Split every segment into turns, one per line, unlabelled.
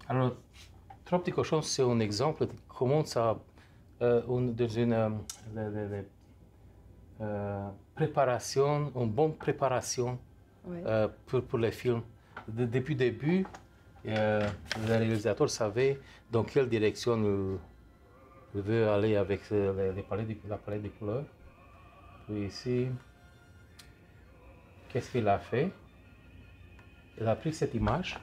Alors, Trois petits cochons, c'est un exemple de comment ça, dans une préparation, une bonne préparation
Ouais.
pour les films. Depuis le début, le réalisateur savait dans quelle direction il veut aller avec la palette des couleurs. Puis ici, qu'est-ce qu'il a fait? Il a pris cette image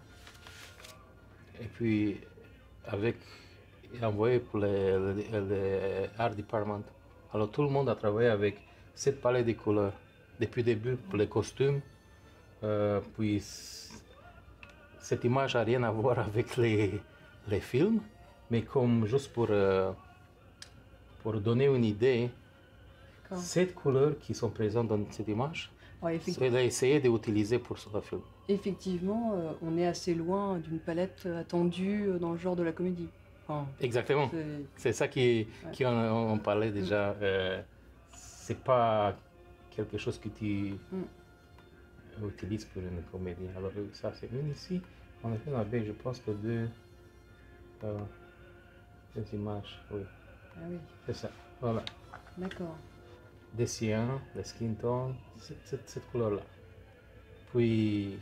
et puis il a envoyé pour le Art Department. Alors tout le monde a travaillé avec cette palette de couleurs depuis le début pour les costumes. Puis cette image n'a rien à voir avec les films, mais comme juste pour donner une idée, cette couleurs qui sont présentes dans cette image,
Ouais,
il a essayé d'utiliser pour ce film.
Effectivement, on est assez loin d'une palette attendue dans le genre de la comédie. Enfin,
exactement, c'est ça qui on parlait déjà. C'est pas quelque chose que tu utilises pour une comédie. Alors ça c'est une ici. On a fait avec, je pense que deux images, oui.
Ah oui.
C'est ça, voilà.
D'accord.
Des cyans, des skin tones, cette couleur-là. Puis,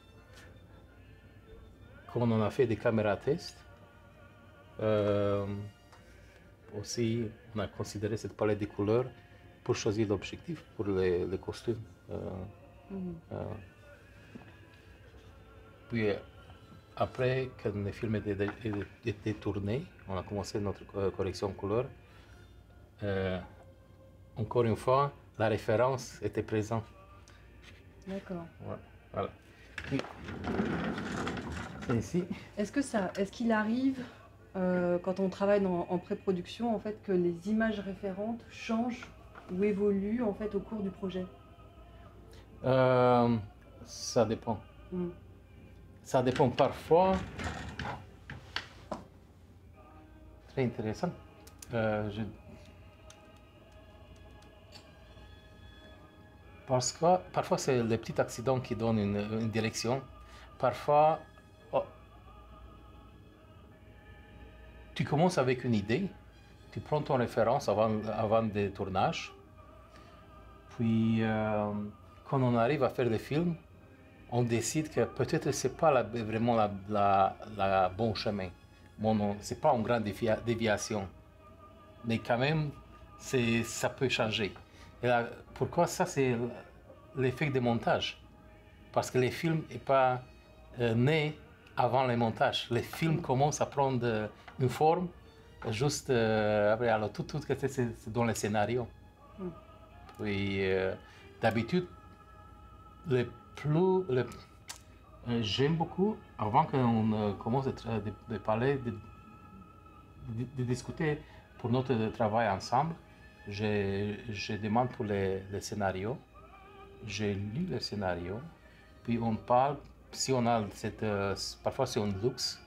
comme on a fait des caméras tests, aussi on a considéré cette palette de couleurs pour choisir l'objectif pour les costumes. Puis après que le film était tourné, on a commencé notre correction couleur. Encore une fois, la référence était présente.
D'accord.
Voilà. Puis, c'est ici.
Est-ce qu'il arrive, quand on travaille en pré-production, en fait, que les images référentes changent ou évoluent en fait au cours du projet?
Ça dépend. Ça dépend parfois. Très intéressant. Parce que parfois c'est les petits accidents qui donnent une direction. Parfois, tu commences avec une idée, tu prends ton référence avant le tournage, puis quand on arrive à faire des films, on décide que peut-être c'est pas vraiment la bon chemin. Bon, c'est pas une grande déviation, mais quand même, ça peut changer. Et là, pourquoi ça, c'est l'effet de montage? Parce que les films n'est pas né avant le montage. Les films commencent à prendre une forme juste après. Alors tout c'est dans le scénario. Puis d'habitude, j'aime beaucoup, avant qu'on commence de parler, de discuter pour notre travail ensemble, je demande pour les scénarios. J'ai lu le scénario, puis on parle, si on a parfois c'est un luxe,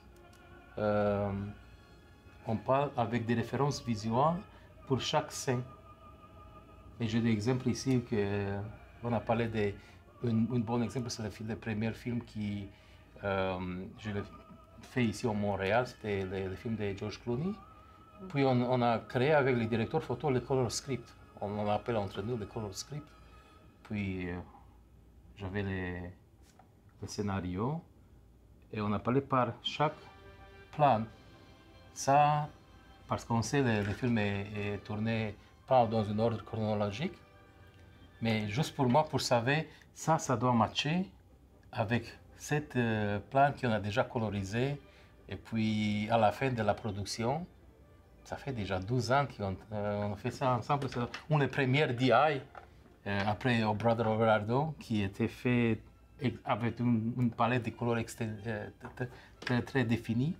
on parle avec des références visuelles pour chaque scène. Et j'ai des exemples ici que on a parlé un bon exemple, c'est le premier film qui je l'ai fait ici au Montréal, c'était le film de George Clooney. Puis on a créé avec le directeur photo le color script. On l'appelle entre nous le color script. Puis j'avais le scénario et on a parlé par chaque plan. Ça, parce qu'on sait que le film est tourné pas dans un ordre chronologique, mais juste pour moi, pour savoir, ça doit matcher avec cette plan qu'on a déjà colorisé. Et puis à la fin de la production, ça fait déjà 12 ans qu'on a fait ça ensemble. On est les premières DI après au Brother Overardo, qui était fait avec une palette de couleurs très définie.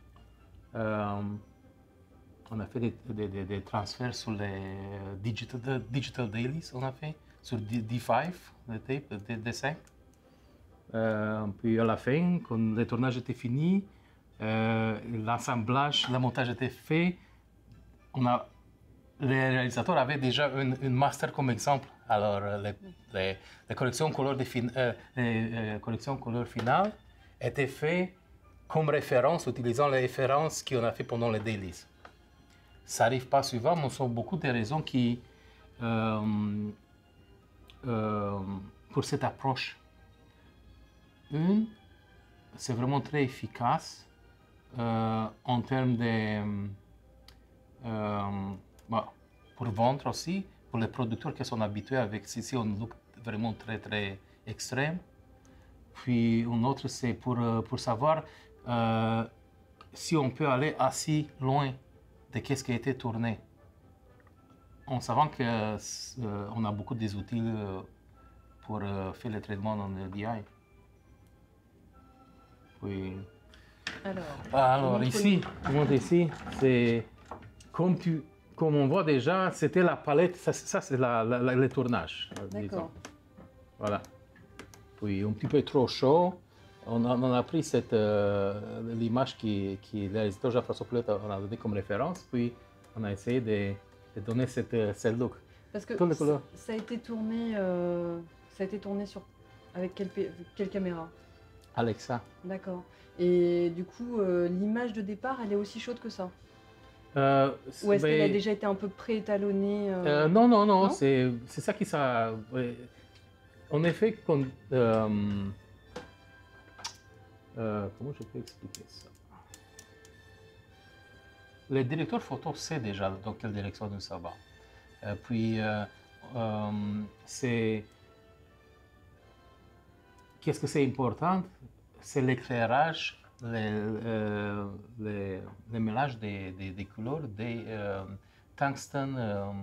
On a fait des transferts sur les digital dailies, on a fait sur D5, le dessin. Puis à la fin, quand le tournage était fini, l'assemblage, le montage était fait, le réalisateur avait déjà une master comme exemple. Alors, les corrections couleur finales étaient faites comme référence, utilisant les références qu'on a fait pendant les dailies. Ça n'arrive pas souvent, mais ce sont beaucoup de raisons qui, pour cette approche. Une, c'est vraiment très efficace en termes de... pour vendre aussi, pour les producteurs qui sont habitués avec ici un look vraiment très très extrême. Puis une autre, c'est pour savoir si on peut aller assez loin de ce qui a été tourné. En savant qu'on a beaucoup des outils pour faire le traitement dans le DI. Oui. Alors ici, je montre ici, c'est comme on voit déjà, c'était la palette, ça c'est le tournage.
D'accord.
Voilà. Puis un petit peu trop chaud. On a pris l'image qui le réalisateur Jean-François Poulet a donné comme référence, puis on a essayé de donner cette look.
Parce que ça a été tourné, avec quelle caméra?
Alexa.
D'accord. Et du coup, l'image de départ, elle est aussi chaude que ça? Ou est-ce qu'elle a déjà été un peu préétalonnée?
Non, c'est ça qui ça. En effet, comment je peux expliquer ça? Le directeur photo sait déjà dans quelle direction nous ça va. Qu'est-ce que c'est important? C'est l'éclairage, le mélange des couleurs, des tungsten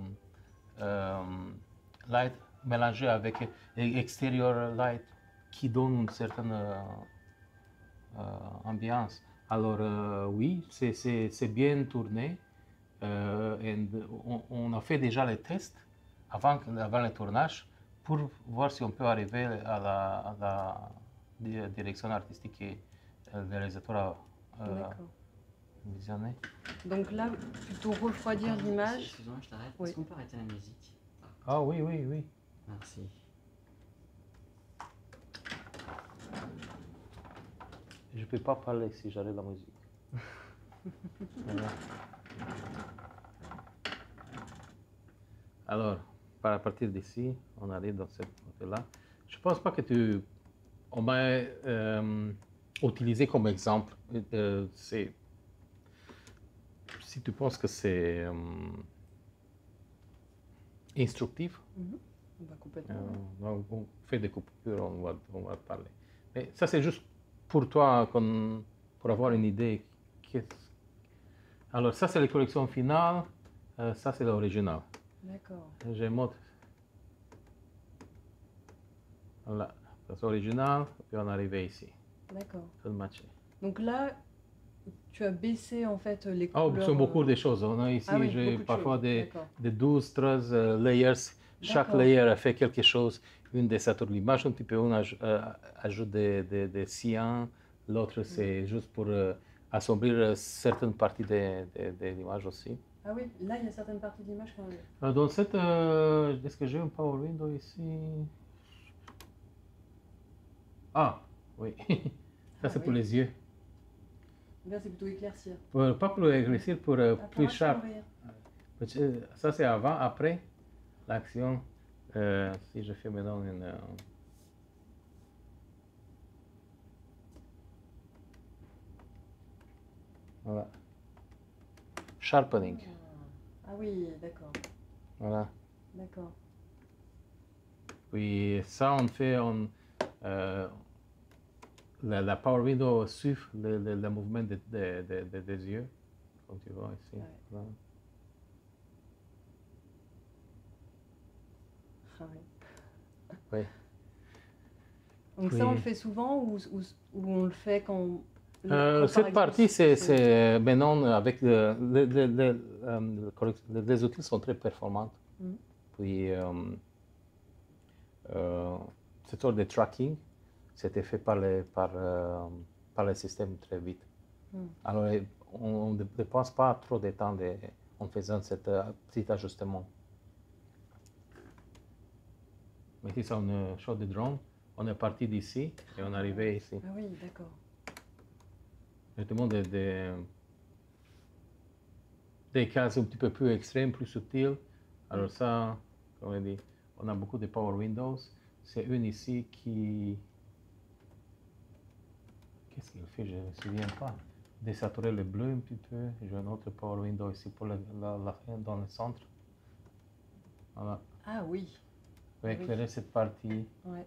light mélangé avec exterior light qui donne une certaine ambiance. Alors oui, c'est bien tourné. On a fait déjà les tests avant le tournage pour voir si on peut arriver à la direction artistique que le réalisateur a visionné.
Donc là, plutôt refroidir l'image.
Excuse-moi, je t'arrête. Est-ce qu'on peut arrêter la musique?
Ah oui.
Merci.
Je ne peux pas parler si j'arrête la musique. Voilà. Alors, à partir d'ici, on arrive dans ce côté-là. Je ne pense pas que on m'a utilisé comme exemple. Si tu penses que c'est instructif,
Complètement.
on fait des coupures, on va parler. Mais ça, c'est juste pour toi, pour avoir une idée. Alors, ça, c'est la collection finale. Ça, c'est l'original.
D'accord.
Je montre. Voilà, c'est l'original, puis on est arrivé ici.
D'accord.
Tout matché.
Donc là, tu as baissé en fait les
Oh,
couleurs.
c'est beaucoup de choses. On a ici, j'ai parfois des 12, 13 layers. Chaque layer a fait quelque chose. Une des satures de l'image, un petit peu, on ajoute des cyan. L'autre, c'est juste pour assombrir certaines parties de l'image aussi.
Ah oui, là, il y a certaines parties de l'image qu'on a.
Dans cette, est-ce que j'ai un Power Window ici? Ah, oui. Ça, c'est pour les yeux.
Là, c'est plutôt éclaircir.
Pas pour éclaircir, pour plus sharp. Ça, c'est avant, après l'action. Si je fais maintenant une... Voilà. Sharpening.
Ah oui, d'accord.
Voilà.
D'accord.
Puis ça, on fait... la Power Window suit le mouvement des yeux, comme tu vois ici.
Ouais.
Voilà.
Ah oui.
Oui.
Donc ça, on le fait souvent ou on le fait quand...
cette partie, c'est maintenant avec les outils sont très performants. Puis cette sorte de tracking, c'était fait par le système très vite. Alors on ne dépense pas trop de temps en faisant ce petit ajustement. Mais ici, c'est un shot de drone. On est parti d'ici et on est arrivé ici.
Ah oui, d'accord.
Je demande des cases un petit peu plus extrêmes, plus subtiles. Alors ça, comme on dit, on a beaucoup de Power Windows. C'est une ici qui... Qu'est-ce qu'il fait? Je ne me souviens pas. Désaturer le bleu un petit peu. J'ai un autre Power Window ici pour la fin dans le centre. Voilà.
Ah oui.
Je vais éclairer cette partie.
Ouais.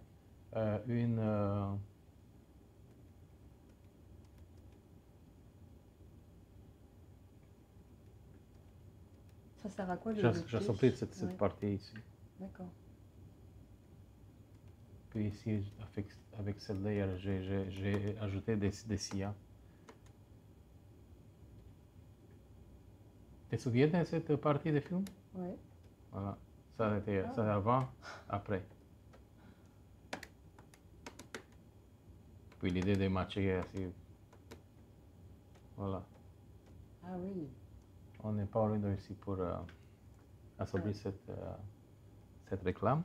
Ça sert à quoi le
J'assombris cette partie ici.
D'accord.
Puis ici, avec cette layer, j'ai ajouté des sillons. Tu te souviens de cette partie du film?
Oui.
Voilà. Ça c'était ça avant, après. Puis l'idée de matcher ainsi. Voilà.
Ah oui.
On n'est pas loin ici pour assombrir cette réclame.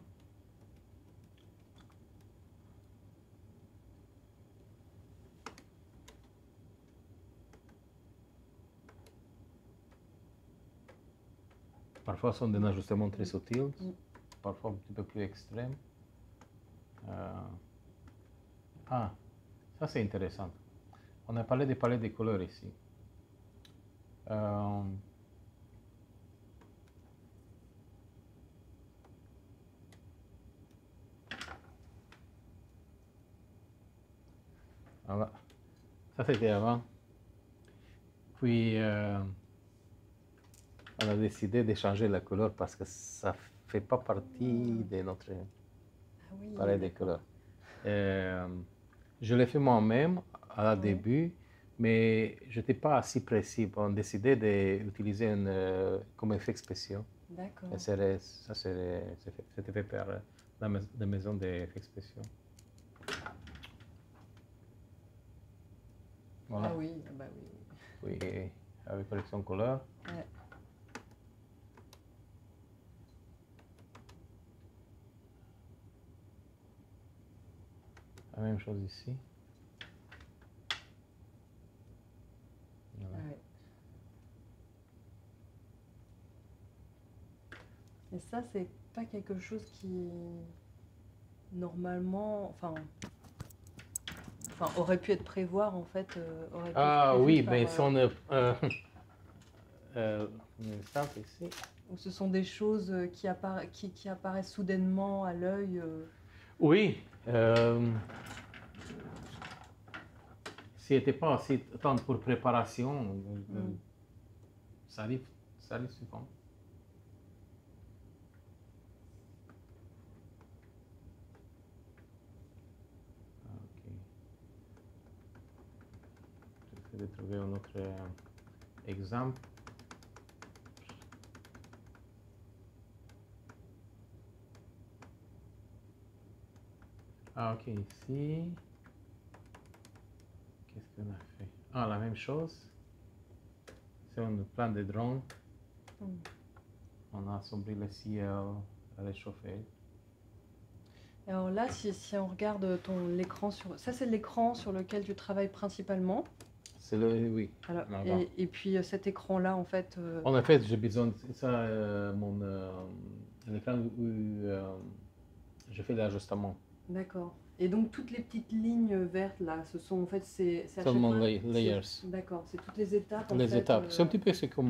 Parfois, ce sont des ajustements très subtils, parfois un petit peu plus extrêmes. Ah, ça c'est intéressant. On a parlé des palettes de couleurs ici. Voilà. Ça c'était avant. Puis, on a décidé de changer la couleur parce que ça ne fait pas partie de notre palette de couleurs. Je l'ai fait moi-même à début, mais je n'étais pas assez précis. On a décidé d'utiliser comme effet spéciaux.
D'accord.
C'était fait par la maison d'effets spéciaux. Voilà.
Ah oui, bah oui.
Oui, avec correction couleur.
Ouais.
La même chose ici. Voilà.
Ouais. Et ça, c'est pas quelque chose qui, normalement, aurait pu être prévoir, en fait. Aurait pu être
Oui,
par,
mais si on a simple ici.
Ou ce sont des choses qui apparaissent soudainement à l'œil.
Oui. S'il n'était pas assez de temps pour préparation, ça arrive souvent. Ok. J'essaie de trouver un autre exemple. Ah, ok, ici. Qu'est-ce qu'on a fait? Ah, la même chose. C'est un plan de drone. On a assombri le ciel réchauffé.
Alors là, si on regarde l'écran ça, c'est l'écran sur lequel tu travailles principalement.
C'est oui.
Alors, et puis cet écran-là, en fait.
En effet, j'ai besoin de ça, l'écran où je fais l'ajustement.
D'accord. Et donc toutes les petites lignes vertes là, ce sont en fait c'est
seulement layers.
D'accord, c'est toutes les étapes.
Les étapes. C'est un petit peu comme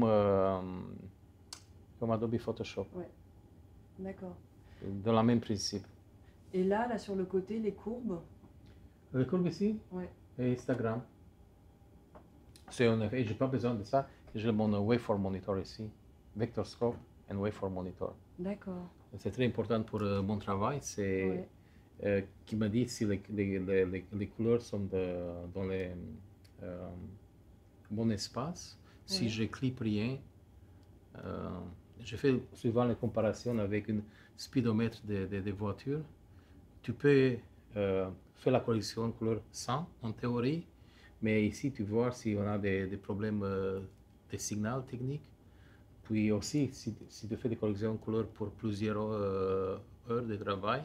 Adobe Photoshop.
Ouais. D'accord.
Dans le même principe.
Et là sur le côté, les courbes.
Les courbes ici.
Ouais.
Et Instagram. C'est en effet, j'ai pas besoin de ça. J'ai mon Waveform Monitor ici, Vector Scope et Waveform Monitor.
D'accord.
C'est très important pour mon travail. C'est qui m'a dit si les couleurs sont dans le bon espace. Si je clique rien, je fais souvent la comparaison avec un speedomètre de voiture. Tu peux faire la correction couleur 100 en théorie, mais ici tu vois si on a des problèmes de signal technique. Puis aussi, si tu fais des corrections couleur pour plusieurs heures de travail,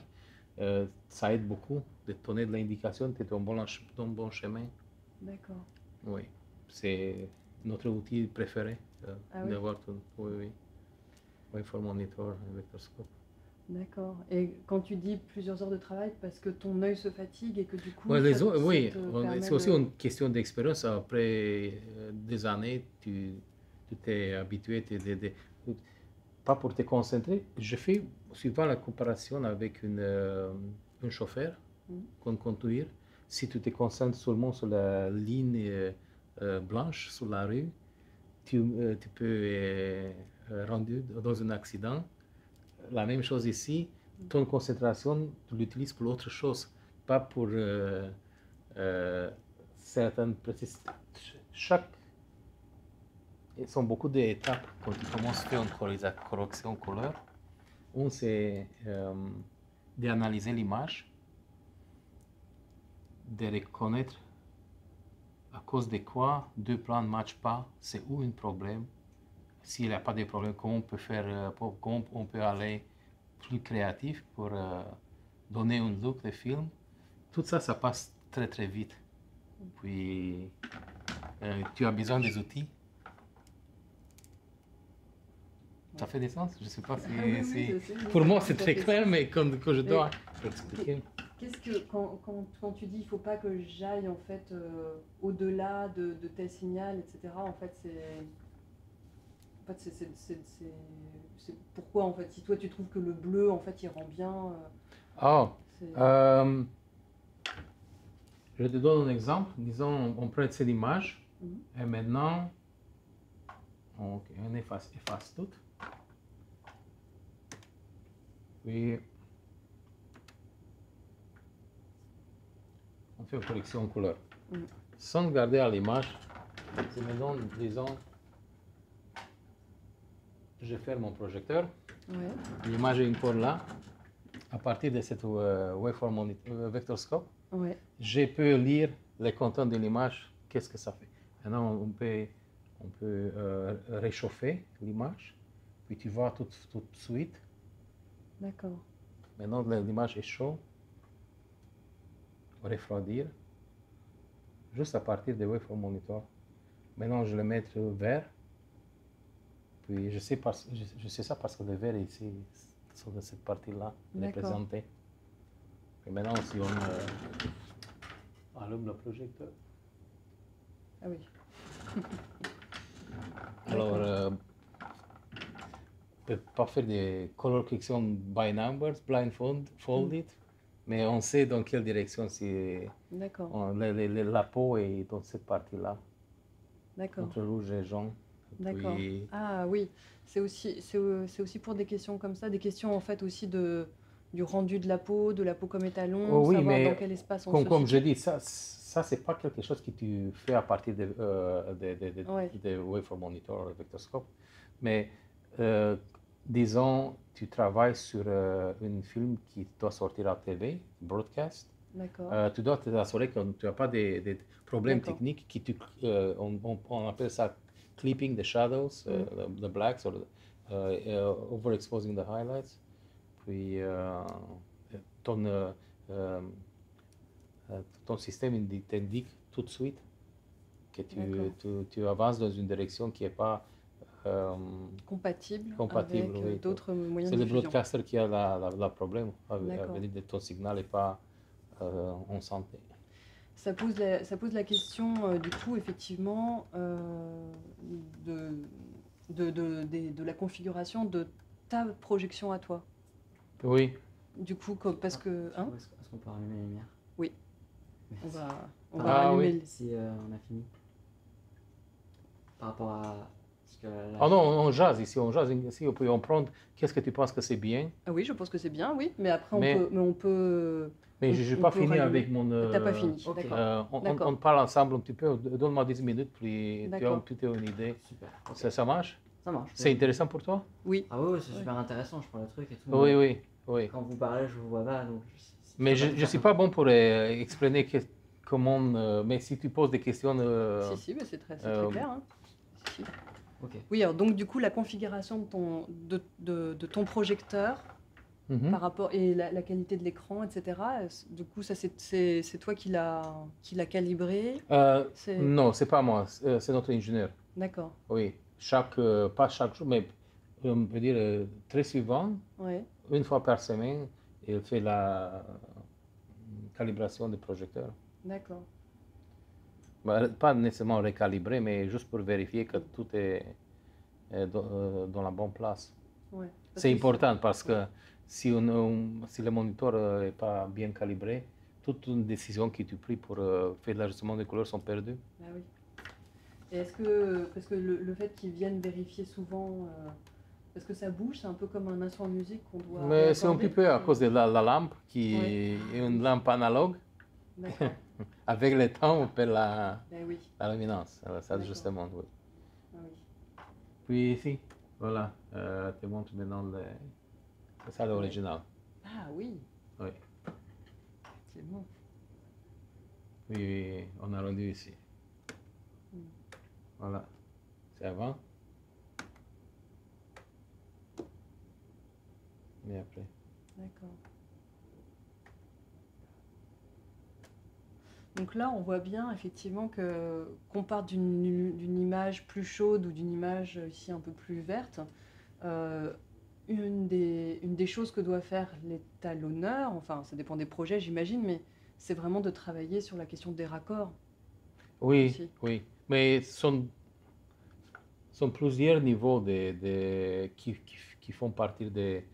ça aide beaucoup de donner de l'indication que tu es dans bon chemin.
D'accord.
Oui. c'est notre outil préféré
Ah oui.
d'avoir tout. Oui, oui. Waveform Monitor et Vectorscope.
D'accord. Et quand tu dis plusieurs heures de travail, parce que ton œil se fatigue et que du coup,
Ouais,
ça
oui,
te permet
c'est aussi
de...
une question d'expérience. Après des années, tu t'es habitué, pas pour te concentrer. Je fais souvent la comparaison avec un chauffeur qu'on conduire. Si tu te concentres seulement sur la ligne blanche sur la rue, tu peux rendre dans un accident. La même chose ici, ton concentration, tu l'utilises pour autre chose, pas pour certaines ils sont beaucoup d'étapes quand tu commences à faire une correction couleur. Un, c'est d'analyser l'image, de reconnaître à cause de quoi deux plans ne matchent pas, c'est où un problème. S'il n'y a pas de problème, comment on peut faire, comment on peut aller plus créatif pour donner un look de film. Tout ça, ça passe très très vite. Puis, tu as besoin des outils. Ça fait des sens? Je ne sais pas si...
Ah oui, oui, je sais,
pour moi, c'est
tout à
très
fait.
clair, mais quand je dois expliquer...
Qu'est-ce que, quand tu dis il ne faut pas que j'aille en fait au-delà de tel signal, etc., en fait, c'est pourquoi en fait, si toi tu trouves que le bleu en fait il rend bien.
Je te donne un exemple. Disons, on prend cette image et maintenant on efface tout. Puis on fait une correction en couleur. Sans regarder à l'image, c'est maintenant, disons, je ferme mon projecteur.
Ouais.
L'image est encore là. À partir de cette waveform vectorscope, je peux lire les contents de l'image, qu'est-ce que ça fait. Maintenant, on peut réchauffer l'image, puis tu vois tout de suite.
D'accord.
Maintenant, l'image est chaude. Refroidir, juste à partir de waveform monitor. Maintenant, je le mets vert. Puis je sais ça parce que le vert est ici, sur cette partie-là, représenté. Et maintenant, si on allume le projecteur.
Ah oui.
Alors, on ne peut pas faire des color correction by numbers, blindfolded, mais on sait dans quelle direction la peau est dans cette partie-là.
D'accord.
Entre rouge et jaune.
D'accord. Puis... Ah oui, c'est aussi pour des questions comme ça, des questions en fait aussi du rendu de la peau comme étalon,
oui,
savoir
mais
dans quel espace on se
comme je
situe.
dis, ça c'est pas quelque chose que tu fais à partir de waveform monitor, vectorscope, mais disons, tu travailles sur un film qui doit sortir à TV, broadcast.
D'accord.
Tu dois t'assurer que tu n'as pas des problèmes techniques on appelle ça clipping the shadows, the blacks, or overexposing the highlights. Puis ton système t'indique tout de suite que tu avances dans une direction qui n'est pas
compatible
avec
oui, d'autres moyens de diffusion.
C'est le broadcaster qui a le problème, avec ton signal n'est pas en santé.
Ça pose la question du coup effectivement de la configuration de ta projection à toi.
Oui.
Du coup, parce que... Hein,
est-ce qu'on peut rallumer la lumière?
Oui.
Merci.
On va rallumer.
Oui. Si on a fini. Par rapport à...
non, on jase ici, on prend qu'est-ce que tu penses que c'est bien.
Ah oui, je pense que c'est bien, oui, mais après on peut...
Mais je n'ai pas fini avec mon...
T'as pas fini,
okay.
D'accord.
On parle ensemble un petit peu, donne-moi 10 minutes, puis tu as une idée.
Super. Okay.
Ça marche?
Ça marche.
C'est intéressant pour toi?
Oui.
Ah oui, c'est super intéressant, je prends le truc et tout.
Oui.
Quand vous parlez, je vous vois pas, donc...
Mais je ne suis pas bon pour expliquer comment... mais si tu poses des questions...
Si, mais c'est très clair. Hein. Si.
Okay.
Oui, alors donc du coup, la configuration de ton projecteur
Mhm.
par rapport et la qualité de l'écran, etc. Du coup, ça c'est toi qui l'a calibré. C'est
Non, c'est pas moi, c'est notre ingénieur.
d'accord.
Oui, pas chaque jour, mais on peut dire très souvent,
Ouais,
une fois par semaine, il fait la calibration des projecteurs.
d'accord.
Bah, pas nécessairement recalibrer, mais juste pour vérifier que tout est dans la bonne place.
Ouais. Parce
C'est
que
important parce que
ouais.
si le moniteur n'est pas bien calibré, toute une décision que tu pris pour faire l'ajustement des couleurs sont perdues.
Bah oui. Et est-ce que, parce que le fait qu'ils viennent vérifier souvent, parce que ça bouge, c'est un peu comme un instrument de musique qu'on doit
Mais c'est un
réaccorder.
petit peu à cause de la lampe qui
Ouais.
est une lampe analogue.
D'accord.
Avec le temps, on perd la
Oui.
luminance, ça
D'accord.
justement, oui.
Ah oui.
Puis ici, voilà, te montre maintenant c'est ça l'original.
Ah oui,
Oui.
c'est bon.
Puis on a rendu ici.
Mm.
Voilà, c'est avant. Et après.
D'accord. Donc là, on voit bien effectivement qu'on part d'une image plus chaude ou d'une image ici un peu plus verte. Euh, une des choses que doit faire l'étalonneur, enfin ça dépend des projets j'imagine, mais c'est vraiment de travailler sur la question des raccords
Oui,
aussi.
oui. Mais sont plusieurs niveaux qui font partie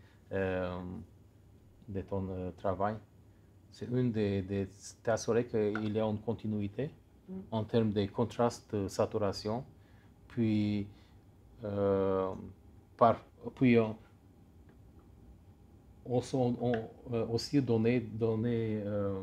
de ton travail. C'est une de t'assurer qu'il y a une continuité
Mm.
en termes de contraste, saturation, puis, euh, puis aussi donner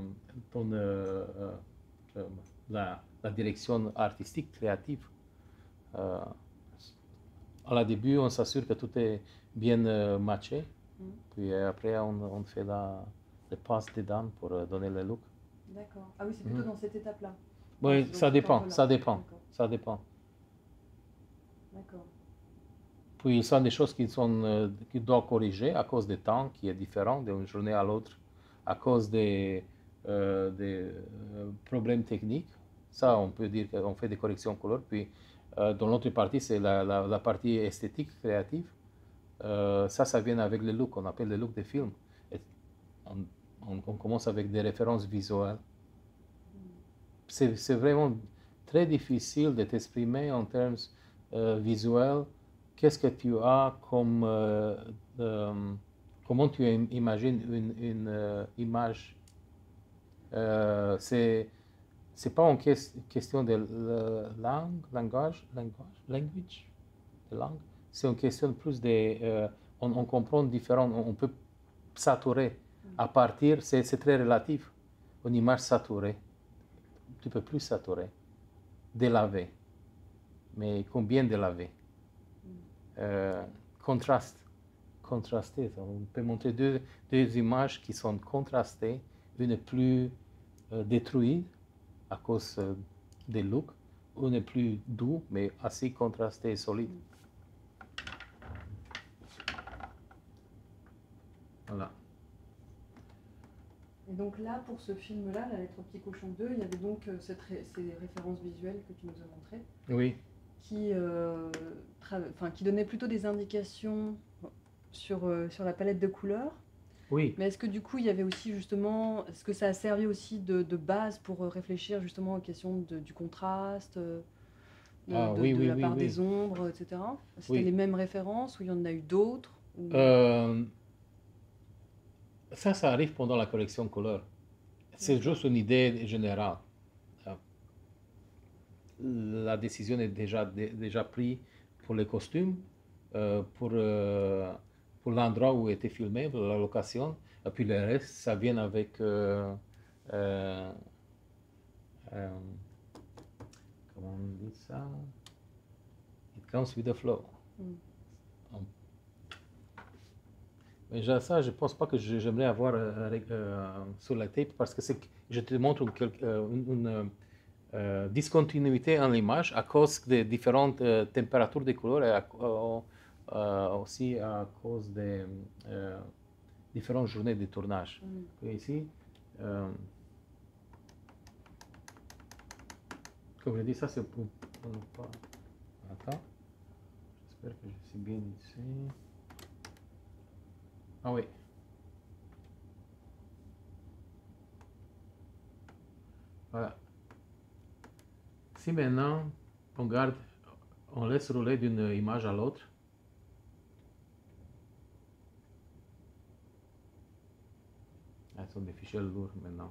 la direction artistique, créative. Euh, à la début, on s'assure que tout est bien matché, puis après, on fait le passe dedans pour donner le look.
D'accord. Ah oui, c'est plutôt dans cette étape-là.
Oui,
c'est dans
ça
cet
dépend,
ordre-là.
ça dépend,
D'accord.
ça dépend.
D'accord.
Puis il y a des choses qui doivent corriger à cause du temps qui est différent d'une journée à l'autre, à cause des problèmes techniques. Ça, on peut dire qu'on fait des corrections couleur. Puis dans l'autre partie, c'est la partie esthétique, créative. Ça vient avec le look, on appelle le look des films. Et on commence avec des références visuelles. C'est vraiment très difficile de t'exprimer en termes visuels. Qu'est-ce que tu as comme comment tu imagines une image? C'est pas une question de langage, de langue. C'est une question plus de on comprend différent, on peut saturer à partir, c'est très relatif. Une image saturée, tu peux plus saturer, délaver, mais combien délaver? Contrasté. On peut montrer deux images qui sont contrastées, une plus détruite à cause des looks, une plus douce, mais assez contrastée et solide. Voilà.
Et donc là, pour ce film-là, La lettre au petit cochon 2, il y avait donc ces références visuelles que tu nous as montrées,
Oui.
qui donnaient plutôt des indications sur la palette de couleurs.
Oui.
Mais est-ce que du coup, il y avait aussi justement, est-ce que ça a servi aussi de base pour réfléchir justement aux questions du contraste, de la part des ombres, etc. C'était les mêmes références ou il y en a eu d'autres ou...
Ça arrive pendant la correction couleur. C'est juste une idée générale. La décision est déjà prise pour les costumes, pour l'endroit où était filmé, pour la location, et puis le reste, ça vient avec comment on dit ça? It comes with the flow. Mais ça, je ne pense pas que j'aimerais avoir sur la tape parce que je te montre une discontinuité en l'image à cause des différentes températures des couleurs et aussi à cause différentes journées de tournage.
Mm.
Et ici, comme je dis, ça c'est pour ne pas. Attends, j'espère que je suis bien ici. Ah oui. Voilà. Si maintenant on garde, on laisse rouler d'une image à l'autre, ce sont des fichiers lourds maintenant.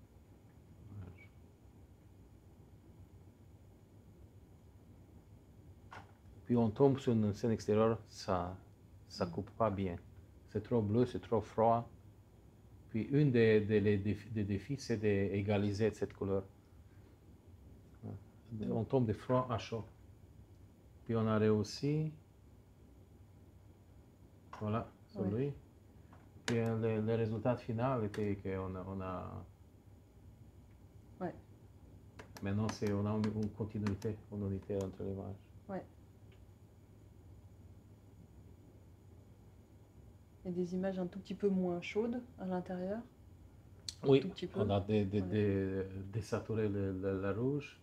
Puis on tombe sur une scène extérieure, ça coupe pas bien. C'est trop bleu, c'est trop froid. Puis une des défis, c'est d'égaliser cette couleur. On tombe de froid à chaud. Puis on a réussi. Voilà, sur lui. Puis le résultat final était qu'on a.
Ouais.
Maintenant, on a une continuité, une unité entre les images.
Ouais. Et des images un tout petit peu moins chaudes à l'intérieur.
Oui,
tout petit peu.
on a désaturé la rouge.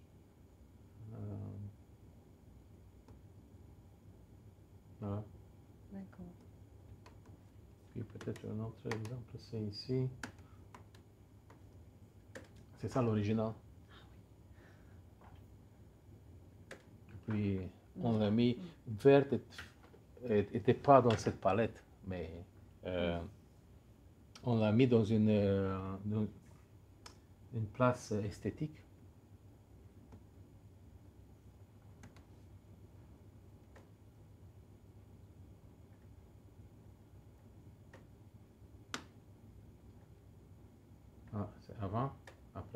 Voilà.
D'accord.
Puis peut-être un autre exemple, c'est ici. C'est ça l'original. Puis on l'a mis verte, n'était pas dans cette palette, mais on l'a mis dans une place esthétique. Ah, c'est avant, après.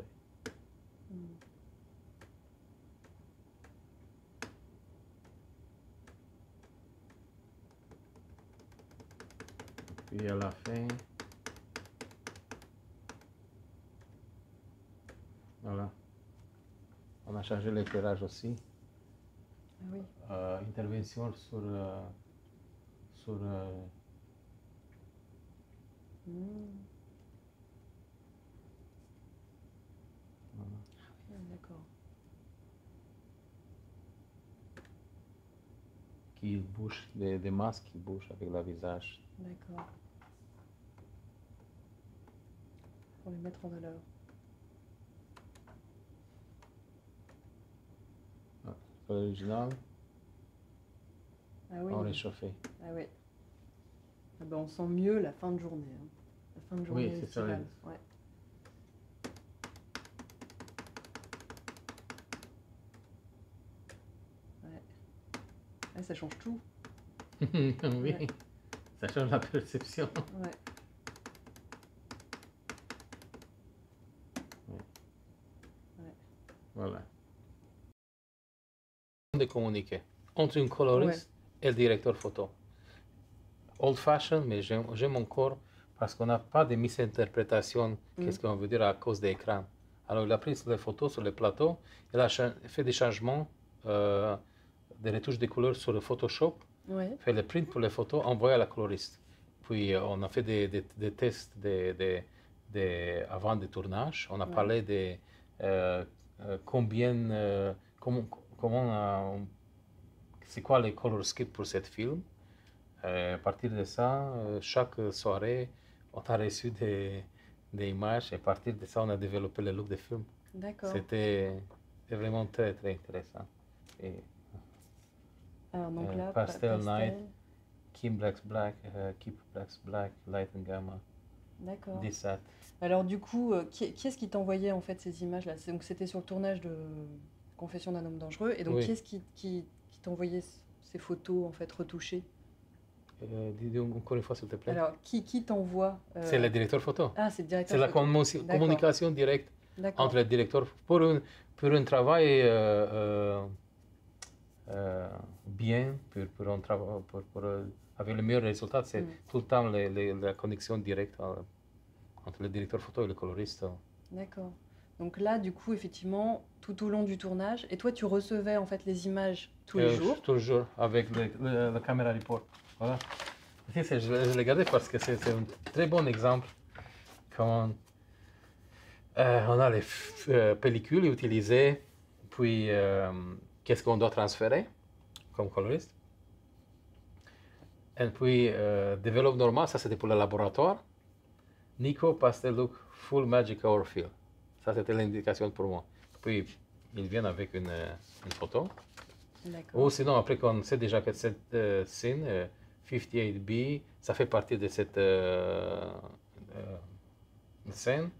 Puis à la fin, voilà, on a changé l'éclairage aussi.
Ah oui.
Intervention sur
Voilà. Ah oui, d'accord.
qui bouge, des masques qui bougent avec le visage.
D'accord. Pour les mettre en valeur.
L'original,
Ah oui.
on réchauffé.
Ah oui. Ah ben, on sent mieux la fin de journée. Hein. La fin de journée
Oui, c'est ça.
estivale. Ouais. Ouais. Ah, ça change tout.
Oui,
Ouais.
ça change la perception.
Ouais.
Voilà. De communiquer entre un coloriste et le directeur photo. Old fashioned, mais j'aime encore parce qu'on n'a pas de misinterprétation. Qu'est-ce qu'on veut dire à cause des écrans. Alors il a pris les photos sur le plateau, il a fait des changements, des retouches de couleurs sur le Photoshop, fait le print pour les photos, envoyé à la coloriste. Puis on a fait des tests avant le tournage. On a parlé de c'est quoi les color skips pour cette film. À partir de ça, chaque soirée, on a reçu des images et à partir de ça, on a développé le look de film.
D'accord.
C'était vraiment très très intéressant. Et,
alors donc là,
Pastel Night, Keep Blacks Black, Light and Gamma.
D'accord.
Desat.
Alors du coup, qui est-ce qui t'envoyait en fait ces images-là? Donc c'était sur le tournage de Confession d'un homme dangereux. Et donc qui est-ce qui t'envoyait ces photos en fait retouchées?
Dis encore une fois s'il te plaît.
Alors qui t'envoie
C'est le directeur photo.
Ah, c'est le directeur
C'est la
photo.
communication directe entre le directeur pour un travail bien, pour avec le meilleur résultat, c'est tout le temps la connexion directe entre le directeur photo et le coloriste.
D'accord. Donc là, du coup, effectivement, tout au long du tournage, et toi, tu recevais en fait les images tous les jours.
Tous les jours, avec la caméra report. Voilà. Je l'ai gardé parce que c'est un très bon exemple. Quand on a les pellicules utilisées, puis qu'est-ce qu'on doit transférer comme coloriste. Et puis, développe normal, ça c'était pour le laboratoire. Nico pastel look full magic or feel. Ça c'était l'indication pour moi. Puis, ils viennent avec une photo. Ou sinon, après qu'on sait déjà que cette scène, 58B, ça fait partie de cette scène.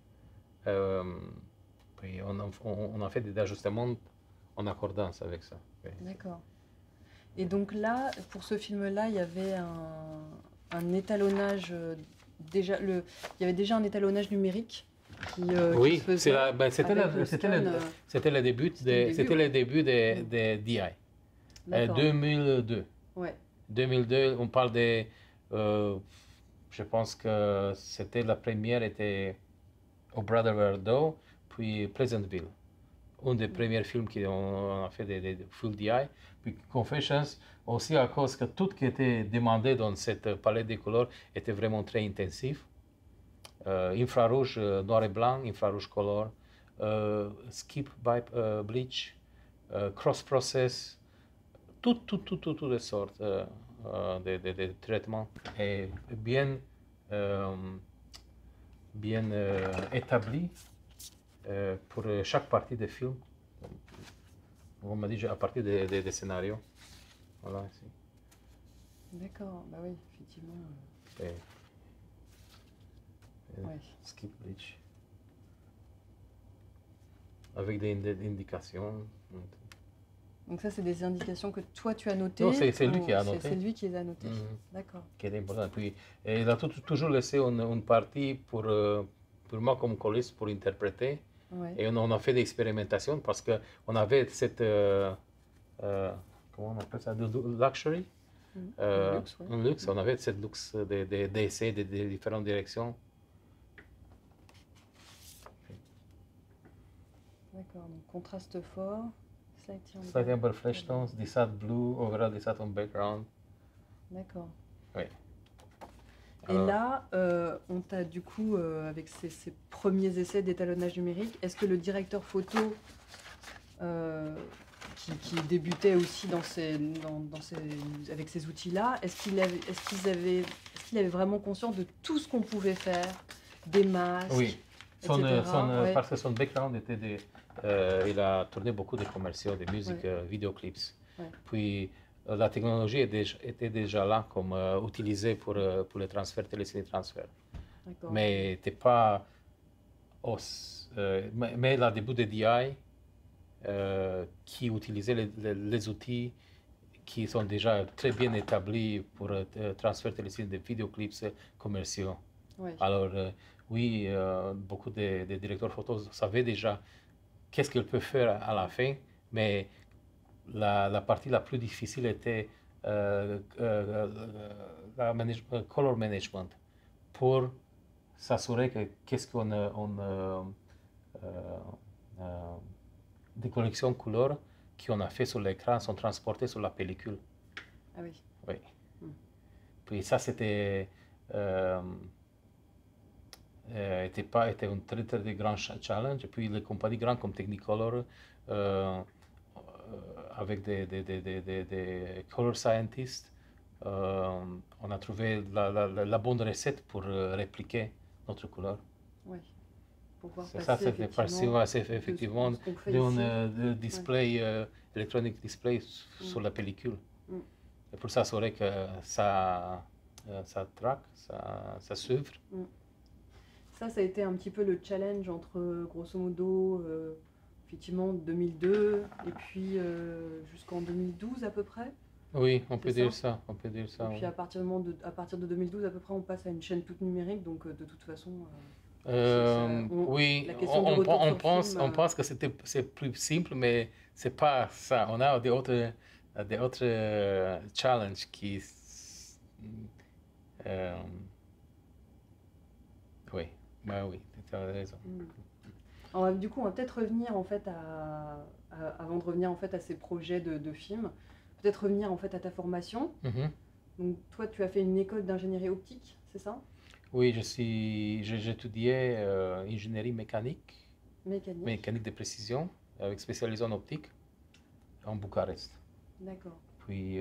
Puis on a fait des ajustements en accordance avec ça. Oui.
D'accord. Et donc là, pour ce film-là, il y avait un étalonnage il y avait déjà un étalonnage numérique
oui,
qui se faisait
c'était le début des DI. 2002.
Ouais.
2002, on parle de, je pense que c'était la première était au Brother Doe, puis Pleasantville. Un des premiers films qu'on a fait des full DI. Puis Confessions, aussi à cause que tout ce qui était demandé dans cette palette de couleurs était vraiment très intensif. Infrarouge noir et blanc, infrarouge color, skip by bleach, cross process, toutes les sortes de traitements et bien établis pour chaque partie du film. On m'a dit à partir des scénarios. Voilà, ici.
D'accord, bah oui, effectivement. Ouais.
Skip bleach. Avec des indications.
Donc ça, c'est des indications que toi, tu as notées?
Non, c'est lui qui a noté.
C'est lui qui les a notées. D'accord.
Qui est important. Puis, il a toujours laissé une partie pour moi comme coloriste pour interpréter.
Ouais.
Et on a fait des expérimentations parce qu'on avait cette, comment on appelle ça, luxury, un luxe, on avait cette luxe d'essais de différentes directions.
D'accord, donc contraste fort,
slight amber flesh tones, desat blue, overall desat on background.
D'accord.
Oui.
Et là, on t'a du coup, avec ces premiers essais d'étalonnage numérique, est-ce que le directeur photo, qui débutait aussi avec ces outils-là, est-ce qu'il avait vraiment conscience de tout ce qu'on pouvait faire, des masques,
oui.
etc.
Parce que son background était il a tourné beaucoup de commerciaux, de musique, vidéoclips.
Ouais.
Puis la technologie était déjà là comme utilisée pour le transfert, téléciné-transfert. Mais n'était pas... mais le début de DI, qui utilisait les outils qui sont déjà très bien établis pour transfert téléciné de vidéoclips commerciaux.
Ouais.
Alors, oui, beaucoup de directeurs photos savaient déjà qu'est-ce qu'ils peuvent faire à la fin, mais la partie la plus difficile était color management, pour s'assurer que qu'est-ce qu'on des collections couleurs qu'on a fait sur l'écran sont transportées sur la pellicule.
Ah oui.
Oui. Puis ça, c'était était un très très grand challenge. Et puis les compagnies grandes comme Technicolor, avec des color scientists, on a trouvé la bonne recette pour répliquer notre couleur.
Oui.
C'est ça, c'était passé effectivement d'un display, électronique display sur la pellicule. Et pour s'assurer que ça traque, ça s'ouvre.
Ça a été un petit peu le challenge entre, grosso modo, effectivement 2002 et puis jusqu'en 2012 à peu près.
Oui, on peut dire ça.
Et puis à partir de 2012 à peu près, on passe à une chaîne toute numérique, donc de toute façon...
oui, on pense que c'est plus simple, mais c'est pas ça. On a des autres challenges qui... oui, bah oui, tu as raison.
Alors, du coup, on va peut-être revenir en fait avant de revenir en fait à ces projets de films, peut-être revenir en fait à ta formation. Donc toi, tu as fait une école d'ingénierie optique, c'est ça?
Oui, j'étudiais ingénierie mécanique,
Mécanique.
mécanique de précision, avec spécialisation en optique, en Bucarest.
D'accord.
Puis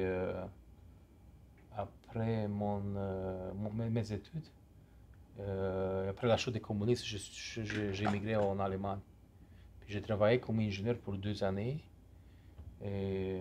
après mes études, après la chute des communistes, j'ai immigré en Allemagne. Puis j'ai travaillé comme ingénieur pour 2 années. Et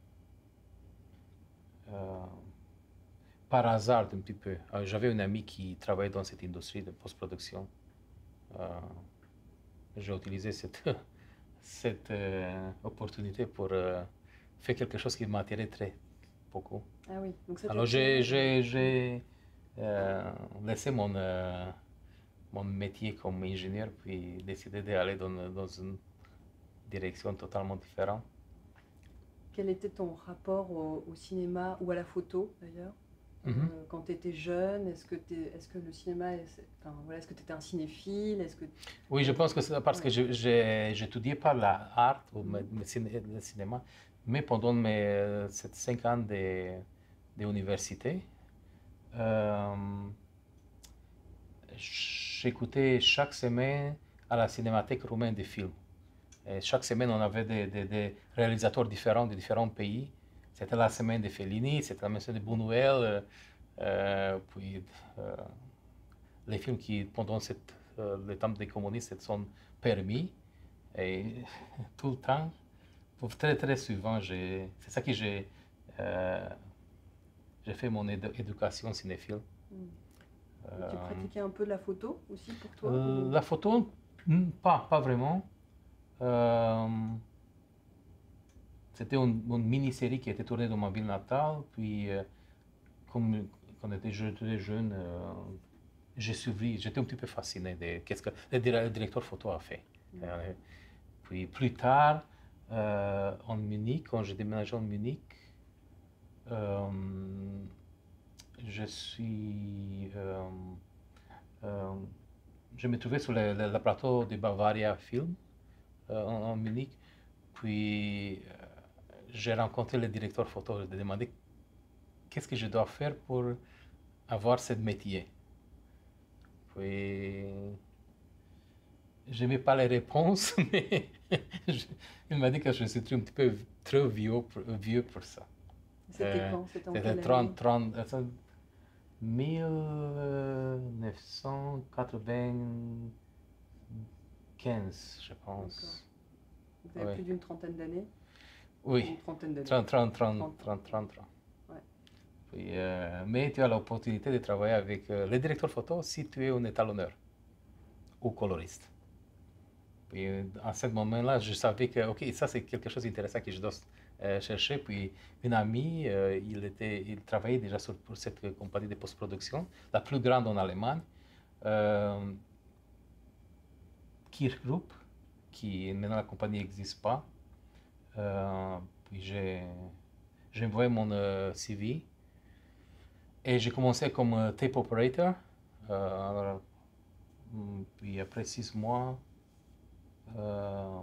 euh, par hasard, un petit peu, j'avais un ami qui travaillait dans cette industrie de post-production. Euh, j'ai utilisé cette opportunité pour faire quelque chose qui m'attirait très beaucoup.
Ah oui, donc ça
Alors
t'attirait.
j'ai laissé mon métier comme ingénieur, puis décidé d'aller dans une direction totalement différente.
Quel était ton rapport au cinéma ou à la photo d'ailleurs?
Mhm.
Quand tu étais jeune, est-ce que le cinéma, enfin, voilà, est-ce que tu étais un cinéphile?
Oui, je pense que c'est parce que
Ouais.
j'étudiais pas l'art ou
Mhm.
le cinéma, mais pendant ces 5 ans d'université, euh, j'écoutais chaque semaine à la Cinémathèque roumaine des films. Et chaque semaine, on avait des réalisateurs différents de différents pays. C'était la semaine de Fellini, c'était la semaine de Buñuel, puis les films qui, pendant le temps des communistes, sont permis. Et tout le temps, très très souvent, c'est ça que euh, j'ai fait mon éducation cinéphile.
Mm. Et tu
Euh,
pratiquais un peu de la photo aussi pour toi ou...
la photo, pas vraiment. Euh, C'était une mini-série qui a été tournée dans ma ville natale. Puis, comme quand j'étais jeune, j'ai suivi, j'étais un petit peu fasciné de ce que le directeur photo a fait. Euh, Puis plus tard, en Munich, quand j'ai déménagé en Munich, euh, je suis, euh, je me trouvais sur le plateau de Bavaria Film en Munich. Puis j'ai rencontré le directeur photo. Je lui ai demandé qu'est-ce que je dois faire pour avoir ce métier. Puis je n'aimais pas les réponses, mais il m'a dit que je suis un petit peu trop vieux pour ça.
C'était quand? C'était en
C'était
quelle année?
1995, je
D'accord.
pense.
Vous avez
Oui,
plus d'une trentaine d'années?
oui,
Une trentaine d'années.
30, 30, 30,
30 ans.
30, 30 ans.
Ouais.
Puis, mais tu as l'opportunité de travailler avec le directeur photo si tu es un étalonneur ou coloriste. Puis à ce moment-là, je savais que, ok, ça c'est quelque chose d'intéressant que je dois chercher. Puis une amie, il travaillait déjà pour cette compagnie de post-production, la plus grande en Allemagne, euh, Kirch Group, qui maintenant la compagnie n'existe pas. Puis j'ai envoyé mon CV et j'ai commencé comme tape operator. Alors, puis après 6 mois, euh,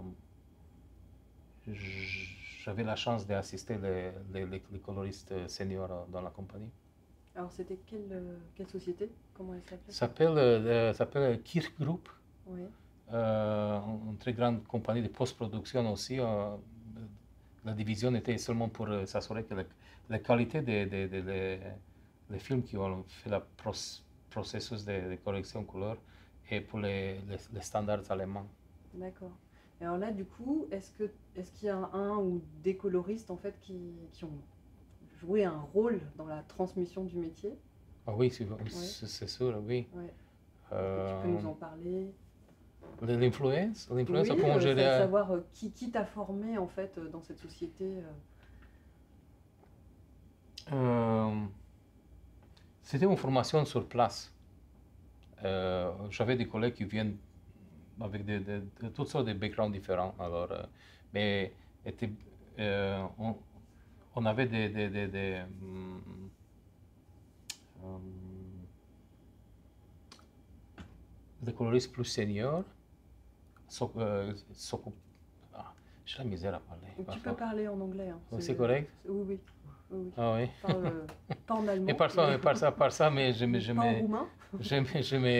j'avais la chance d'assister les coloristes seniors dans la compagnie.
Alors c'était quelle société? Comment elle s'appelait?
S'appelle Kirch Group,
Oui.
une très grande compagnie de post-production aussi. La division était seulement pour s'assurer que la qualité des films qui ont fait le processus de correction couleur est pour les standards allemands.
D'accord. Et alors là, du coup, est-ce qu'il y a un ou des coloristes en fait qui ont joué un rôle dans la transmission du métier?
Ah oui,
Ouais,
c'est sûr, oui.
ouais. Est-ce que tu peux nous en parler?
L'influence,
Oui,
comment je l'ai.
savoir qui t'a formé en fait dans cette société.
Euh, C'était une formation sur place. J'avais des collègues qui viennent avec de toutes sortes de backgrounds différents. Alors, mais était, on avait des coloristes plus seniors. Ah, j'ai la misère à parler
Tu peux
parfois.
parler en anglais, hein,
C'est correct?
Oui, oui. Oui.
Ah oui.
Pas en allemand.
Et par ça, mais
Pas en roumain.
j'aimais,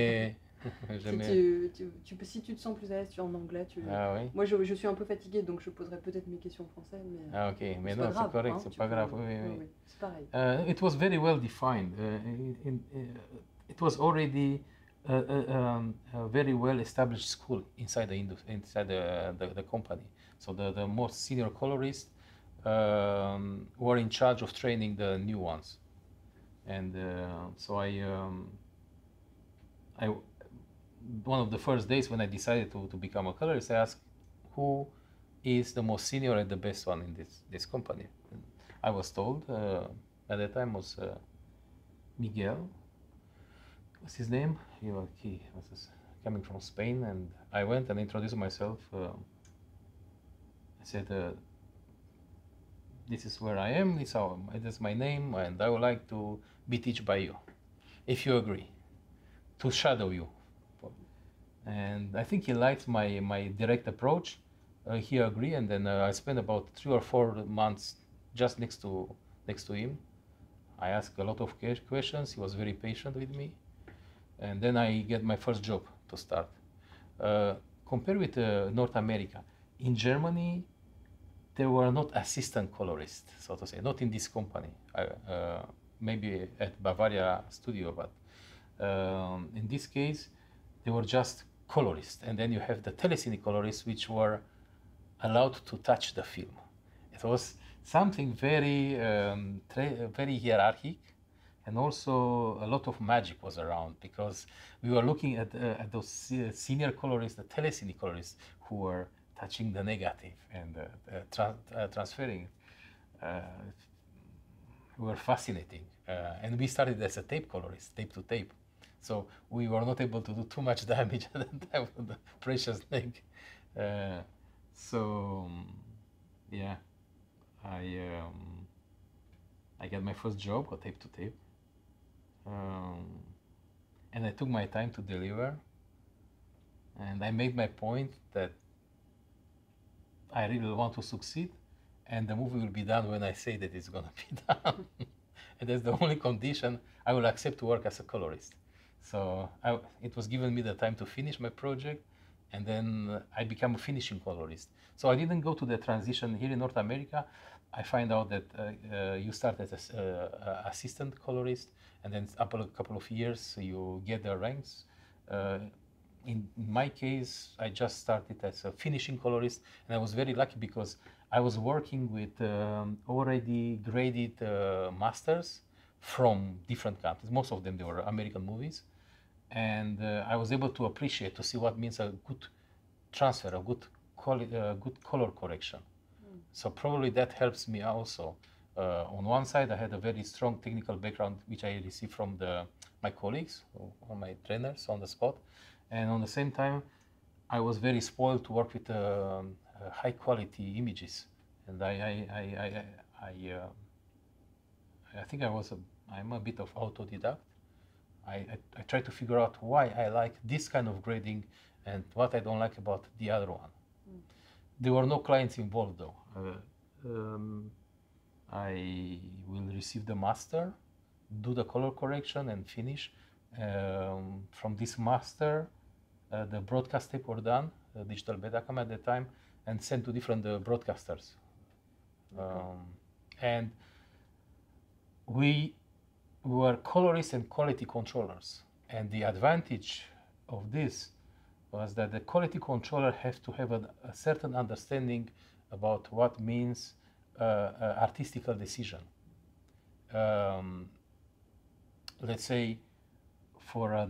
Si tu te sens plus à l'aise en anglais,
Ah oui.
Moi, je suis un peu fatiguée, donc je poserai peut-être mes questions en français. Mais,
Ah ok, mais
c'est
non,
pas grave,
c'est correct,
hein,
c'est
tu
pas
peux-
grave. Oui, oui.
oui, c'est pareil.
It was very well defined. It was already a very well established school inside the company. So the most senior colorists were in charge of training the new ones, and so I one of the first days when I decided to become a colorist, I asked who is the most senior and the best one in this company. And I was told at that time was Miguel. What's his name? He was coming from Spain, and I went and introduced myself. I said, "This is where I am. It is my name, and I would like to be taught by you, if you agree, to shadow you." And I think he liked my direct approach. He agreed, and then I spent about 3 or 4 months just next to him. I asked a lot of questions. He was very patient with me, and then I get my first job to start. Compared with North America, in Germany, there were not assistant colorists, so to say, not in this company. Maybe at Bavaria Studio, but in this case, they were just colorists, and then you have the telecine colorists, which were allowed to touch the film. It was something very, very hierarchic, and also a lot of magic was around because we were looking at those senior colorists, the telecine colorists, who were touching the negative and transferring. We were fascinating, and we started as a tape colorist, tape to tape. So we were not able to do too much damage at the time with the precious leg. Yeah, I got my first job, a tape to tape, and I took my time to deliver. And I made my point that I really want to succeed, and the movie will be done when I say that it's gonna be done. And that's the only condition I will accept to work as a colorist. So it was given me the time to finish my project, and then I became a finishing colorist. So I didn't go to the transition here in North America. I find out that you start as an assistant colorist, and then after a couple of years you get the ranks. In my case, I just started as a finishing colorist, and I was very lucky because I was working with already graded masters from different countries. Most of them, they were American movies, and I was able to appreciate, to see what means a good transfer, a good color correction. So probably that helps me also. On one side, I had a very strong technical background, which I received from my colleagues or my trainers on the spot. And on the same time, I was very spoiled to work with high quality images. And I think I'm a bit of autodidact. I try to figure out why I like this kind of grading and what I don't like about the other one. There were no clients involved though. I will receive the master, do the color correction and finish. From this master, the broadcast tape were done, digital Betacam at the time, and sent to different broadcasters. And we were colorists and quality controllers. And the advantage of this was that the quality controller has to have a certain understanding about what means artistical decision. Let's say for an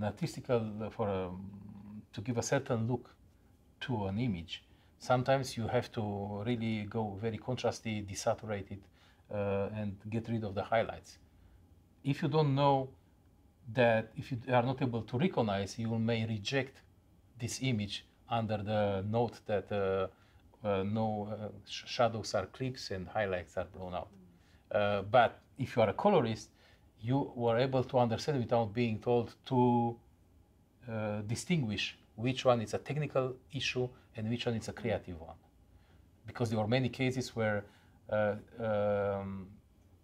to give a certain look to an image, sometimes you have to really go very contrasty, desaturated, and get rid of the highlights. If you don't know that, if you are not able to recognize, you may reject this image under the note that no shadows are clipped and highlights are blown out. But if you are a colorist, you were able to understand without being told to distinguish which one is a technical issue and which one is a creative one. Because there were many cases where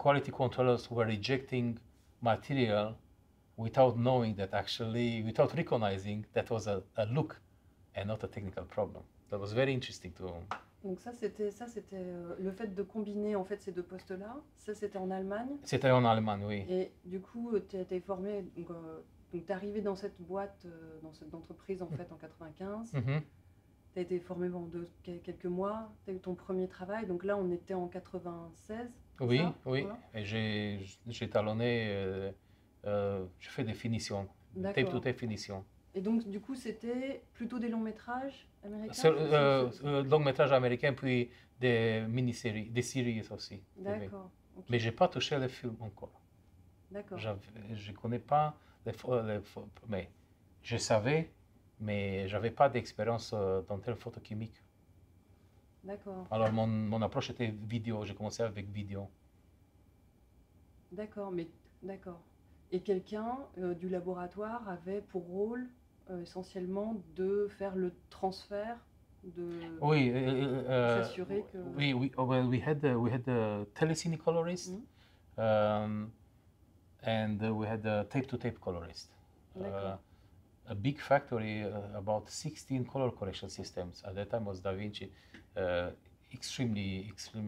quality controllers were rejecting material without knowing that actually, without recognizing that was a look and not a technical problem. That was very interesting to.
Donc ça c'était le fait de combiner en fait ces deux postes-là. Ça c'était en Allemagne.
C'était en Allemagne, oui.
Et du coup, tu as été formé, donc tu es arrivé dans cette boîte, dans cette entreprise en fait en 95.
Mhm.
Tu as été formé pendant quelques mois, tu as eu ton premier travail. Donc là, on était en 96. c'est
Oui,
ça
oui.
Voilà.
Et j'ai talonné, je fais des finitions, tape to
D'accord.
tape finition.
Et donc, du coup, c'était plutôt des longs métrages américains
Long métrage américain, puis des mini-séries, des séries aussi. TV.
D'accord. ok.
Mais j'ai pas touché les films encore.
D'accord.
Je connais pas mais je savais, mais j'avais pas d'expérience dans tel photochimique.
D'accord.
Alors mon approche était vidéo, j'ai commencé avec vidéo.
D'accord. Mais d'accord. Et quelqu'un du laboratoire avait pour rôle essentiellement de faire le transfert de
Oui,
s'assurer que.
oui, well, we had the telecine colorist,
Mhm.
and we had the tape-to-tape colorist.
D'accord.
A big factory, about 16 color correction systems. At that time was DaVinci, extremely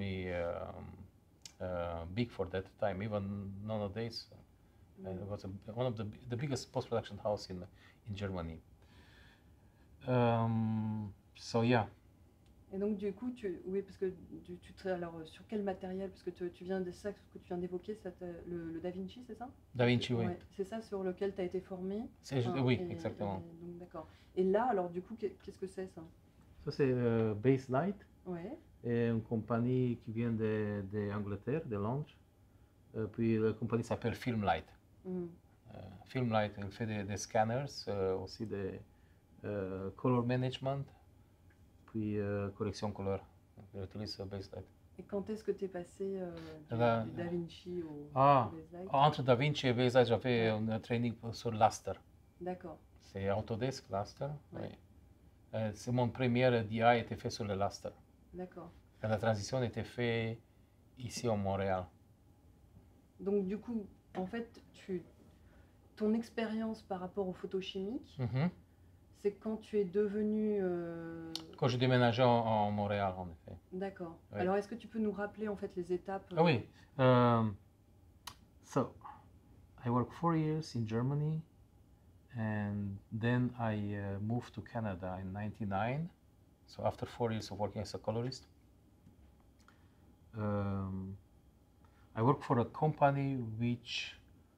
big for that time. Even nowadays, it was one of the biggest post-production house in Germany. So yeah.
Et donc du coup, oui, parce que alors sur quel matériel, parce que tu viens de ça, ce que tu viens d'évoquer, le DaVinci, c'est ça?
DaVinci, oui.
Ouais, c'est ça sur lequel tu as été formé?
Oui, exactement.
Donc d'accord. Et là, alors du coup, qu'est-ce que c'est ça?
Ça c'est Baselight,
Ouais.
une compagnie qui vient d'Angleterre, de Londres. Puis la compagnie s'appelle Filmlight.
Mm.
Filmlight, elle fait des scanners, aussi des color management, puis correction couleur. Elle utilise Baselight.
Et quand est-ce que tu es passé du DaVinci au Baselight?
Entre DaVinci et Baselight, j'avais un training sur Laster.
D'accord.
C'est Autodesk Laster.
Ouais.
Oui. C'est mon premier DI a été fait sur le Laster.
D'accord.
Et la transition était faite ici au Montréal.
Donc du coup, en fait, ton expérience par rapport au photochimique,
Mhm.
c'est quand tu es devenu...
Quand j'ai déménagé en Montréal, en effet.
D'accord.
Oui.
Alors, est-ce que tu peux nous rappeler en fait les étapes
Ah oui. So, I worked 4 years in Germany, and then I moved to Canada in '99. So after 4 years of working as a colorist, I worked for a company which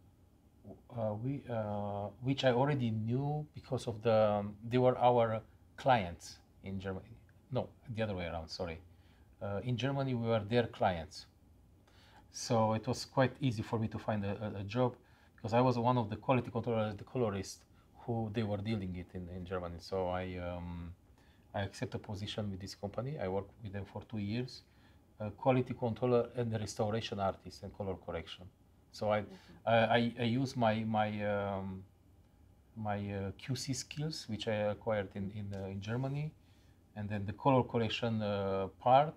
I already knew because of they were our clients in Germany. No, the other way around. Sorry. In Germany, we were their clients. So it was quite easy for me to find a job because I was one of the quality controllers, the colorists, who they were dealing it in Germany. So I accepted a position with this company. I worked with them for 2 years, quality controller and the restoration artist and color correction. So I use my QC skills, which I acquired in Germany, and then the color correction part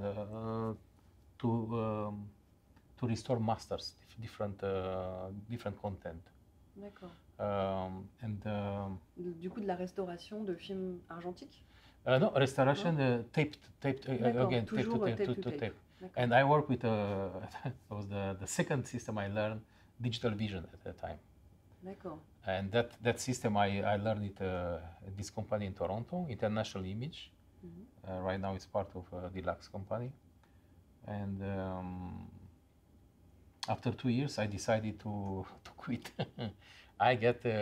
to restore masters, different content.
D'accord.
Du
coup, de la restauration de films argentiques?
No, restoration taped again,
toujours
tape to tape. And I work with that was the second system I learned, Digital Vision at that time.
D'accord.
And that system I learned it at this company in Toronto, International Image. Mm-hmm. Right now it's part of Deluxe company. And after 2 years, I decided to quit. I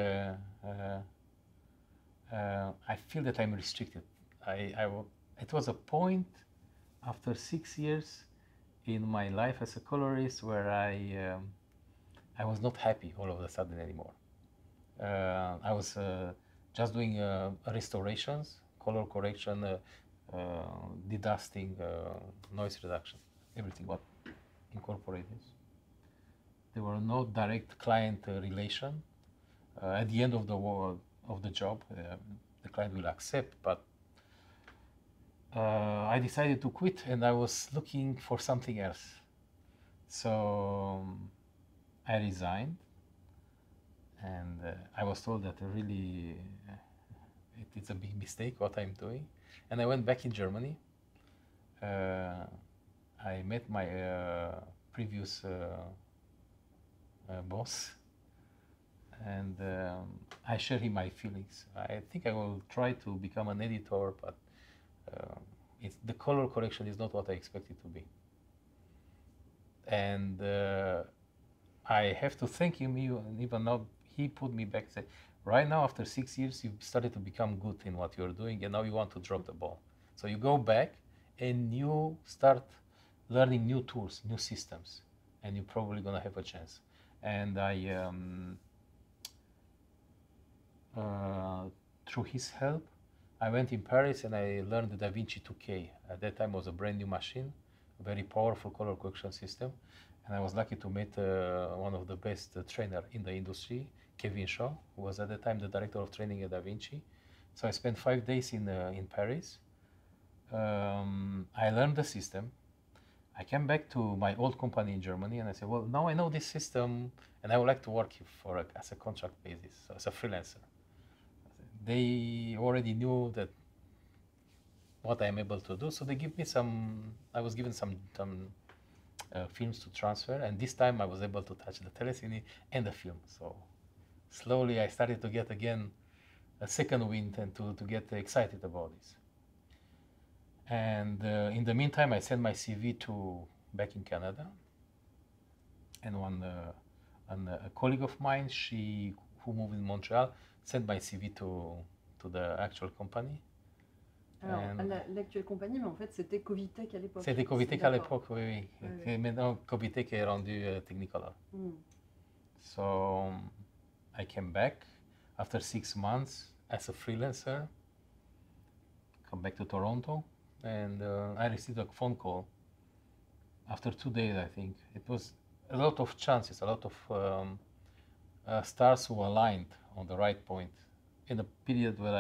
feel that I'm restricted. It was a point after 6 years in my life as a colorist where I was not happy all of a sudden anymore. I was just doing restorations, color correction, dedusting, noise reduction, everything what incorporated. There were no direct client relation. At the end of the job, the client will accept, but I decided to quit and I was looking for something else. So I resigned, and I was told that really it's a big mistake what I'm doing. And I went back in Germany. I met my previous boss, and I share him my feelings. I think I will try to become an editor, but the color correction is not what I expected to be. And I have to thank him, even now he put me back, said, right now after 6 years, you've started to become good in what you're doing, and now you want to drop the ball. So you go back and you start learning new tools, new systems, and you're probably gonna have a chance. And I, through his help, I went in Paris and I learned the DaVinci 2K. At that time it was a brand new machine, a very powerful color correction system. And I was lucky to meet one of the best trainer in the industry, Kevin Shaw, who was at the time the director of training at DaVinci. So I spent 5 days in Paris. I learned the system. I came back to my old company in Germany and I said, well, now I know this system and I would like to work as a contract basis, so as a freelancer. They already knew that what I'm able to do, so they give me I was given some films to transfer, and this time I was able to touch the telecine and the film. So slowly I started to get again a second wind and to get excited about this. And in the meantime, I sent my CV back in Canada, and a colleague of mine, who moved in Montreal, sent my CV to the actual company.
Alors, l'actuelle compagnie, mais en fait, c'était Covitech à l'époque.
C'était Covitech à l'époque, oui. Et maintenant, Covitech est rendu Technicolor. So I came back after 6 months as a freelancer, come back to Toronto, and I received a phone call after 2 days, I think. It was a lot of chances, a lot of stars who aligned on the right point in a period where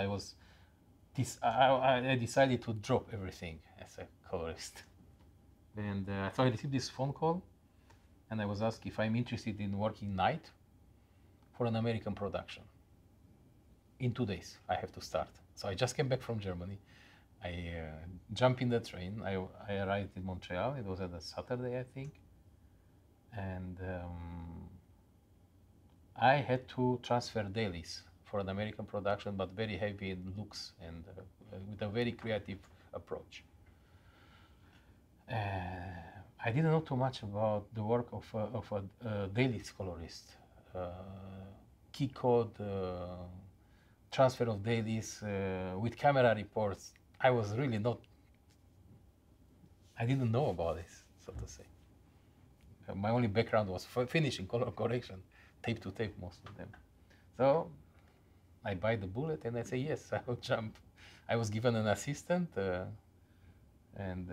I decided to drop everything as a colorist. And so I received this phone call, and I was asked if I'm interested in working night for an American production. In 2 days, I have to start. So I just came back from Germany. I jumped in the train. I arrived in Montreal. It was on a Saturday, I think. And I had to transfer dailies for an American production, but very heavy in looks and with a very creative approach. I didn't know too much about the work of a dailies colorist. Key code, transfer of dailies with camera reports. I was really I didn't know about this, so to say. My only background was finishing color correction, tape to tape, most of them. So I bite the bullet and I say, yes, I will jump. I was given an assistant, and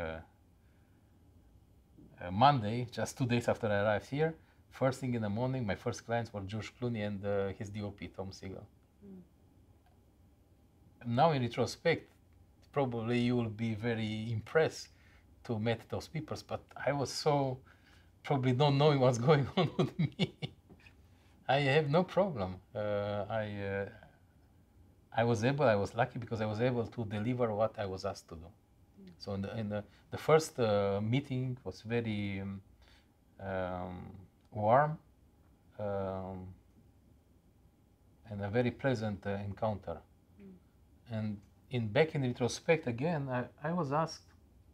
Monday, just 2 days after I arrived here, first thing in the morning, my first clients were George Clooney and his DOP, Tom Siegel. Now in retrospect, probably you will be very impressed to meet those people, but I was so probably not knowing what's going on with me. I have no problem. I was lucky because I was able to deliver what I was asked to do. So in the first meeting was very warm and a very pleasant encounter. And back in retrospect again, I was asked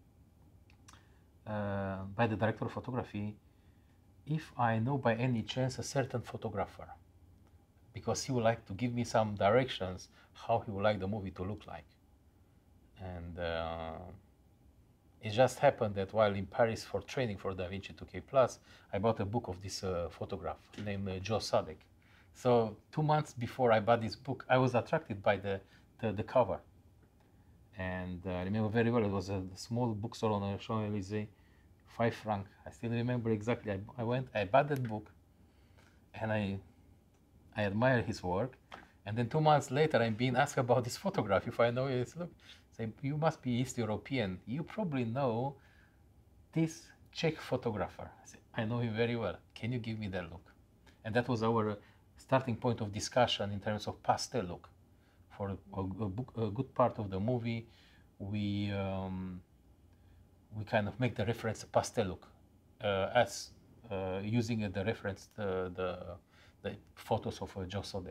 by the director of photography if I know by any chance a certain photographer, because he would like to give me some directions how he would like the movie to look like. And it just happened that while in Paris for training for DaVinci 2K Plus, I bought a book of this photographer named Joe Sadek. So 2 months before I bought this book, I was attracted by the cover. And I remember very well, it was a small bookstore on the Champs-Élysées, 5 francs. I still remember exactly. I went, I bought that book, and I admire his work. And then 2 months later, I'm being asked about this photograph. If I know it, look, say, you must be East European. You probably know this Czech photographer. I said, I know him very well. Can you give me that look? And that was our starting point of discussion in terms of pastel look. For a good part of the movie, we kind of make the reference to pastel look as using the reference the photos of Joe Sodek.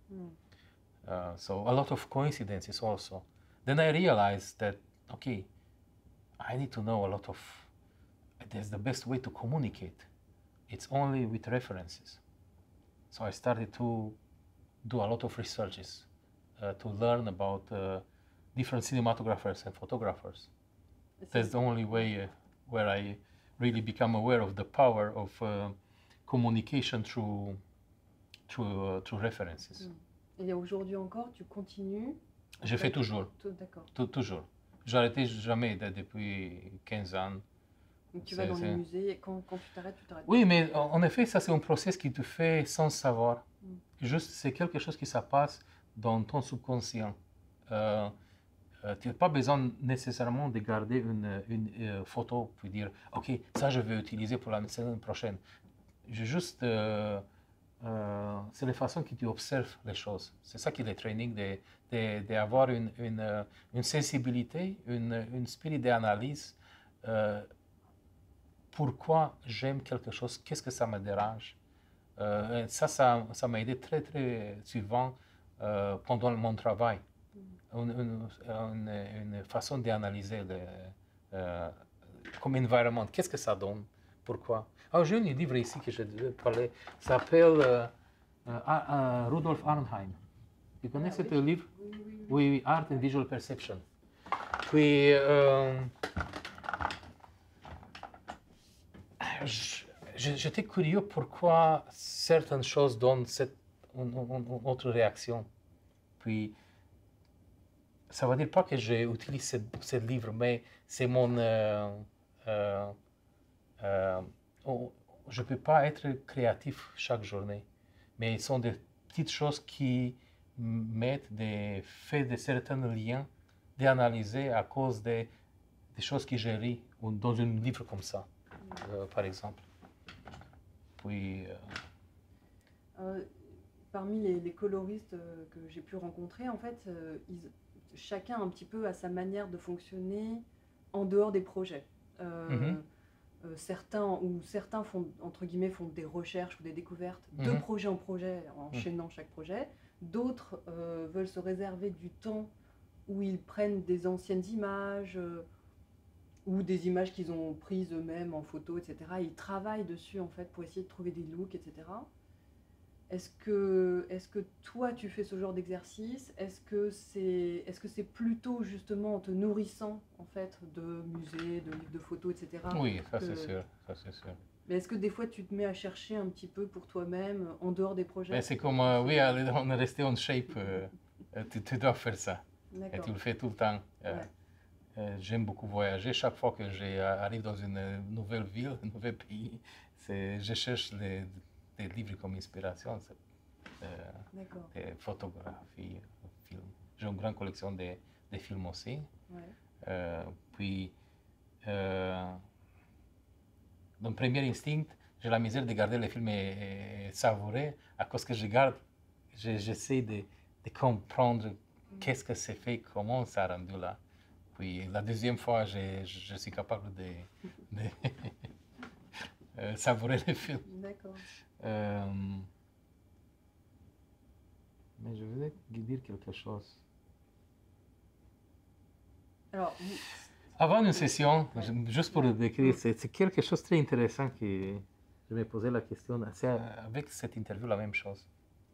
So a lot of coincidences also. Then I realized that, okay, I need to know a lot of, that's the best way to communicate. It's only with references. So I started to do a lot of researches to learn about different cinematographers and photographers. That's the only way where I really become aware of the power of communication through references.
Et aujourd'hui encore, tu continues?
Je fais toujours.
D'accord.
Toujours. J'ai arrêté jamais depuis 15 ans.
Donc tu vas dans les musées et quand tu t'arrêtes, tu t'arrêtes.
Oui, mais en effet, ça c'est un process qui te fait sans savoir. Juste, c'est quelque chose qui se passe dans ton subconscient. Tu n'as pas besoin nécessairement de garder une photo puis dire, OK, ça je vais utiliser pour la semaine prochaine. Juste, c'est la façon que tu observes les choses. C'est ça qui est le training, d'avoir une sensibilité, une spirit d'analyse. Pourquoi j'aime quelque chose, qu'est-ce que ça me dérange. Ça m'a aidé très, très souvent pendant mon travail. Une façon d'analyser comme environnement. Qu'est-ce que ça donne? Pourquoi? Alors, j'ai un livre ici que je devais parler. Ça s'appelle Rudolf Arnheim. Tu connais ce livre? Oui, Art and Visual Perception. Puis, j'étais curieux pourquoi certaines choses donnent une autre réaction. Puis, ça ne veut dire pas que j'utilise ce livre, mais c'est mon... je ne peux pas être créatif chaque journée, mais ce sont des petites choses qui m'aident de faire de certains liens, d'analyser à cause des choses que j'ai lues dans un livre comme ça, par exemple. Puis...
Parmi les coloristes que j'ai pu rencontrer, en fait, chacun un petit peu a sa manière de fonctionner en dehors des projets. Certains font, entre guillemets, font des recherches ou des découvertes de projet en projet, enchaînant chaque projet. D'autres veulent se réserver du temps où ils prennent des anciennes images ou des images qu'ils ont prises eux-mêmes en photo, etc. Et ils travaillent dessus, en fait, pour essayer de trouver des looks, etc. Est-ce que toi, tu fais ce genre d'exercice? Est-ce que c'est plutôt justement en te nourrissant en fait de musées, de livres de photos, etc.
Oui, ça c'est sûr, ça c'est sûr.
Mais est-ce que des fois tu te mets à chercher un petit peu pour toi-même en dehors des projets?
Mais c'est comme, oui, on est resté en shape, tu dois faire ça. Et tu le fais tout le temps. J'aime beaucoup voyager. Chaque fois que j'arrive dans une nouvelle ville, un nouvel pays, je cherche des livres comme inspiration, des photographies, films. J'ai une grande collection de films aussi. Puis, dans le premier instinct, j'ai la misère de garder les films et savourer à cause que j'essaie de comprendre qu'est-ce que c'est fait, comment ça a rendu là. Puis la deuxième fois, je suis capable de savourer les films.
D'accord.
Mais je voulais dire quelque chose.
Alors,
avant une session, juste pour le décrire, c'est quelque chose de très intéressant que je me posais la question. C'est avec cette interview la même chose.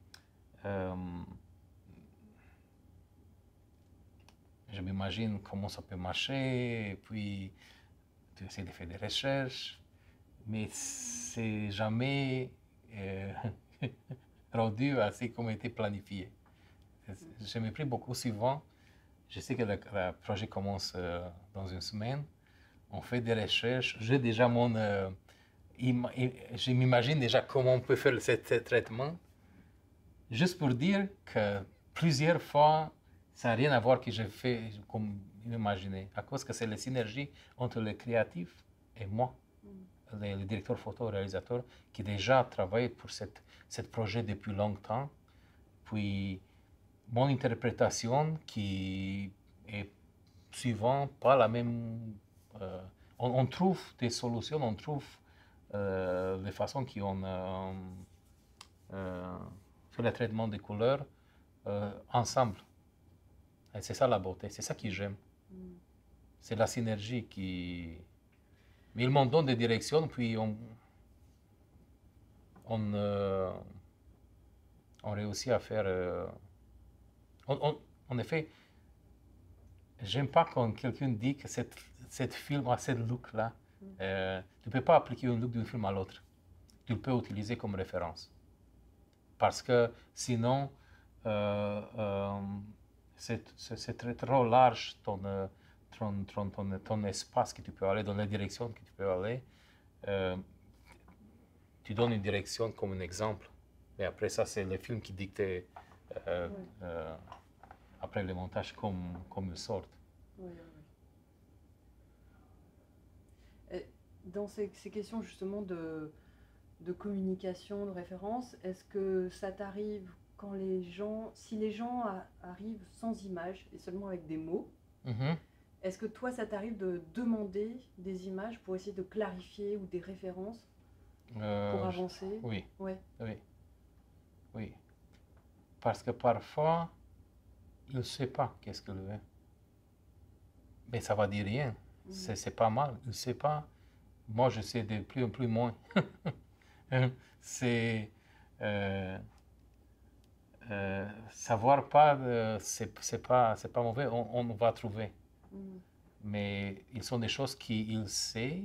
Je m'imagine comment ça peut marcher, et puis tu essaies de faire des recherches, mais c'est jamais rendu assez comme était planifié. Je me prie beaucoup souvent. Je sais que le projet commence dans une semaine. On fait des recherches. J'ai déjà je m'imagine déjà comment on peut faire ce traitement. Juste pour dire que plusieurs fois, ça n'a rien à voir que je fais comme imaginé. À cause que c'est la synergie entre le créatif et moi. les directeurs photo, réalisateurs, qui déjà travaillent pour ce projet depuis longtemps. Puis, mon interprétation qui est souvent pas la même. On trouve des solutions, on trouve les façons qu'on fait le traitement des couleurs ensemble. Et c'est ça la beauté, c'est ça que j'aime. C'est la synergie qui. Mais ils m'en donnent des directions, puis on réussit à faire. En effet, j'aime pas quand quelqu'un dit que cette film a cette look-là. Tu ne peux pas appliquer un look d'un film à l'autre. Tu le peux utiliser comme référence. Parce que sinon, c'est trop large ton espace que tu peux aller, dans la direction que tu peux aller. Tu donnes une direction comme un exemple. Mais après ça, c'est le film qui dicte après le montage comme il sort.
Oui. Et dans ces questions justement de communication, de référence, est-ce que ça t'arrive quand si les gens arrivent sans images et seulement avec des mots, est-ce que toi ça t'arrive de demander des images pour essayer de clarifier ou des références pour avancer?
Oui.
Ouais.
Oui. Parce que parfois, il ne sait pas qu'est-ce qu'il veut. Mais ça va dire rien. C'est pas mal. Il ne sait pas. Moi, je sais de plus en plus moins. C'est savoir pas, c'est pas mauvais. On va trouver. Mais ils sont des choses qu'il sait.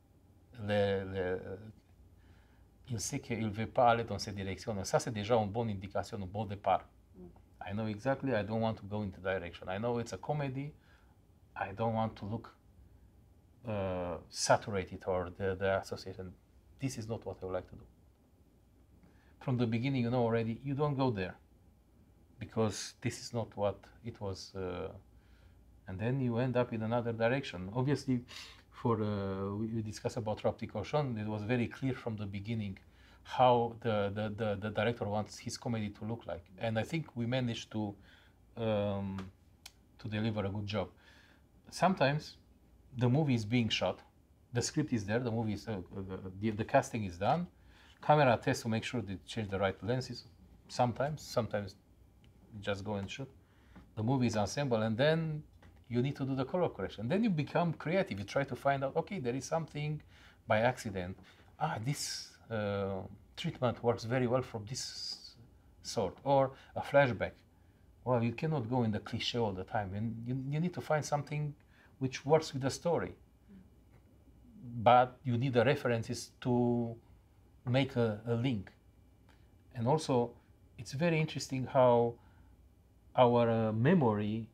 Il sait qu'il ne veut pas aller dans cette direction. Et ça, c'est déjà une bonne indication, un bon départ. I know exactly, I don't want to go in that direction. I know it's a comedy. I don't want to look saturated or the association. This is not what I would like to do. From the beginning, you know already, you don't go there. Because this is not what it was. And then you end up in another direction. Obviously, we discussed about Raptic Ocean, it was very clear from the beginning how the director wants his comedy to look like. And I think we managed to deliver a good job. Sometimes the movie is being shot, the script is there, the movie is, the casting is done, camera tests to make sure they change the right lenses. Sometimes you just go and shoot. The movie is assembled, and then you need to do the color correction. Then you become creative. You try to find out, okay, there is something by accident. This treatment works very well from this sort, or a flashback. Well, you cannot go in the cliche all the time, and you need to find something which works with the story. But you need the references to make a link. And also, it's very interesting how our memory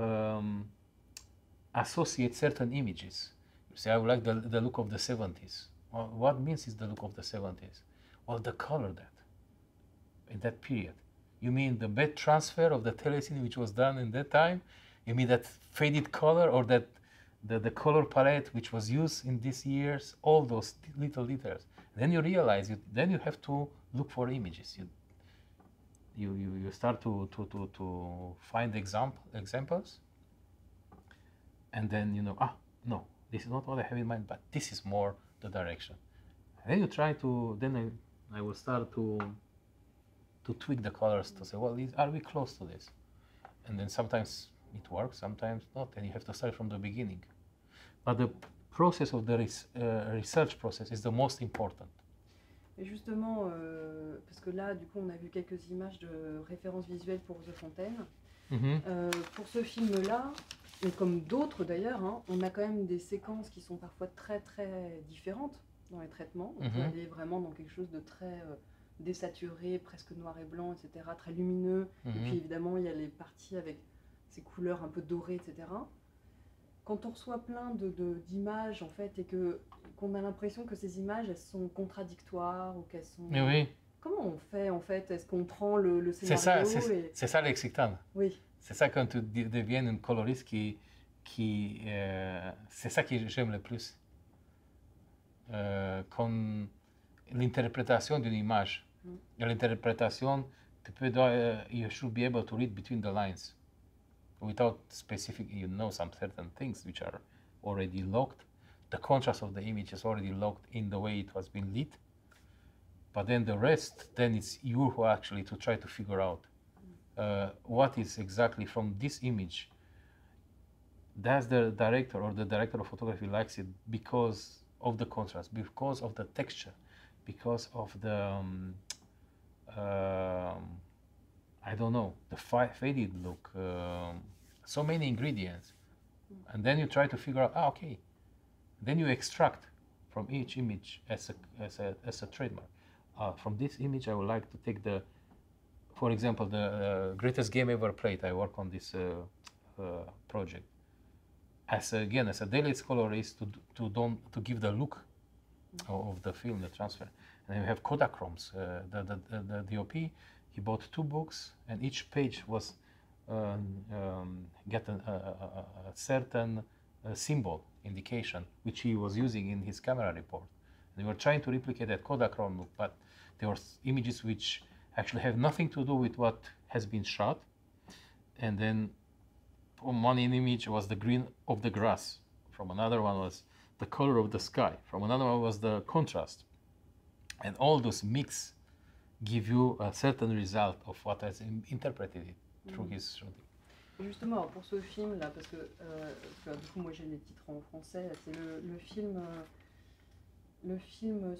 associates certain images. You say, I would like the look of the 70s. Well, what means is the look of the 70s? Well, the color in that period. You mean the bed transfer of the telecine which was done in that time? You mean that faded color, or that the color palette which was used in these years? All those little details. Then you realize, then you have to look for images. You start to find examples, and then you know, no, this is not what I have in mind, but this is more the direction. And then you try to, then I will start to tweak the colors to say, well, are we close to this? And then sometimes it works, sometimes not, and you have to start from the beginning. But the process of the research process is the most important.
Et justement, parce que là, du coup, on a vu quelques images de références visuelles pour The Fontaine. Pour ce film-là, et comme d'autres d'ailleurs, on a quand même des séquences qui sont parfois très très différentes dans les traitements. On peut aller vraiment dans quelque chose de très désaturé, presque noir et blanc, etc., très lumineux. Et puis évidemment, il y a les parties avec ces couleurs un peu dorées, etc. Quand on reçoit plein d'images, en fait, et qu'on a l'impression que ces images, elles sont contradictoires ou qu'elles sont...
Mais oui.
Comment on fait, en fait? Est-ce qu'on prend le scénario
C'est ça l'excitant.
Oui.
C'est ça quand tu deviens une coloriste c'est ça que j'aime le plus. l'interprétation d'une image. Et l'interprétation, you should be able to read between the lines without specific, some certain things which are already locked. The contrast of the image is already locked in the way it has been lit. But then the rest, then it's you who actually to try to figure out what is exactly from this image. Does the director or the director of photography likes it because of the contrast, because of the texture, because of the, I don't know, the faded look, so many ingredients. And then you try to figure out, okay, then you extract from each image as a trademark. From this image, I would like to take for example, the greatest game ever played. I work on this project. As a daily colorist to give the look of the film, the transfer. And then we have Kodachromes. The DOP, he bought 2 books, and each page was get a certain symbol indication, which he was using in his camera report. They were trying to replicate that Kodachrome look, but there were images which actually have nothing to do with what has been shot. And then from one image was the green of the grass, from another one was the color of the sky, from another one was the contrast. And all those mix give you a certain result of what has interpreted it through his shooting.
Justement, alors pour ce film-là, parce que du coup, moi j'ai les titres en français, c'est le film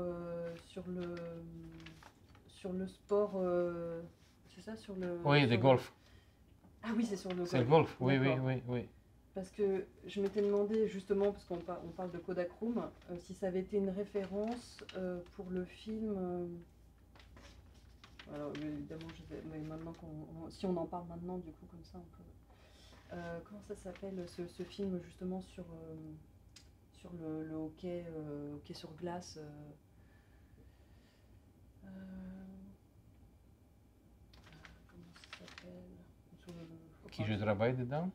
sur le sport, c'est ça, sur le...
Oui,
sur
le golf.
Ah oui, c'est sur le golf.
C'est le golf, oui.
Parce que je m'étais demandé, justement, parce qu'on parle de Kodachrome, si ça avait été une référence pour le film... Alors évidemment, mais maintenant si on en parle maintenant, du coup, comme ça, on peut... comment ça s'appelle ce film, justement, sur le hockey, hockey sur glace comment ça s'appelle
Qui je travaille dedans?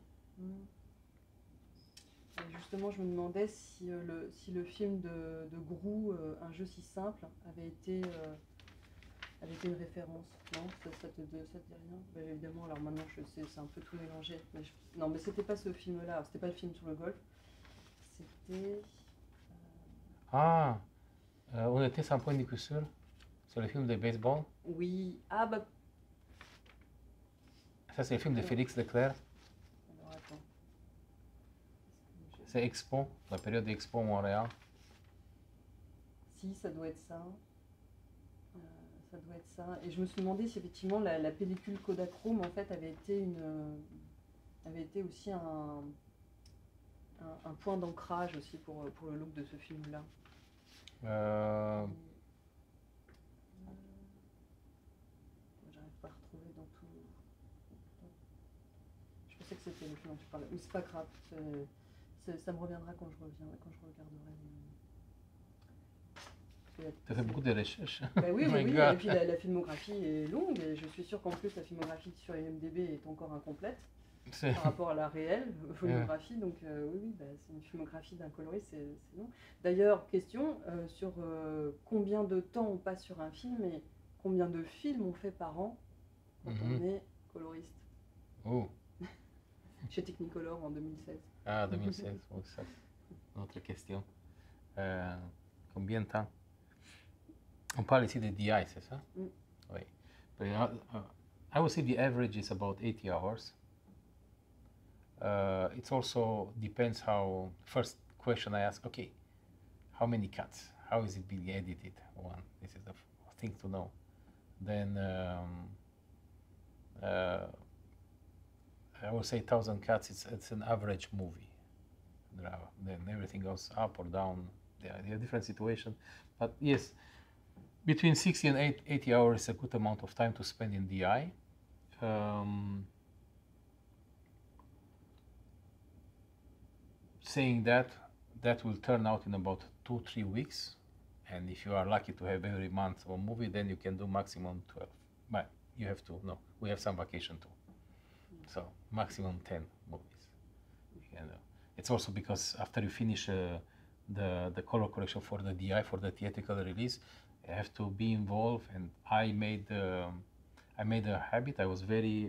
Et justement, je me demandais si le film de Grou, Un jeu si simple, avait été une référence. Non, ça te dit rien? Ben, évidemment, alors maintenant, c'est un peu tout mélangé. Non, mais c'était pas ce film-là, c'était pas le film sur le golf. C'était...
on était sans point de curseur sur le film de baseball.
Oui, ah bah...
Ça, c'est le film de Félix Leclerc.
Alors, attends.
C'est Expo, la période d'Expo Montréal.
Si, ça doit être ça. Ça doit être ça. Et je me suis demandé si effectivement la pellicule Kodachrome en fait avait été aussi un point d'ancrage aussi pour le look de ce film-là. J'arrive pas à retrouver dans tout. Je pensais que c'était le film dont tu parlais, mais c'est pas grave. Ça me reviendra quand je regarderai.
Tu as fait beaucoup de recherches.
Ben oui, oui. Et puis la filmographie est longue, et je suis sûre qu'en plus la filmographie sur IMDb est encore incomplète par rapport à la réelle filmographie. Donc oui, c'est une filmographie d'un coloriste, c'est long. D'ailleurs, question sur combien de temps on passe sur un film et combien de films on fait par an quand on est coloriste.
Oh.
Chez Technicolor en 2016.
Ah, 2016, oui, ça. Autre question. Combien de temps? On parle ici de DI, c'est ça? Oui. But, I would say the average is about 80 hours. It also depends how, first question I ask, okay, how many cuts? How is it being edited? One, this is the thing to know. Then I would say 1,000 cuts, it's an average movie. Then everything goes up or down. There are different situations. But yes, between 60 and 80 hours is a good amount of time to spend in DI. Saying that will turn out in about 2-3 weeks. And if you are lucky to have every month a movie, then you can do maximum 12. But you have to, no, we have some vacation too. So maximum 10 movies. It's also because after you finish the color correction for the DI, for the theatrical release. I have to be involved, and I made a habit. I was very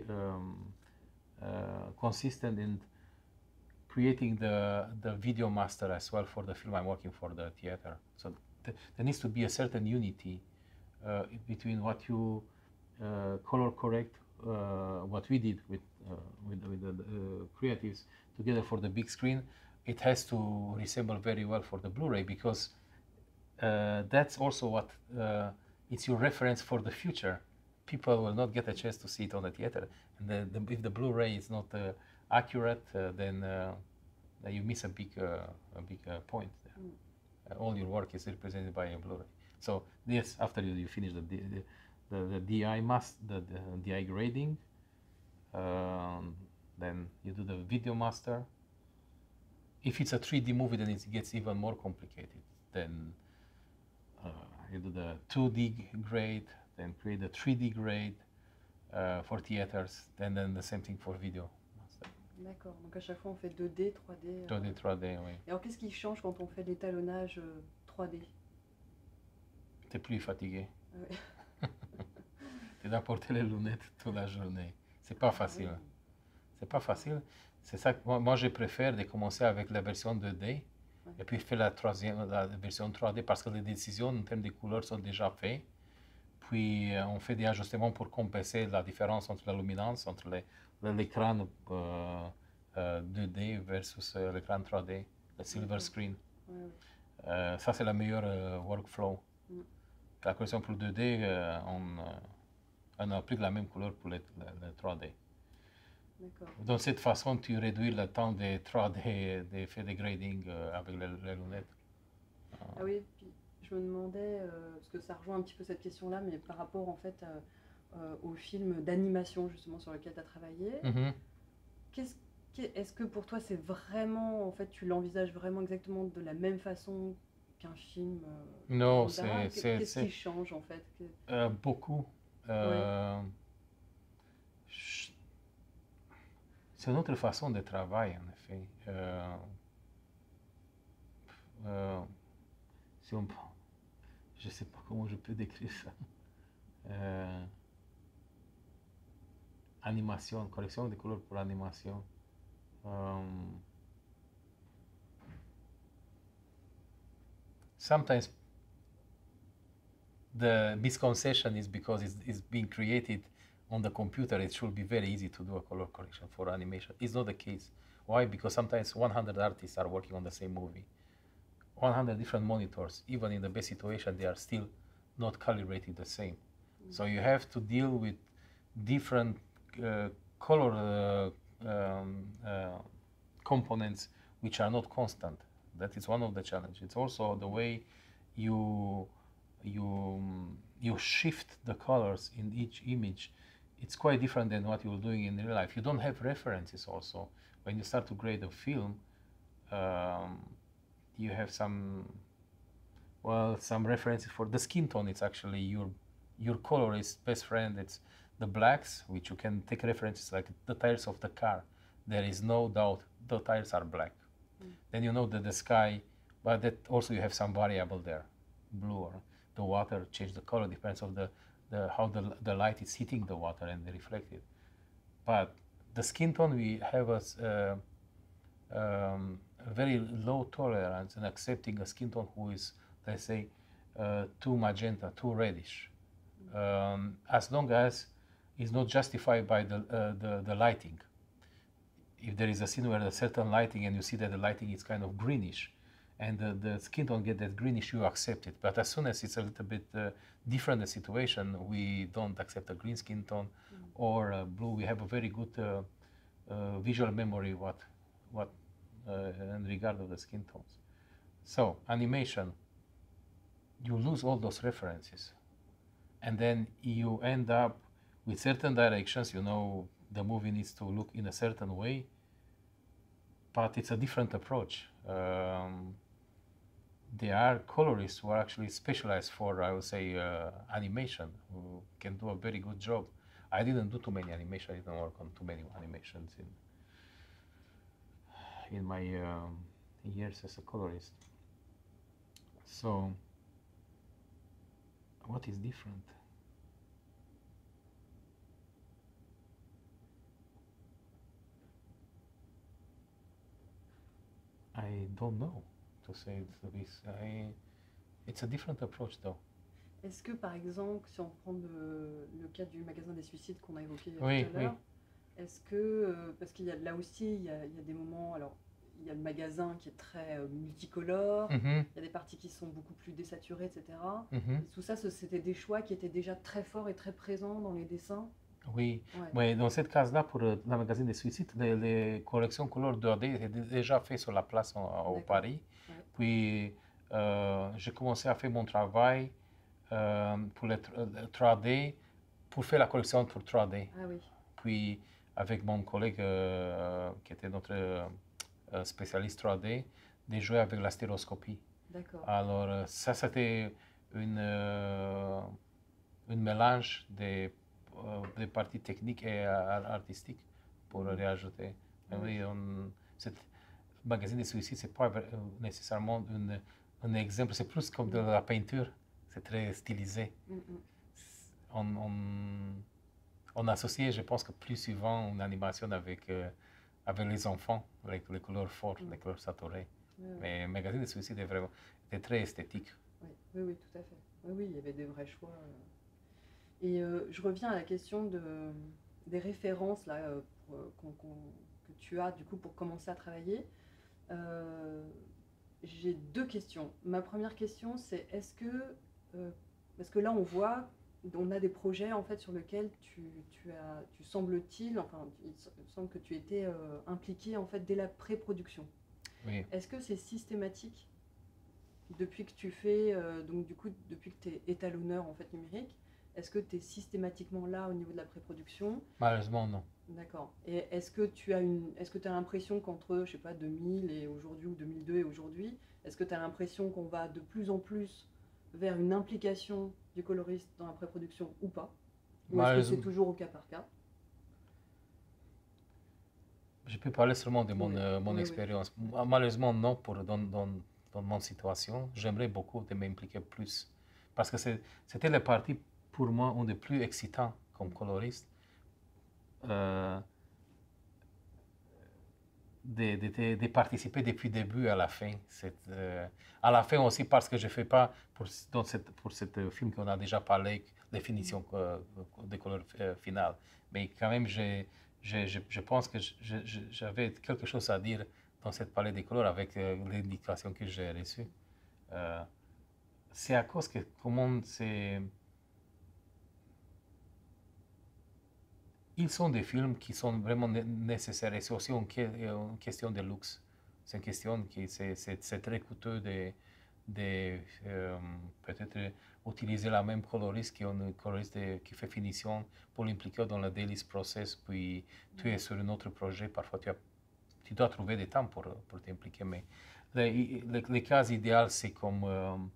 consistent in creating the video master as well for the film I'm working for the theater. So there needs to be a certain unity between what you color correct, what we did with the creatives together for the big screen. It has to resemble very well for the Blu-ray, because that's also what it's your reference for the future. People will not get a chance to see it on the theater, and if the Blu-ray is not accurate, then you miss a big point there. All your work is represented by a Blu-ray. So yes, after you finish the DI the DI grading, then you do the video master. If it's a 3D movie, then it gets even more complicated. Then you do the 2D grade, then create the 3D grade for theaters, and then the same thing for video.
D'accord, donc à chaque fois on fait 2D, 3D.
2D, 3D, oui.
Et alors qu'est-ce qui change quand on fait l'étalonnage 3D?
T'es plus fatigué.
Ouais.
Tu dois porter les lunettes toute la journée. C'est pas facile.
Oui.
C'est pas facile. C'est ça que moi je préfère de commencer avec la version 2D et puis faire la version 3D, parce que les décisions en termes de couleurs sont déjà faites. Puis on fait des ajustements pour compenser la différence entre la luminance, entre l'écran 2D versus l'écran 3D, le silver screen.
Ouais.
Ça, c'est le meilleur workflow. La correction pour 2D, on applique la même couleur pour le 3D. De cette façon, tu réduis le temps de 3D, de faire des grading avec les lunettes.
Ah oui, puis je me demandais, parce que ça rejoint un petit peu cette question-là, mais par rapport en fait au film d'animation justement sur lequel tu as travaillé, est-ce que pour toi c'est vraiment, en fait, tu l'envisages vraiment exactement de la même façon qu'un film
Non,
qu'est-ce qui change en fait
beaucoup. C'est une autre façon de travailler, en effet. Je ne sais pas comment je peux décrire ça. Animation, correction de couleurs pour animation. Sometimes the misconception is because it's being created on the computer, it should be very easy to do a color correction for animation. It's not the case. Why? Because sometimes 100 artists are working on the same movie. 100 different monitors, even in the best situation, they are still not calibrated the same. So you have to deal with different color components which are not constant. That is one of the challenges. It's also the way you shift the colors in each image. It's quite different than what you're doing in real life. You don't have references also. When you start to grade a film, you have some references for the skin tone. It's actually your colorist best friend. It's the blacks, which you can take references like the tires of the car. There is no doubt the tires are black. Then you know that the sky, but that also you have some variable there, blue or the water change the color, depends on how the light is hitting the water and reflected. But the skin tone, we have a very low tolerance in accepting a skin tone who is, let's say, too magenta, too reddish, as long as it's not justified by the lighting. If there is a scene where there's certain lighting and you see that the lighting is kind of greenish, and the skin tone get that greenish, you accept it. But as soon as it's a little bit different the situation, we don't accept a green skin tone or blue. We have a very good visual memory in regard of the skin tones. So animation, you lose all those references, and then you end up with certain directions. You know, the movie needs to look in a certain way, but it's a different approach. There are colorists who are actually specialized for, I would say, animation, who can do a very good job. I didn't do too many animation. I didn't work on too many animations in my years as a colorist. So, what is different? I don't know, to say the least. It's a different approach, though.
Est-ce que, par exemple, si on prend le cas du magasin des suicides qu'on a évoqué
Oui,
tout à l'heure, est-ce que, parce qu'il y a là aussi, il y a des moments, alors il y a le magasin qui est très multicolore,
Mhm,
il y a des parties qui sont beaucoup plus désaturées, etc.
mhm.
Et tout ça, c'était des choix qui étaient déjà très forts et très présents dans les dessins.
Oui,
Ouais,
mais dans cette case-là, pour la magazine des suicides, les corrections couleur 2D étaient déjà faites sur la place au
d'accord.
Paris.
Ouais.
Puis, j'ai commencé à faire mon travail pour le 3D, pour faire la correction pour 3D.
Ah oui,
Puis, avec mon collègue qui était notre spécialiste 3D, de jouer avec la stéroscopie.
d'accord.
Alors, ça, c'était un mélange des parties techniques et artistiques pour
Mhm.
réajouter.
Ah
Oui,
oui.
cette magazine de suicide, c'est pas nécessairement un exemple, c'est plus comme de
Mhm.
la peinture, c'est très stylisé.
Mhm.
On, on, on associait, je pense que plus souvent, une animation avec les enfants, avec les couleurs fortes,
Mhm.
les couleurs saturées.
Ouais, ouais.
Mais magazine de suicide était très esthétique.
Oui, oui, oui, tout à fait. Oui, oui, il y avait des vrais choix. Et je reviens à la question des références là, que tu as du coup pour commencer à travailler. Euh, j'ai deux questions. Ma première question, c'est parce que là on voit, on a des projets en fait sur lesquels tu semble-t-il, enfin il semble que tu étais impliqué en fait dès la pré-production.
Oui.
Est-ce que c'est systématique depuis que tu fais, donc du coup, depuis que tu es étalonneur en fait numérique, est-ce que tu es systématiquement là au niveau de la pré-production?
Malheureusement, non.
D'accord. Et est-ce que est-ce que tu as l'impression qu'entre, je sais pas, 2000 et aujourd'hui, ou 2002 et aujourd'hui, est-ce que tu as l'impression qu'on va de plus en plus vers une implication du coloriste dans la pré-production ou pas? Ou est-ce que c'est toujours au cas par cas?
Je peux parler seulement de mon,
Oui,
mon
oui, oui.
expérience. Malheureusement, non, dans mon situation. J'aimerais beaucoup de m'impliquer plus. Parce que c'était la partie, pour moi, une des plus excitantes comme coloriste. De participer depuis le début à la fin. À la fin aussi parce que je ne fais pas, pour ce film qu'on a déjà parlé, définition de couleur finale. Mais quand même, je pense que j'avais quelque chose à dire dans cette palette de couleurs avec l'indication que j'ai reçue. C'est à cause que comment c'est... Ils sont des films qui sont vraiment nécessaires et c'est aussi une question de luxe. C'est une question qui c'est très coûteux de peut-être utiliser la même coloriste qu'un coloriste qui fait finition pour l'impliquer dans le daily process, puis tu es sur un autre projet, parfois tu dois trouver du temps pour t'impliquer. Mais le cas idéal, c'est comme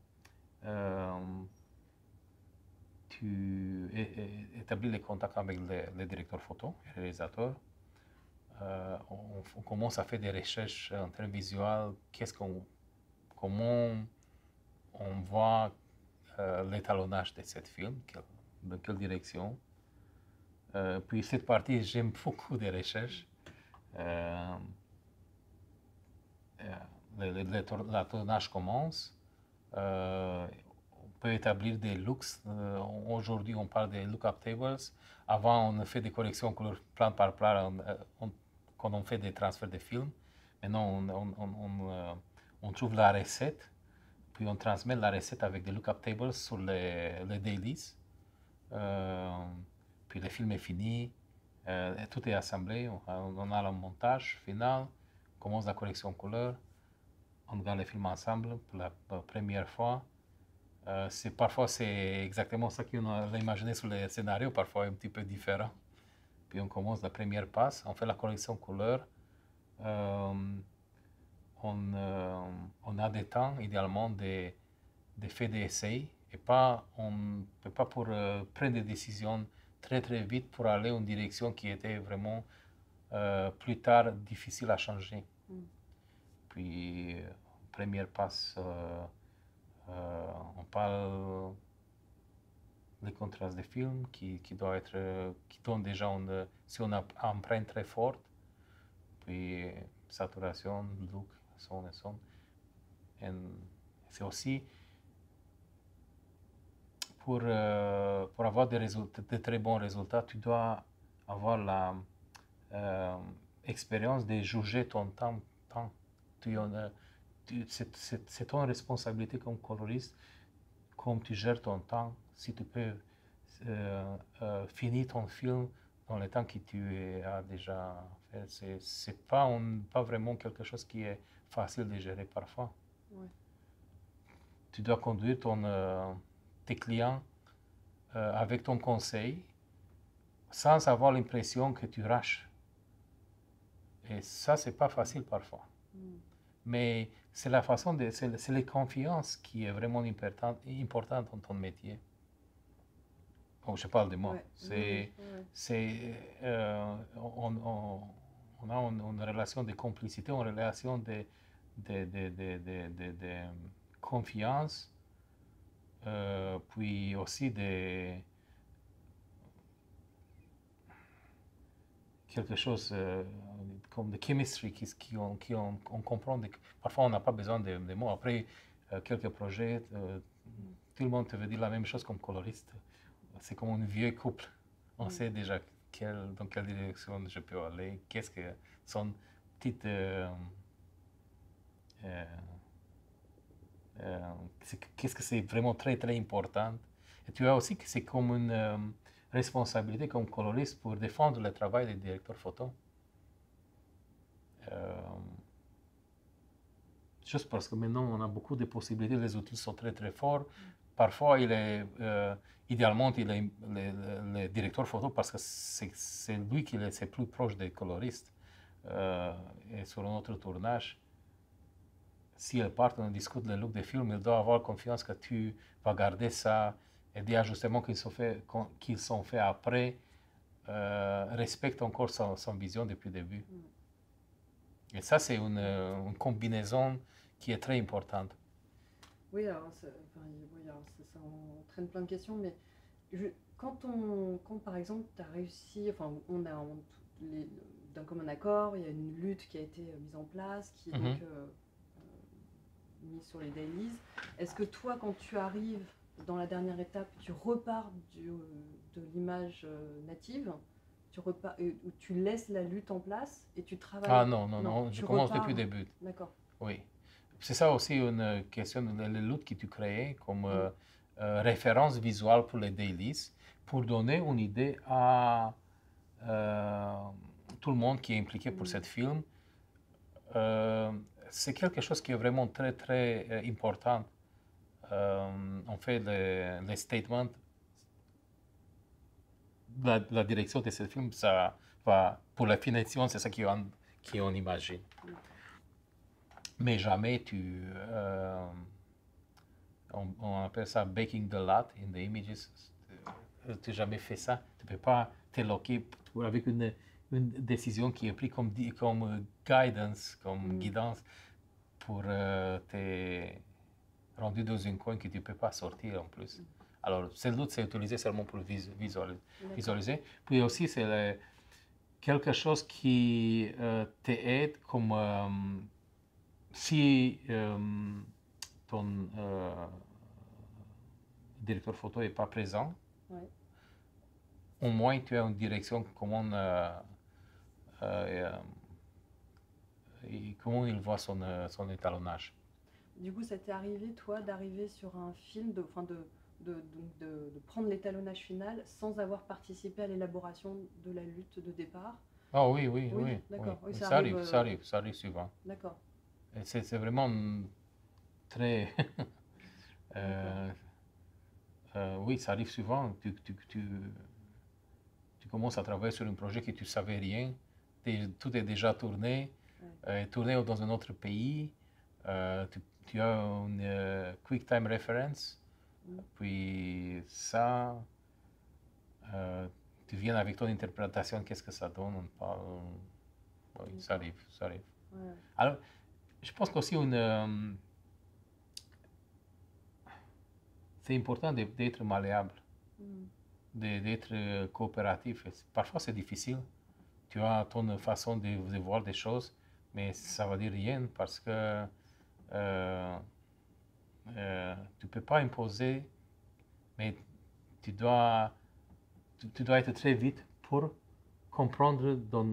tu établis les contacts avec le directeur photo, le réalisateur. On commence à faire des recherches en termes visuels, comment on voit l'étalonnage de ce film, dans quelle direction. Puis cette partie, j'aime beaucoup des recherches. Le tournage commence. On peut établir des looks. Aujourd'hui, on parle des look-up tables. Avant, on fait des corrections couleur plan par plan quand on fait des transferts de films. Maintenant, on trouve la recette, puis on transmet la recette avec des look-up tables sur les dailies. Puis le film est fini, tout est assemblé, on a le montage final, on commence la correction couleur, on regarde le film ensemble pour la première fois. Parfois, c'est exactement ça qu'on a imaginé sur le scénario, parfois un petit peu différent. Puis on commence la première passe, on fait la correction couleur. On a des temps, idéalement, de faire des essais. Et on ne peut pas prendre des décisions très très vite pour aller en direction qui était vraiment plus tard difficile à changer. Puis, première passe parle des contrastes de film qui doit être, qui donne déjà si on a une empreinte très forte, puis saturation, look, son et son. Et c'est aussi pour avoir de très bons résultats, tu dois avoir la expérience de juger ton temps. C'est ton responsabilité comme coloriste, comme tu gères ton temps, si tu peux finir ton film dans le temps que tu as déjà fait. C'est pas vraiment quelque chose qui est facile de gérer parfois.
Ouais.
Tu dois conduire tes clients avec ton conseil sans avoir l'impression que tu rushes. Et ça, c'est pas facile parfois. Mais c'est la façon c'est la confiance qui est vraiment importante dans ton métier. Bon, je parle de moi.
Ouais.
On a une relation de complicité, une relation de confiance, puis aussi quelque chose comme de chemistry on comprend. Parfois, on n'a pas besoin de mots. Après quelques projets, tout le monde te veut dire la même chose comme coloriste. C'est comme un vieux couple. On sait déjà dans quelle direction je peux aller, qu'est-ce que sont petites... qu'est-ce que c'est vraiment très, très important. Et tu as aussi que c'est comme une responsabilité comme coloriste pour défendre le travail des directeurs photo. Juste parce que maintenant, on a beaucoup de possibilités, les outils sont très, très forts. Parfois, idéalement, il est le directeur photo parce que c'est lui qui est plus proche des coloristes. Et sur notre tournage, si le partenaire discute le look des films, il doit avoir confiance que tu vas garder ça et des ajustements qu'ils sont faits après respectent encore son vision depuis le début. Et ça, c'est une combinaison qui est très importante.
Oui, alors ça entraîne plein de questions, mais quand par exemple tu as réussi, enfin on a d'un commun accord, il y a une lutte qui a été mise en place, qui est donc mise sur les dailies. Est-ce que toi, quand tu arrives dans la dernière étape, tu repars de l'image native, où tu laisses la lutte en place et tu travailles?
Ah non, je commence depuis le début.
D'accord.
Oui. C'est ça aussi une question, le look que tu crées comme référence visuelle pour les dailies, pour donner une idée à tout le monde qui est impliqué pour ce film. C'est quelque chose qui est vraiment très, très important. On fait les statements. La direction de ce film, ça va, pour la finition, c'est ça qu'on imagine. Mais jamais on appelle ça baking the lot in the images. Tu n'as jamais fait ça. Tu ne peux pas te loquer avec une décision qui est prise comme guidance, comme guidance pour te rendre dans un coin que tu ne peux pas sortir en plus. Alors, cette lutte, c'est utilisé seulement pour visualiser. Puis aussi, c'est quelque chose qui t'aide comme si ton directeur photo n'est pas présent, au moins tu as une direction comment il voit son étalonnage.
Du coup, ça t'est arrivé, toi, d'arriver sur un film, de prendre l'étalonnage final sans avoir participé à l'élaboration de la lutte de départ?
Ah oui.
D'accord.
Oui.
Oui,
Ça arrive souvent.
D'accord.
C'est vraiment très... oui, ça arrive souvent. Tu commences à travailler sur un projet que tu ne savais rien. Tout est déjà tourné, tourné dans un autre pays. Tu as une quick time reference. Puis ça, tu viens avec ton interprétation, qu'est-ce que ça donne, on parle. Oui, ça arrive.
Ouais.
Alors, je pense qu'aussi c'est important d'être malléable,
Mm.
d'être coopératif. Parfois, c'est difficile. Tu as ton façon de voir des choses, mais ça ne veut dire rien parce que tu ne peux pas imposer, mais tu dois, tu dois être très vite pour comprendre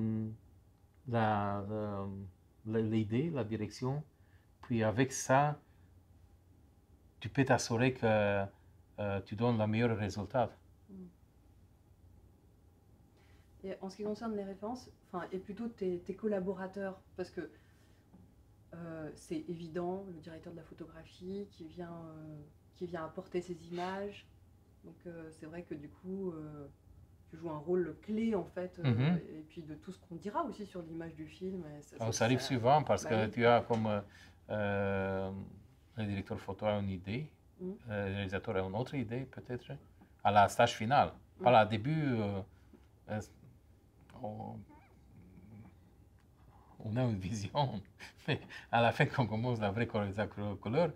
l'idée, la direction. Puis avec ça, tu peux t'assurer que tu donnes le meilleur résultat.
Et en ce qui concerne les références, et plutôt tes collaborateurs, parce que c'est évident, le directeur de la photographie qui vient apporter ses images. Donc c'est vrai que du coup, tu joues un rôle clé en fait, et puis de tout ce qu'on dira aussi sur l'image du film.
Ça arrive souvent parce
bah
que
oui.
tu as comme le directeur photo a une idée, le réalisateur a une autre idée peut-être, à la stage finale. Pas à début, on a une vision, mais à la fin, quand on commence la vraie couleur,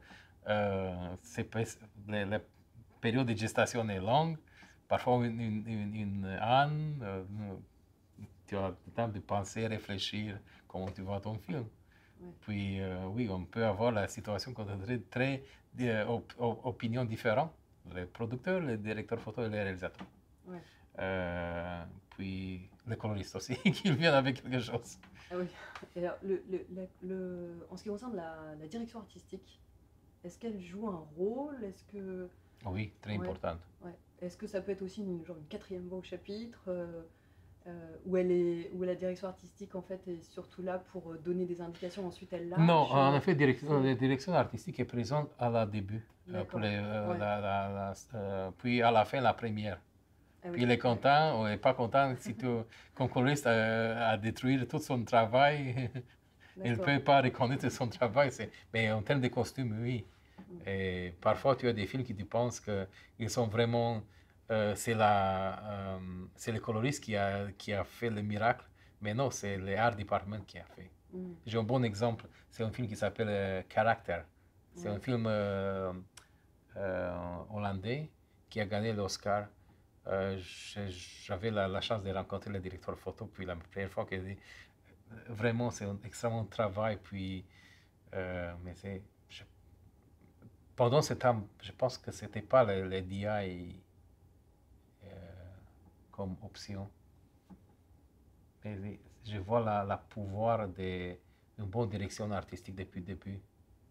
la période de gestation est longue. Parfois, une année, tu as le temps de penser, réfléchir comment tu vois ton film.
Ouais.
Puis, oui, on peut avoir la situation qu'on a très opinions différentes, les producteurs, les directeurs photo et les réalisateurs.
Ouais.
Puis, les coloristes aussi, qui viennent avec quelque chose.
Ah oui. Et alors, en ce qui concerne la direction artistique, est-ce qu'elle joue un rôle? Est-ce que...
Oui, très importante.
Ouais. Est-ce que ça peut être aussi une quatrième voix au chapitre, où la direction artistique en fait est surtout là pour donner des indications, ensuite elle lâche?
Non, en effet, la direction artistique est présente à la début, puis à la fin, la première.
Ah oui.
Puis il est content ou il n'est pas content si ton coloriste a détruit tout son travail. Il ne peut pas reconnaître son travail. Mais en termes de costumes, oui. Et parfois, tu as des films qui tu penses qu'ils sont vraiment... c'est le coloriste qui a fait le miracle. Mais non, c'est le art department qui a fait. J'ai un bon exemple. C'est un film qui s'appelle Character. C'est un film hollandais qui a gagné l'Oscar. J'avais la chance de rencontrer le directeur photo, puis la première fois qu'il dit vraiment c'est un extrêmement travail, puis mais pendant ce temps, je pense que c'était pas le DI comme option. Mais je vois la pouvoir d'une bonne direction artistique depuis le début.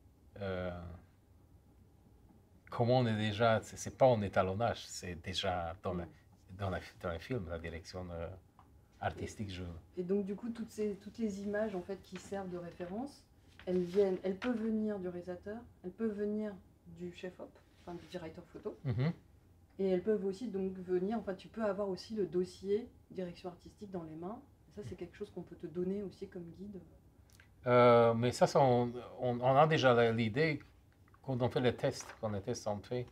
Comment on est déjà, c'est pas un étalonnage, c'est déjà dans le film, la direction artistique.
Et donc du coup, toutes les images en fait qui servent de référence, elles peuvent venir du réalisateur, elles peuvent venir du chef-op, enfin du directeur photo, et elles peuvent aussi donc venir, enfin tu peux avoir aussi le dossier direction artistique dans les mains, et ça c'est quelque chose qu'on peut te donner aussi comme guide.
Mais ça, on a déjà l'idée quand on fait les tests, quand les tests sont faits.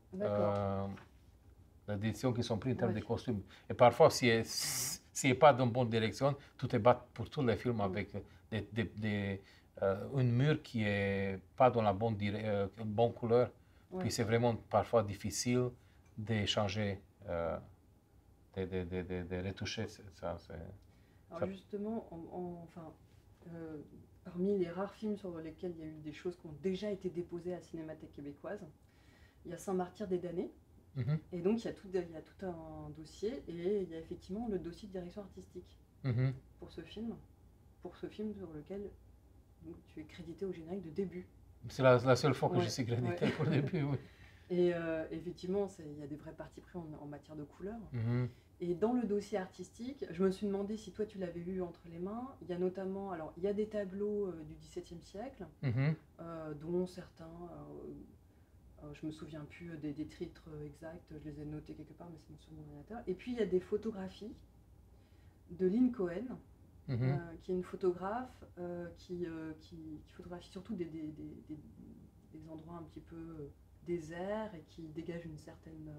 Les décisions qui sont prises en termes de costumes. Et parfois, s'il n'est pas dans une bonne direction, tout est bas pour tous les films avec une mur qui n'est pas dans la bonne couleur. Puis c'est vraiment parfois difficile de changer, de retoucher ça.
Alors justement, parmi les rares films sur lesquels il y a eu des choses qui ont déjà été déposées à la Cinémathèque québécoise, il y a Saint-Martyr des damnés. Et donc il y a tout un dossier, et il y a effectivement le dossier de direction artistique pour ce film sur lequel donc, tu es crédité au générique de début.
C'est la seule fois que je suis crédité pour le début, oui.
Et effectivement, il y a des vrais partis pris en matière de couleur. Et dans le dossier artistique, je me suis demandé si toi tu l'avais eu entre les mains. Il y a notamment, alors il y a des tableaux du XVIIe siècle, dont certains, je me souviens plus des titres exacts, je les ai notés quelque part, mais c'est sur mon ordinateur. Et puis il y a des photographies de Lynn Cohen, qui est une photographe qui photographie surtout des endroits un petit peu déserts et qui dégage une certaine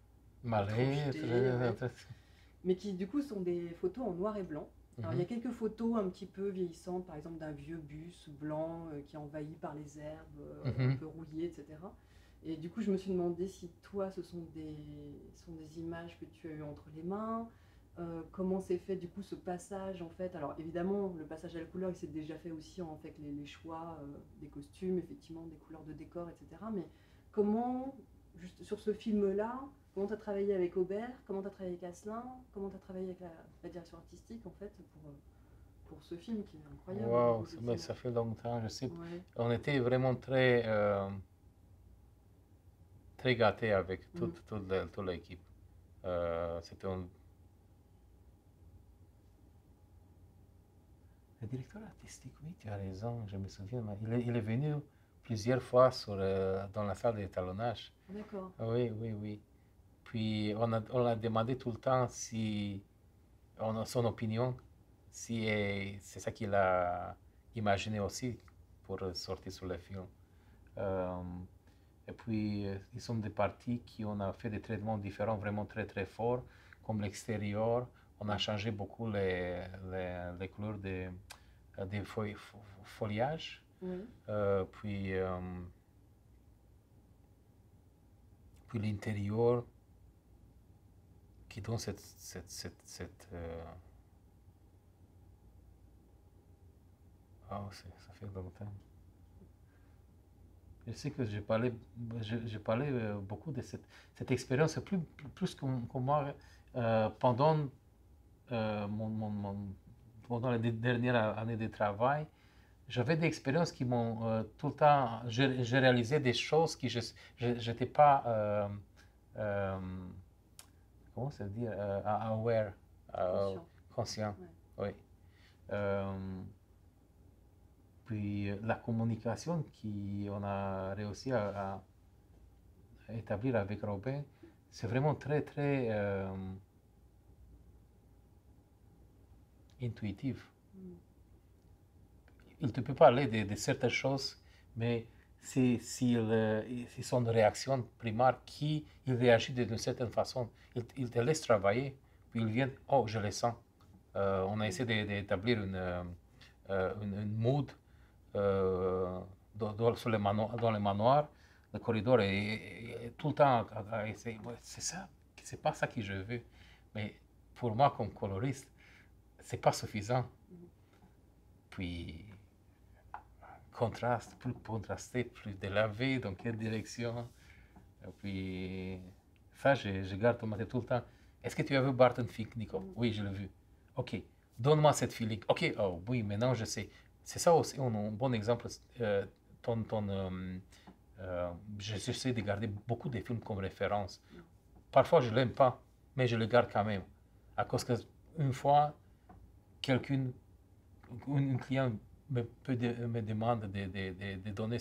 mais qui du coup sont des photos en noir et blanc. Alors il y a quelques photos un petit peu vieillissantes, par exemple d'un vieux bus blanc qui est envahi par les herbes, un peu rouillé, etc. Et du coup, je me suis demandé si toi, ce sont des images que tu as eues entre les mains, comment s'est fait du coup ce passage en fait. Alors évidemment, le passage à la couleur, il s'est déjà fait aussi en fait les choix des costumes, effectivement, des couleurs de décor, etc. Mais comment, juste sur ce film-là, comment tu as travaillé avec Aubert, comment tu as travaillé avec Asselin, comment tu as travaillé avec la direction artistique en fait pour ce film qui est incroyable au
Waouh,
niveau des
mais ça
images.
fait longtemps, je sais.
Ouais.
On était vraiment très gâtés avec
Mm.
toute l'équipe. C'était un... Le directeur artistique, oui, tu as raison, je me souviens. Mais il est venu plusieurs fois dans la salle d'étalonnage.
D'accord.
Oui, oui, oui. Puis on a demandé tout le temps si on a son opinion, si c'est ça qu'il a imaginé aussi pour sortir sur le film. Euh, et puis, ils sont des parties qui on a fait des traitements différents, vraiment très très forts, comme l'extérieur. On a changé beaucoup les couleurs des feuillages.
Oui.
Puis, puis l'intérieur qui donne ça fait longtemps. Je sais que j'ai parlé beaucoup de cette expérience, plus que moi, pendant, pendant les dernières années de travail. J'avais des expériences qui m'ont tout le temps. J'ai réalisé des choses qui je n'étais pas. Comment ça veut dire aware,
Conscient.
conscient.
Ouais.
Oui. Euh, Puis la communication qu'on a réussi à établir avec Robin, c'est vraiment très, très intuitif.
Mm.
Il te peut parler de certaines choses, mais c'est son réaction primaire qui il réagit d'une certaine façon. Il te laisse travailler, puis il vient, oh, je le sens. On a essayé d'établir une mood sur dans le manoir. Le corridor est tout le temps à essayer. Ouais, c'est ça, c'est pas ça que je veux. Mais pour moi, comme coloriste, c'est pas suffisant. Puis contraste, plus contrasté, plus délavé, dans quelle direction. Et puis ça, je garde ton matin tout le temps. Est-ce que tu as vu Barton Fink, Nico? Oui, je l'ai vu. Ok, donne-moi cette feeling. Ok, oh oui, maintenant je sais. C'est ça aussi un bon exemple. J'essaie de garder beaucoup de films comme référence. Parfois, je ne l'aime pas, mais je le garde quand même. À cause qu'une fois, un client me demande de donner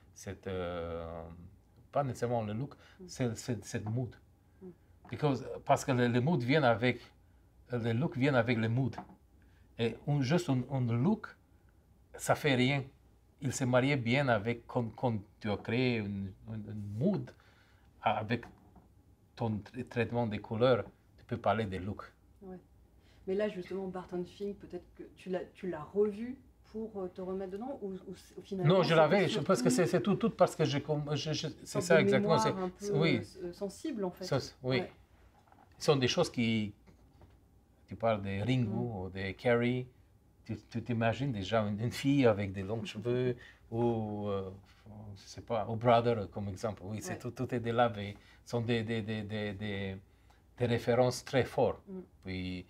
pas nécessairement le look, cette mood. Parce que le mood vient avec, le look vient avec le mood. Et juste un look, ça fait rien. Il se mariait bien avec, quand tu as créé une mood, avec ton traitement des couleurs, tu peux parler des looks.
Ouais. Mais là, justement, Barton Fink, peut-être que tu l'as revu pour te remettre dedans ou finalement
Non, je l'avais,
surtout
parce que c'est tout parce que c'est ça exactement.
C'est un peu
oui,
sensible en fait.
ça, oui.
Ouais.
Ce sont des choses qui. Tu parles de Ringo ou de Carrie. Tu t'imagines déjà une fille avec des longs cheveux ou, je sais pas, ou Brother comme exemple. Oui,
Ouais.
tout est délavé. Ce sont des références très fortes. Puis,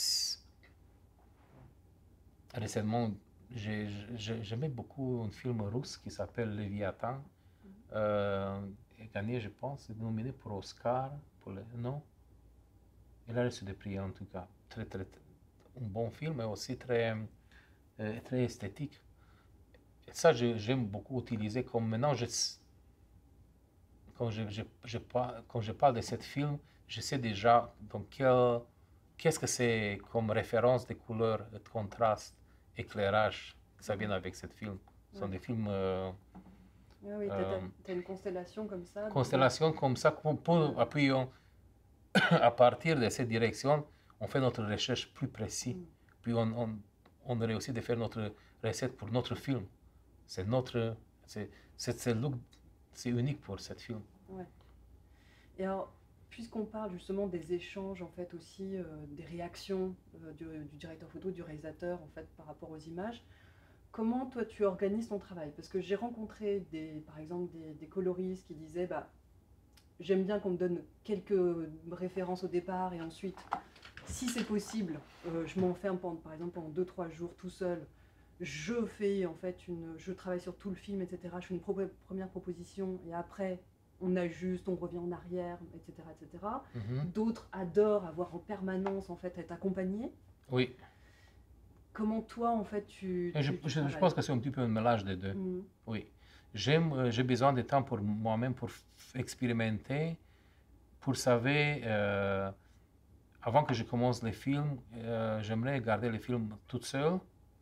récemment, j'aimais beaucoup un film russe qui s'appelle Léviathan. Gagné, je pense, nominé pour Oscar. Non? Il a reçu des prix en tout cas. Un bon film, mais aussi très esthétique. Et ça, j'aime beaucoup utiliser comme maintenant, quand je parle de ce film, je sais déjà donc qu'est-ce que c'est comme référence de couleurs, de contraste, éclairage, que ça vient avec ce film. Ce sont des films...
oui, tu as une constellation comme ça.
Constellation comme ça, pour appuyer à partir de cette direction, on fait notre recherche plus précise. Puis on réussit de faire notre recette pour notre film. C'est ce look, c'est unique pour ce film.
Ouais. Et alors, puisqu'on parle justement des échanges, en fait, aussi des réactions du directeur photo, du réalisateur, en fait, par rapport aux images, comment toi tu organises ton travail? Parce que j'ai rencontré par exemple des coloristes qui disaient bah, j'aime bien qu'on me donne quelques références au départ et ensuite, si c'est possible, je m'enferme par exemple pendant 2-3 jours tout seul. Je fais en fait je travaille sur tout le film, etc. Je fais une première proposition et après on ajuste, on revient en arrière, etc., etc. D'autres adorent avoir en permanence en fait être accompagnés.
Oui.
Comment toi en fait
Je pense que c'est un petit peu un mélange des deux. Oui. J'ai besoin de temps pour moi-même pour expérimenter, pour savoir. Avant que je commence les films, j'aimerais garder les films tout seul.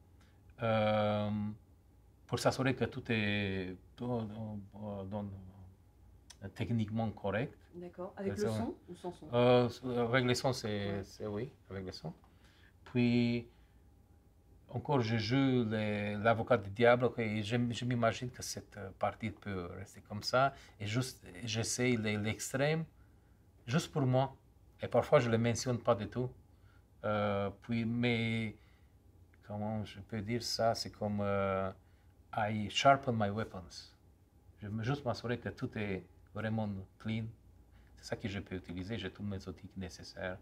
Pour s'assurer que tout est techniquement correct.
D'accord. Avec le son ou sans son?
Avec le son, c'est oui, avec le son. Puis, encore, je joue l'avocat du diable et je m'imagine que cette partie peut rester comme ça. Et juste, j'essaie l'extrême, juste pour moi. Et parfois, je ne le mentionne pas du tout. Mais comment je peux dire ça? C'est comme I sharpen my weapons. Je veux juste m'assurer que tout est vraiment clean. C'est ça que je peux utiliser. J'ai tous mes outils nécessaires.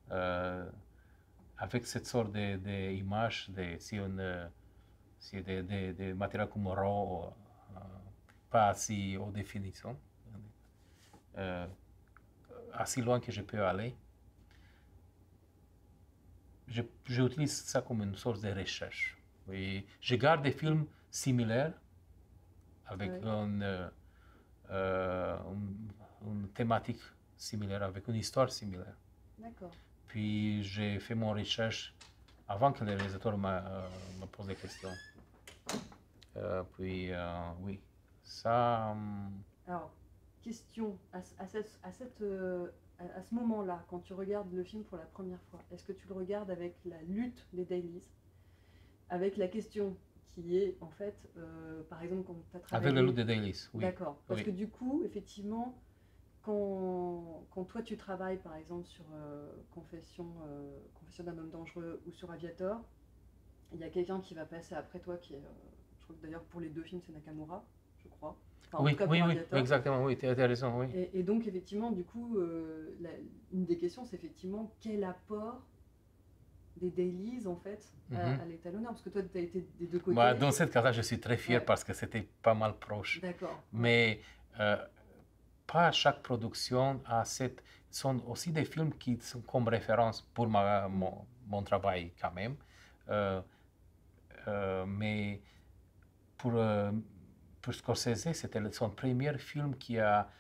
Avec cette sorte d'image, si des matériaux comme RAW, pas assez haute définition, assez loin que je peux aller. J'utilise ça comme une source de recherche. Oui. Je garde des films similaires avec une thématique similaire, avec une histoire similaire.
D'accord.
Puis j'ai fait mon recherche avant que le réalisateur me pose des questions. Oui, ça...
Alors, question, à ce moment-là, quand tu regardes le film pour la première fois, est-ce que tu le regardes avec la lutte des dailies, avec la question qui est, en fait, par exemple, quand tu as travaillé...
Avec la lutte des dailies, oui.
D'accord, parce que du coup, effectivement, quand toi tu travailles, par exemple, sur Confession d'un homme dangereux ou sur Aviator, il y a quelqu'un qui va passer après toi, qui est, je crois que d'ailleurs pour les deux films, c'est Nakamura, je crois. Enfin,
oui, exactement, oui, tu as raison, oui.
Et donc, effectivement, du coup, une des questions, c'est effectivement quel apport des dailies, en fait, à l'étalonneur, parce que toi, tu as été des deux côtés.
Bah, dans cette cas-là, je suis très fier parce que c'était pas mal proche.
D'accord.
Mais pas chaque production a cette... sont aussi des films qui sont comme référence pour mon travail quand même. Mais pour Scorsese, c'était son premier film qui a...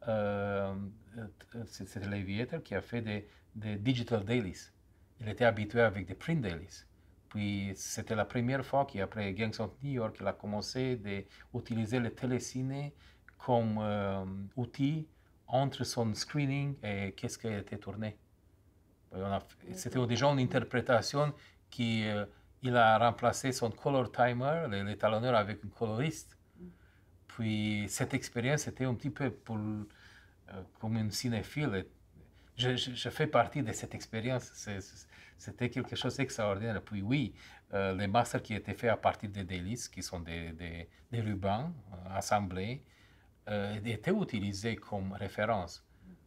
c'était l'Aviator qui a fait des digital dailies. Il était habitué avec des print dailies. Puis c'était la première fois qu'après Gangs of New York, il a commencé à utiliser le téléciné comme outil entre son screening et qu'est-ce qui a été tourné. C'était déjà une interprétation qu'il a remplacé son color timer, l'étalonneur, avec un coloriste. Puis cette expérience était un petit peu comme un cinéphile. Je fais partie de cette expérience. C'était quelque chose d'extraordinaire. Puis oui, les masters qui étaient faits à partir des dailies, qui sont des rubans assemblés, étaient utilisés comme référence.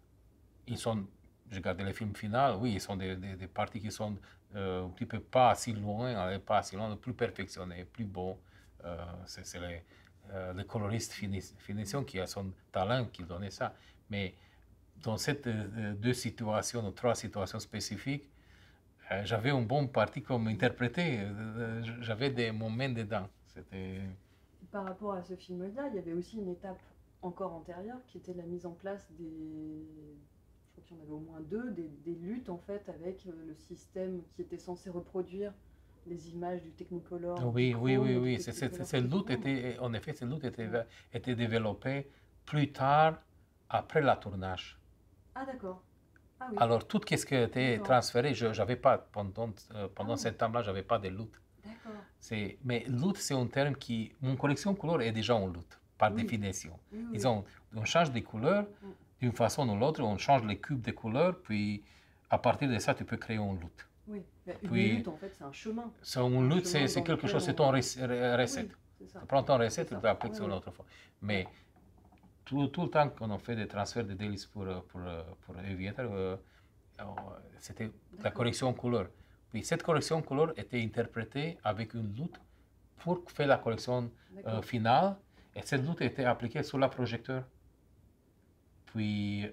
Je regardais le film final, oui, ils sont des parties qui sont un petit peu pas si loin, plus perfectionnées, plus beaux. C'est le coloriste finition qui a son talent qui donnait ça. Mais dans ces deux situations, ou trois situations spécifiques, j'avais une bonne partie comme interprété. J'avais des moments dedans.
Par rapport à ce film-là, il y avait aussi une étape encore antérieure qui était la mise en place je crois qu'il y en avait au moins deux, des luttes en fait avec le système qui était censé reproduire les images du Technicolor.
Oui. Cette lutte était développée plus tard, après le tournage.
Ah d'accord. Ah, oui.
Alors, tout ce qui a été transféré, j'avais pas, pendant ce temps-là, je n'avais pas de lutte.
D'accord.
Mais lutte, c'est un terme qui... Mon collection couleur est déjà en lutte. par
Oui.
définition.
Oui, oui, oui.
Disons, on change des couleurs d'une façon ou l'autre, on change les cubes de couleurs, puis à partir de ça, tu peux créer un loot.
Oui. Mais une
Puis-
lutte, en fait, c'est un chemin.
Un
Un
loot,
chemin
c'est
dans
quelque
lequel
chose, c'est
on-
ton recette.
Oui, c'est ça.
Tu prends ton recette,
C'est
tu
ça.
l'appliques
Oui,
sur
oui.
une autre fois. Mais tout le temps qu'on a fait des transferts de dailies pour Aviator, c'était la
D'accord.
correction couleur. Puis cette correction couleur était interprétée avec une lutte pour faire la correction
D'accord.
finale. Et cette lutte était appliquée sur le projecteur. Puis,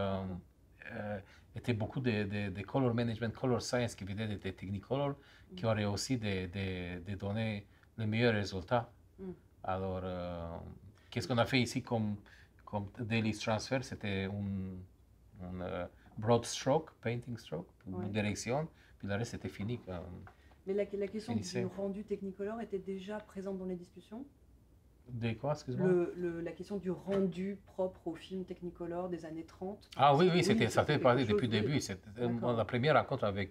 était beaucoup de color management, color science qui venaient des Technicolor, qui auraient aussi des données les meilleurs résultats.
Mm.
Alors, qu'est-ce qu'on a fait ici comme daily transfer? C'était un broad stroke, painting stroke, une
Ouais.
direction, puis le reste c'était fini.
Mais la question
Finissez.
du rendu Technicolor était déjà présente dans les discussions.
De quoi, excuse-moi?
La question du rendu propre au film Technicolor des années 30.
Ah oui,
Oui,
ça fait
quelque
partie
chose,
depuis le
oui.
début. C'était
D'accord.
la première rencontre avec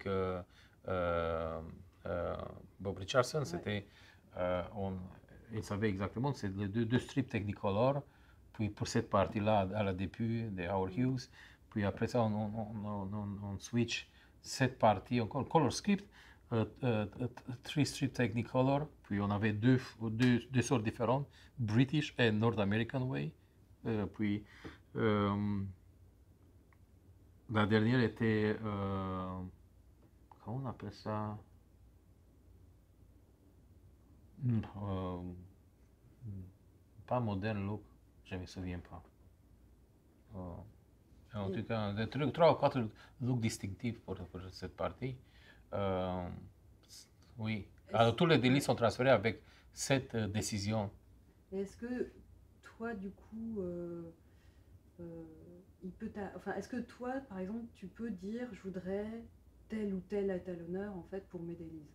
Bob Richardson.
Ouais.
C'était, il savait exactement, c'est les deux strips Technicolor. Puis pour cette partie-là, à la début de Howard Hughes. Puis après ça, on switch cette partie, encore color script, 3 strips Technicolor. Puis on avait deux sortes différentes, British et North American Way. Puis la dernière était, comment on appelle ça? Pas modern look, je ne me souviens pas. En tout cas, 3 ou 4 looks distinctifs pour cette partie. Oui. Alors, tous les délits sont transférés avec cette décision.
Et est-ce que toi, du coup, est-ce que toi, par exemple, tu peux dire, je voudrais tel ou tel étalonneur en fait pour mes dailies?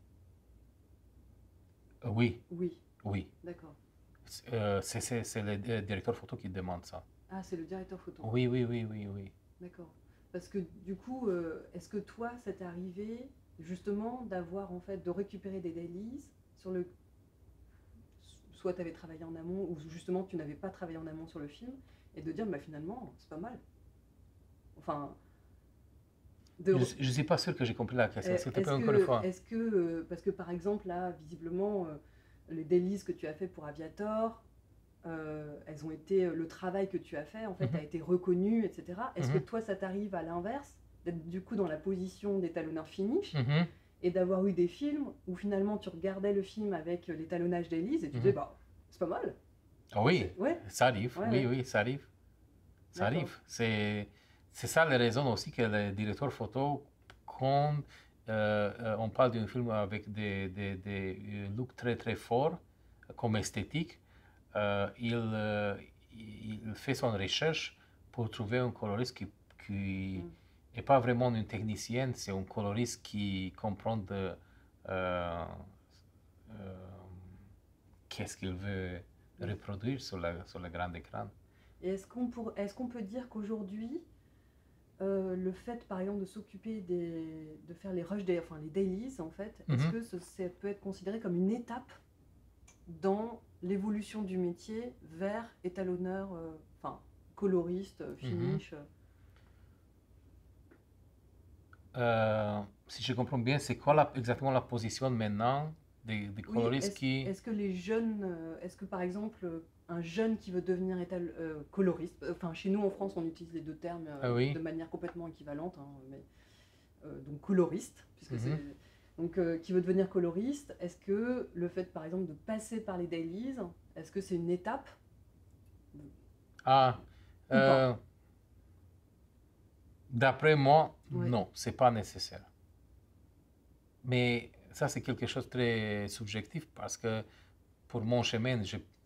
Oui,
Oui,
oui.
d'accord.
C'est le directeur photo qui demande ça.
Ah, c'est le directeur photo.
Oui, oui, oui, oui, oui.
D'accord. Parce que du coup, est-ce que toi, ça t'est arrivé justement d'avoir en fait de récupérer des dailies sur le soit tu avais travaillé en amont ou justement tu n'avais pas travaillé en amont sur le film et de dire bah finalement c'est pas mal. Enfin
Je ne suis pas sûr que j'ai compris la question. S'il te plaît,
est-ce
encore une fois.
est-ce que parce que par exemple là visiblement les dailies que tu as fait pour Aviator elles ont été le travail que tu as fait en fait
Mhm.
a été reconnu, etc. Est-ce que
Mhm.
toi ça t'arrive à l'inverse d'être du coup dans la position d'étalonneur finish
Mhm.
et d'avoir eu des films où finalement tu regardais le film avec l'étalonnage d'Élise et tu
Mhm.
disais bah c'est pas mal.
Ah oui,
Ouais.
ça arrive.
Ouais,
Oui,
ouais.
oui, ça arrive. Ça
D'accord.
arrive. C'est ça la raison aussi que le directeur photo, quand on parle d'un film avec des looks très très forts comme esthétique, il fait son recherche pour trouver un coloriste qui n'est pas vraiment une technicienne, c'est un coloriste qui comprend qu'est-ce qu'il veut reproduire sur le grand écran.
Et est-ce qu'on peut dire qu'aujourd'hui, le fait par exemple de s'occuper de faire les rushs, enfin les dailies en fait, est-ce
Mhm.
que ça peut être considéré comme une étape dans l'évolution du métier vers étalonneur, enfin coloriste, finish
Si je comprends bien, c'est quoi exactement la position maintenant des
Oui,
coloristes qui...
est-ce que les jeunes, est-ce que par exemple un jeune qui veut devenir coloriste, enfin chez nous en France on utilise les deux termes
Ah oui.
de manière complètement équivalente, hein, mais, donc coloriste, puisque
Mhm.
c'est donc qui veut devenir coloriste, est-ce que le fait par exemple de passer par les dailies, est-ce que c'est une étape?
Ah,
Ou pas.
d'après moi,
Ouais.
non, c'est pas nécessaire. Mais ça, c'est quelque chose de très subjectif parce que pour mon chemin,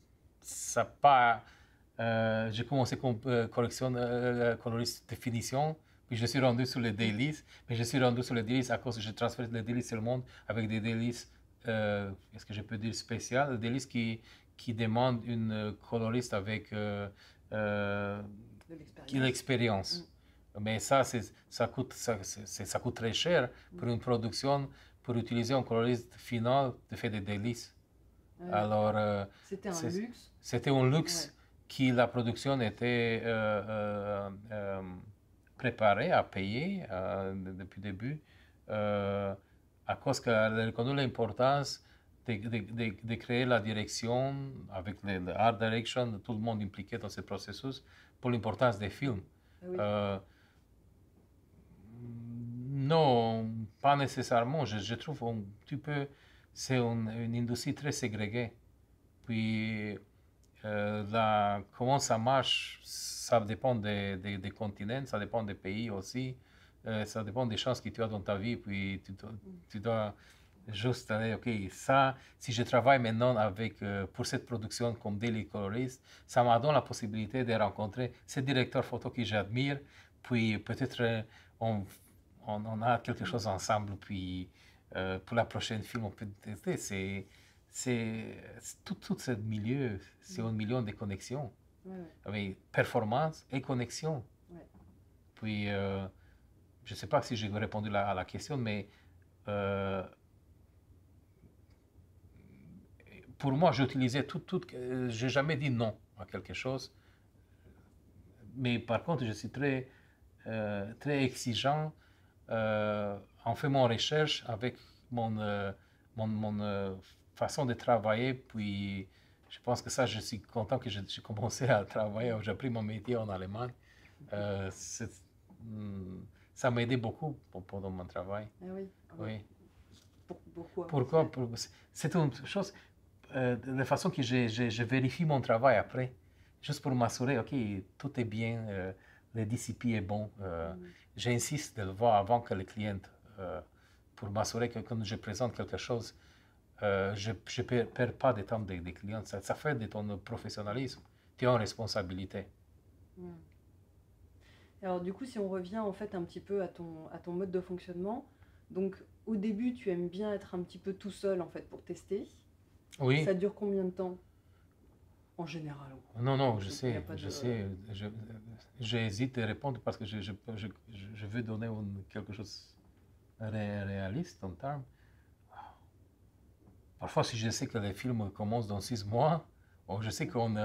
j'ai commencé comme correction coloriste définition, puis je suis rendu sur les dailies, mais je suis rendu sur les dailies à cause que je transfère les dailies sur le monde avec des dailies, est-ce que je peux dire spéciales, des dailies qui demandent une coloriste avec
De l'expérience.
l'expérience. Mais ça, ça coûte très cher pour une production, pour utiliser un coloriste final de faire des délices.
Ouais.
Alors,
C'était un
c'est-
luxe.
c'était un luxe, que la production était préparée à payer depuis le début, à cause qu'elle reconnaît l'importance de créer la direction avec le art direction, tout le monde impliqué dans ce processus, pour l'importance des films.
Ah oui.
Non, pas nécessairement. Je trouve un petit peu, c'est une industrie très ségrégée. Puis, comment ça marche, ça dépend des continents, ça dépend des pays aussi, ça dépend des chances que tu as dans ta vie. Puis, tu dois juste aller, OK, ça, si je travaille maintenant avec, pour cette production comme daily colorist, ça m'a donné la possibilité de rencontrer ce directeur photo que j'admire. Puis, peut-être on a quelque chose ensemble. Puis, pour la prochaine film, on peut tester. Tout ce milieu, c'est un milieu de connexions, avec performance et connexion.
Ouais.
Puis, je ne sais pas si j'ai répondu à la question, mais pour moi, j'utilisais j'ai jamais dit non à quelque chose. Mais par contre, je suis très exigeant en faisant mon recherche avec mon façon de travailler. Puis, je pense que ça, je suis content que j'ai commencé à travailler. J'ai appris mon métier en Allemagne. Ça m'a aidé beaucoup pendant mon travail.
Ah oui.
Oui.
Pourquoi?
C'est une chose, de la façon que je vérifie mon travail après, juste pour m'assurer, OK, tout est bien, le DCP est bon. J'insiste de le voir avant que le client, pour m'assurer que quand je présente quelque chose, je ne perds pas de temps des clients. Ça fait de ton professionnalisme. Tu as une responsabilité.
Alors du coup, si on revient en fait un petit peu à ton mode de fonctionnement, donc au début, tu aimes bien être un petit peu tout seul en fait pour tester.
Oui.
Ça dure combien de temps en général?
Non, je sais. J'hésite à répondre parce que je veux donner quelque chose de réaliste en termes. Parfois, si je sais que les films commencent dans 6 mois, ou je sais qu'on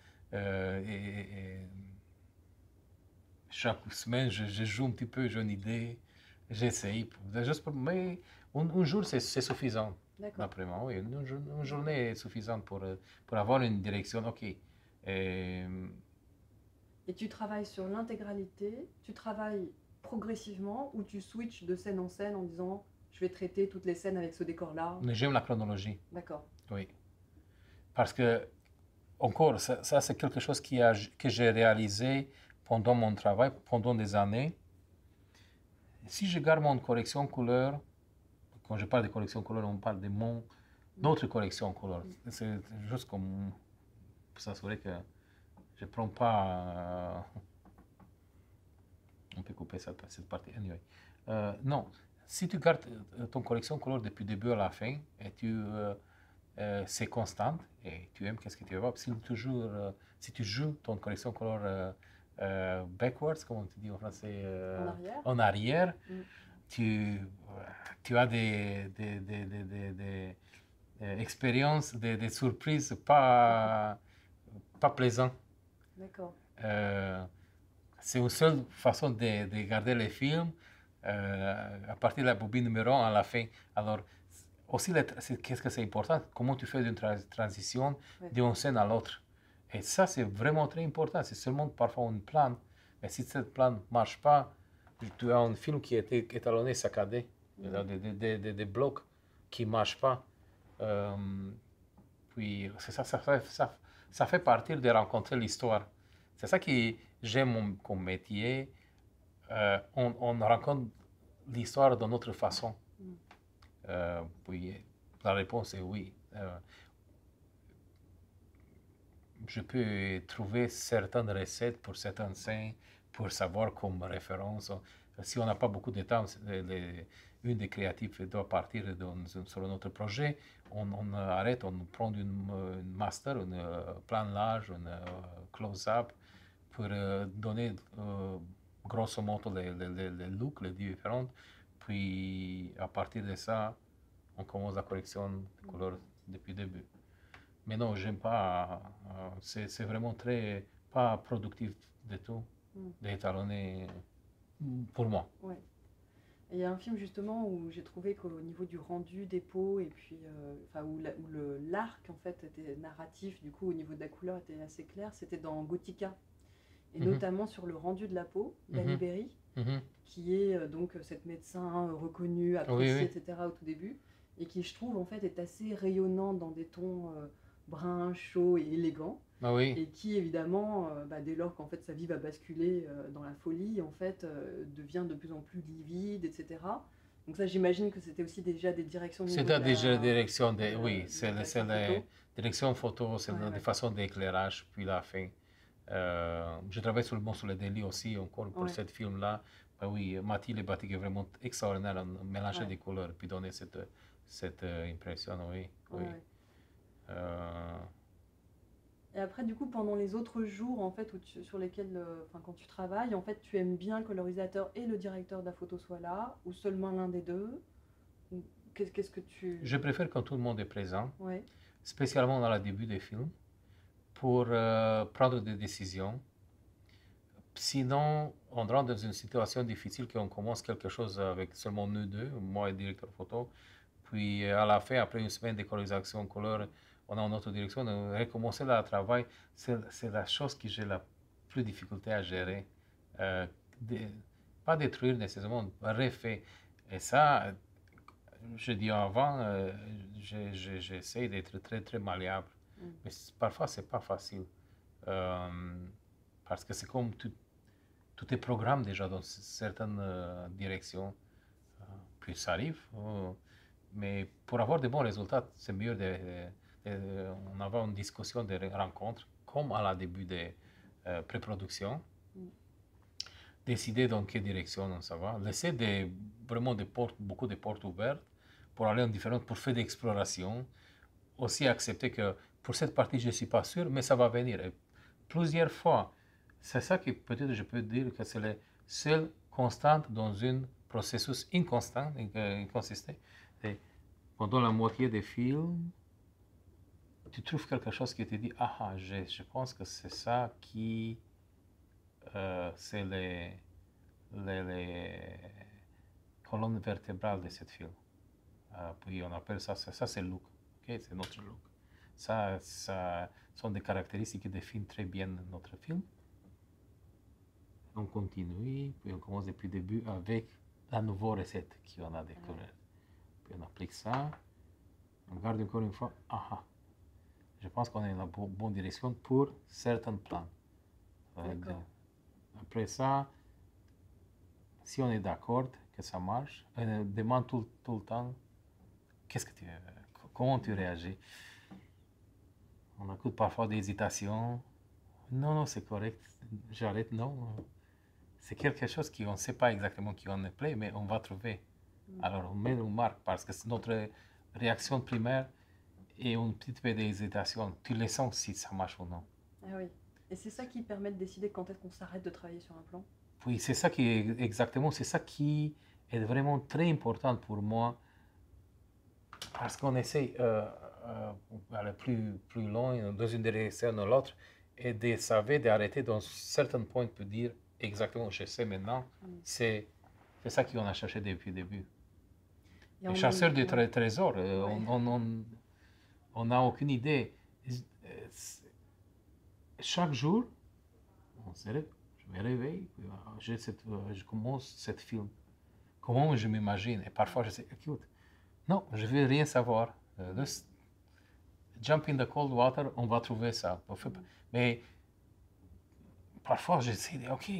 chaque semaine, je joue un petit peu, j'ai une idée, j'essaye. Mais un jour, c'est suffisant. D'après moi, oui. Une journée est suffisante pour avoir une direction. OK.
Et tu travailles sur l'intégralité, tu travailles progressivement ou tu switches de scène en scène en disant je vais traiter toutes les scènes avec ce décor-là?
Mais j'aime la chronologie.
D'accord.
Oui. Parce que, encore, ça c'est quelque chose que j'ai réalisé pendant mon travail, pendant des années. Si je garde mon correction couleur, quand je parle de correction couleur, on parle de d'autres corrections couleur. C'est juste comme pour s'assurer que je ne prends pas... on peut couper cette partie. Anyway. Non, si tu gardes ton correction couleur depuis le début à la fin, et c'est constant, et tu aimes qu'est-ce que tu vas voir, si tu joues ton correction couleur backwards, comme on dit en français, en arrière, tu as des expériences, des surprises pas plaisantes.
D'accord.
C'est une seule façon de garder les films à partir de la bobine numéro 1 à la fin. Alors, aussi, qu'est-ce que c'est important? Comment tu fais une transition d'une scène à l'autre. Et ça, c'est vraiment très important. C'est seulement parfois un plan. Mais si ce plan ne marche pas, tu as un film qui est étalonné, saccadé, des blocs qui ne marchent pas. Puis, ça fait partie de rencontrer l'histoire. C'est ça que j'aime comme métier. On rencontre l'histoire d'une autre façon. Puis, la réponse est oui. Je peux trouver certaines recettes pour certaines scènes, pour savoir comme référence. Si on n'a pas beaucoup de temps, une des créatifs doit partir sur un autre projet, on arrête, on prend une master, un plan large, un close-up, pour donner grosso modo les looks, les différentes. Puis à partir de ça, on commence la correction de couleurs depuis le début. Mais non, j'aime pas. C'est vraiment très pas productif du tout
Mm.
d'étalonner pour moi.
Ouais. Et il y a un film justement où j'ai trouvé qu'au niveau du rendu des peaux et puis enfin où l'arc en fait était narratif, du coup au niveau de la couleur était assez clair, c'était dans Gothica et
Mhm,
notamment sur le rendu de la peau, Halle
mhm,
Berry,
mhm.
qui est donc cette médecin reconnue,
Oui,
appréciée,
oui.
etc. au tout début, et qui je trouve en fait est assez rayonnant dans des tons bruns, chauds et élégants,
Ah oui.
et qui évidemment, dès lors qu'en fait sa vie va basculer dans la folie, en fait devient de plus en plus livide, etc. Donc ça j'imagine que c'était aussi déjà des directions au
C'est
niveau de
déjà la direction
de
oui,
la
c'est
direction
la
photo.
direction photo, c'est
Ouais,
la
ouais.
façon d'éclairage, puis la fin. Je travaille sur le délit aussi, encore pour
Ouais,
ce film-là. Ben oui, Mathilde Batik est vraiment extraordinaire en mélangeant
ouais,
des couleurs, puis donner cette impression, oui,
ouais,
oui.
ouais.
Euh,
Et après, du coup, pendant les autres jours, en fait, sur lesquels, enfin, quand tu travailles, en fait, tu aimes bien que le colorisateur et le directeur de la photo soient là, ou seulement l'un des deux? Ou qu'est-ce que tu...
je préfère quand tout le monde est présent,
Ouais,
spécialement dans le début des films, pour prendre des décisions. Sinon, on rentre dans une situation difficile qu'on commence quelque chose avec seulement nous deux, moi et le directeur photo. Puis à la fin, après une semaine de colorisation couleur, on a une autre direction. On recommencer le travail, c'est la chose que j'ai la plus difficulté à gérer. Euh, de- Pas détruire nécessairement, refaire. Et ça, je dis avant, j'essaie d'être très très malléable.
mm,
Mais parfois, c'est pas facile. Euh, Parce que c'est comme tout est programme déjà dans certaines directions. Puis ça arrive. Mais pour avoir de bons résultats, c'est mieux d'avoir une discussion, de rencontres, comme à la début de pré-production.
mm.
Décider dans quelle direction on s'en va. Laisser vraiment beaucoup de portes ouvertes pour aller en différentes, pour faire des explorations. Aussi accepter que pour cette partie, je ne suis pas sûr, mais ça va venir. Et plusieurs fois, c'est ça que peut-être je peux dire que c'est la seule constante dans un processus inconstant, inconsistant. Et pendant la moitié des films, tu trouves quelque chose qui te dit, ah, je pense que c'est ça qui, c'est les colonnes vertébrales de cette film. Puis on appelle ça c'est le look, ok, c'est notre look. Ça sont des caractéristiques qui définissent très bien notre film. On continue, puis on commence depuis le début avec la nouvelle recette qu'on a découverte. Puis on applique ça, on regarde encore une fois, ah, je pense qu'on est dans la bonne direction pour certains plans.
D'accord.
Après ça, si on est d'accord que ça marche, on demande tout le temps comment tu réagis. On écoute parfois des hésitations. Non, non, c'est correct. J'arrête, non. C'est quelque chose qu'on ne sait pas exactement qui on est plaît, mais on va trouver.
Mm.
Alors, on met une marque parce que c'est notre réaction primaire et une petite peu d'hésitation. Tu le sens si ça marche ou non.
Ah oui. Et c'est ça qui permet de décider quand est-ce qu'on s'arrête de travailler sur un plan?
Oui, c'est ça qui est exactement, c'est ça qui est vraiment très important pour moi parce qu'on essaie d'aller plus loin dans une direction ou l'autre et de savoir d'arrêter dans certains points pour dire exactement, je sais maintenant,
Mm.
c'est ça qu'on a cherché depuis le début.
Et
Les
en
chasseurs de
ouais.
trésors,
Ouais.
on n'a aucune idée. Chaque jour, je me réveille, je commence cette film. Comment je m'imagine? Et parfois, je sais, écoute, non, je veux rien savoir. Just jump in the cold water, on va trouver ça. Mais parfois, j'essaie de, ok,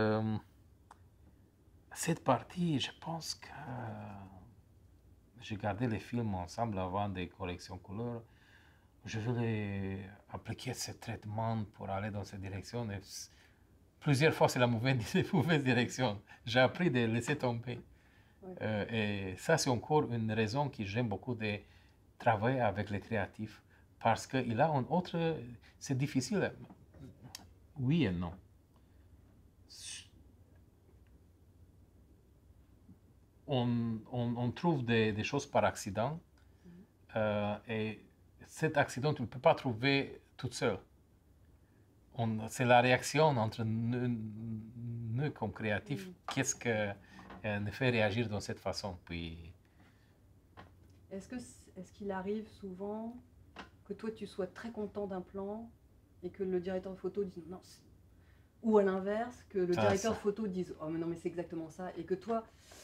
cette partie, je pense que j'ai gardé les films ensemble avant des corrections couleurs. Je voulais appliquer ce traitement pour aller dans cette direction. Et plusieurs fois, c'est la mauvaise direction. J'ai appris de laisser tomber.
Ouais.
Et ça, c'est encore une raison que j'aime beaucoup de travailler avec les créatifs. Parce qu'il a un autre... C'est difficile. Oui et non. On trouve des choses par accident.
Mhm.
Et cet accident, tu ne peux pas trouver toute seule. C'est la réaction entre nous comme créatifs, qu'est-ce que nous fait réagir de cette façon. Puis,
Est-ce qu'il arrive souvent que toi tu sois très content d'un plan et que le directeur de photo dise non, ou à l'inverse, que le directeur de photo dise oh mais non mais c'est exactement ça, et que toi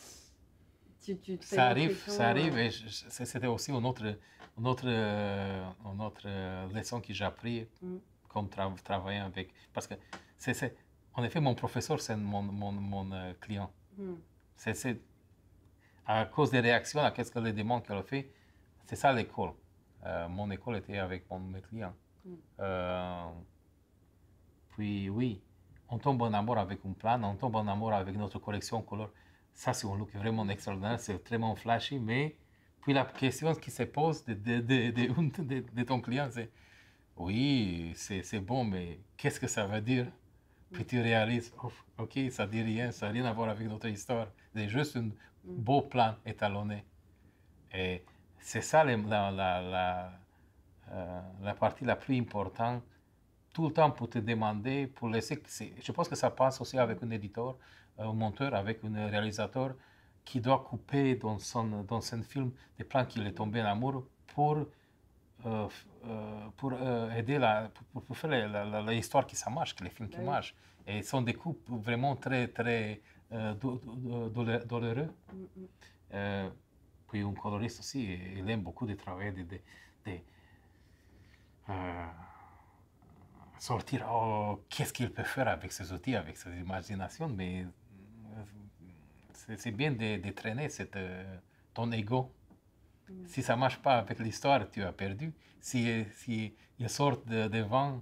ça arrive, et c'était aussi une autre leçon que j'ai appris comme travaillant avec, parce que en effet mon professeur c'est mon client. C'est à cause des réactions à qu'est-ce que les demandes qu'elle fait, c'est ça l'école. Mon école était avec mes clients. Puis oui, on tombe en amour avec un plan, on tombe en amour avec notre collection couleur. Ça, c'est un look vraiment extraordinaire, c'est vraiment flashy, mais puis la question qui se pose de ton client, c'est oui, c'est bon, mais qu'est-ce que ça veut dire? Puis tu réalises, oh, ok, ça dit rien, ça n'a rien à voir avec notre histoire. C'est juste un beau plan étalonné. Et c'est ça la partie la plus importante, tout le temps pour te demander, pour laisser. Je pense que ça passe aussi avec un éditeur, un monteur, avec un réalisateur qui doit couper dans son film des plans qu'il est tombé en amour pour aider pour faire l'histoire qui ça marche, que les films qui marchent. Et ce sont des coupes vraiment très, très douloureux. Puis un coloriste aussi, il aime beaucoup de travailler, sortir, qu'est-ce qu'il peut faire avec ses outils, avec ses imaginations, mais c'est bien de traîner ton ego. Si ça ne marche pas avec l'histoire, tu as perdu. Si il sort devant,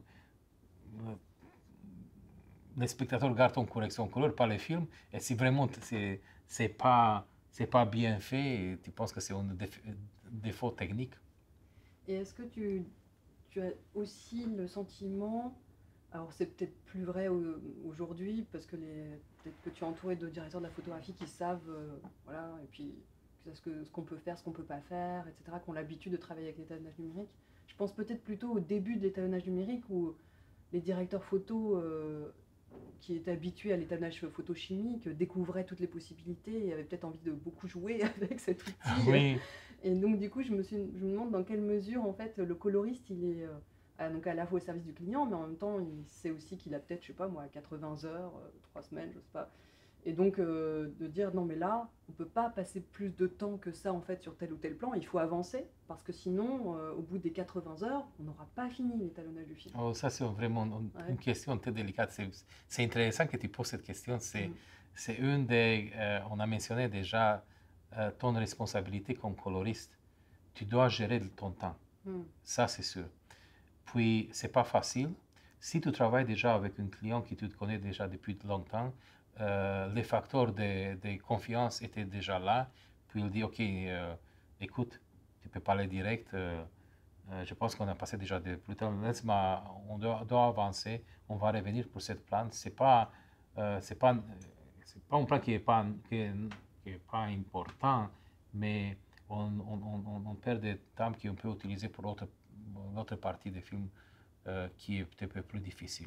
les spectateurs gardent ton correction couleur, pas les films, et si vraiment c'est pas bien fait, tu penses que c'est un défaut technique.
Et est-ce que tu as aussi le sentiment, alors c'est peut-être plus vrai aujourd'hui, parce que peut-être que tu es entouré de directeurs de la photographie qui savent, voilà, et puis ce qu'on peut faire, ce qu'on peut pas faire, etc., qui ont l'habitude de travailler avec l'étalonnage numérique. Je pense peut-être plutôt au début de l'étalonnage numérique, où les directeurs photo qui étaient habitués à l'étalonnage photochimique découvraient toutes les possibilités et avaient peut-être envie de beaucoup jouer avec cet outil.
Oui.
Et donc du coup, je me demande dans quelle mesure en fait le coloriste il est donc à la fois au service du client, mais en même temps il sait aussi qu'il a peut-être, je sais pas moi, 80 heures, 3 semaines, je sais pas. Et donc de dire non mais là, on peut pas passer plus de temps que ça en fait sur tel ou tel plan, il faut avancer, parce que sinon au bout des 80 heures, on n'aura pas fini l'étalonnage du film.
Oh, ça c'est vraiment une question très délicate. C'est intéressant que tu poses cette question. C'est une des, on a mentionné déjà ton responsabilité comme coloriste. Tu dois gérer ton temps. Ça c'est sûr. Puis c'est pas facile. Si tu travailles déjà avec un client qui tu te connais déjà depuis longtemps, les facteurs de confiance étaient déjà là. Puis il dit, ok, écoute, tu peux parler direct. Je pense qu'on a passé déjà de plus tard. On doit avancer. On va revenir pour cette plan. C'est pas un plan qui est pas important, mais on perd des temps qu'on peut utiliser pour l'autre partie des films qui est peut-être un peu plus difficile.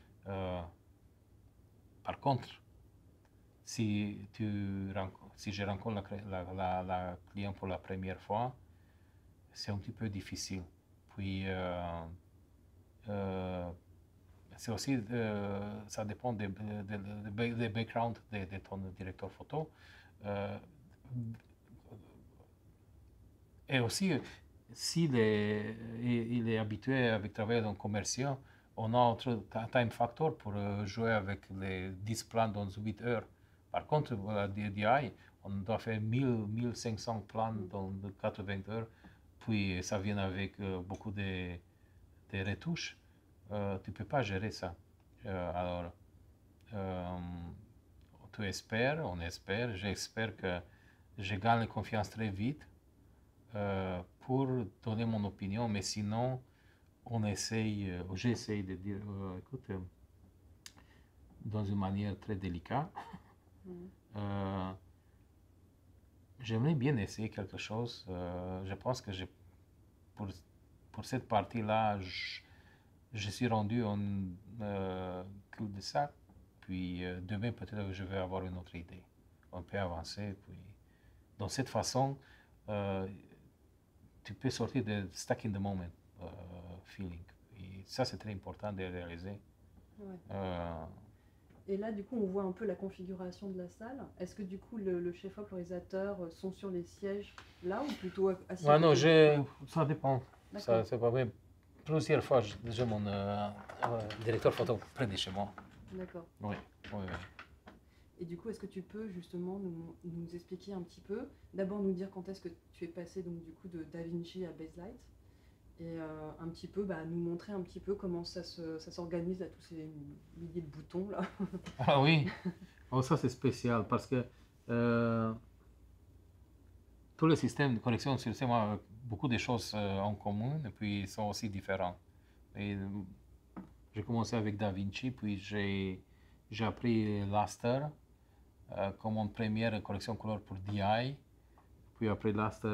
Par contre, si je rencontre la cliente pour la première fois, c'est un petit peu difficile. Puis, c'est aussi, ça dépend des backgrounds de ton directeur photo. Et aussi, s'il il est habitué avec travailler dans le commercial, on a un time factor pour jouer avec les 10 plans dans 8 heures. Par contre, la DI, on doit faire 1500 plans dans 80 heures. Puis ça vient avec beaucoup de retouches. Tu ne peux pas gérer ça. Alors, tu espères, on espère, j'espère que je gagne confiance très vite pour donner mon opinion, mais sinon, j'essaye de dire, écoute, dans une manière très délicate, j'aimerais bien essayer quelque chose. Je pense que pour pour cette partie-là, je suis rendu en cul-de-sac. Puis demain, peut-être, je vais avoir une autre idée. On peut avancer. Puis, de cette façon, tu peux sortir de stuck in the moment feeling. Et ça, c'est très important de réaliser.
Ouais.
Euh,
Et là, du coup, on voit un peu la configuration de la salle. Est-ce que du coup, le chef-op, le réalisateur sont sur les sièges là ou plutôt assis à
ouais, non,
côté?
ça dépend. Ça,
D'accord,
c'est pas vrai. Plusieurs fois, j'ai mon directeur photo près de chez moi.
d'accord.
Oui, oui, oui.
Et du coup, est-ce que tu peux justement nous expliquer un petit peu, d'abord nous dire quand est-ce que tu es passé donc du coup de Da Vinci à Baselight et un petit peu nous montrer un petit peu comment ça s'organise là, tous ces milliers de boutons là.
Ah oui, oh, ça c'est spécial parce que tous les systèmes de correction sur le système ont beaucoup de choses en commun et puis ils sont aussi différents. Et, j'ai commencé avec Da Vinci, puis j'ai appris Laster comme une première correction couleur pour DI. Puis après Laster,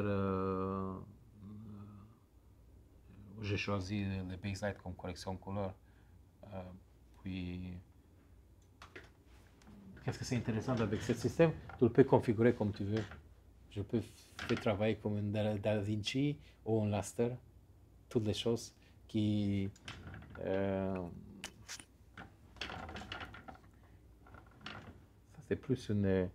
j'ai choisi le Baselight comme correction couleur. Puis, qu'est-ce que c'est intéressant avec ce système? Tu le peux configurer comme tu veux. Je peux faire travailler comme un Da Vinci ou un Laster. Toutes les choses qui... ça, c'est plus une...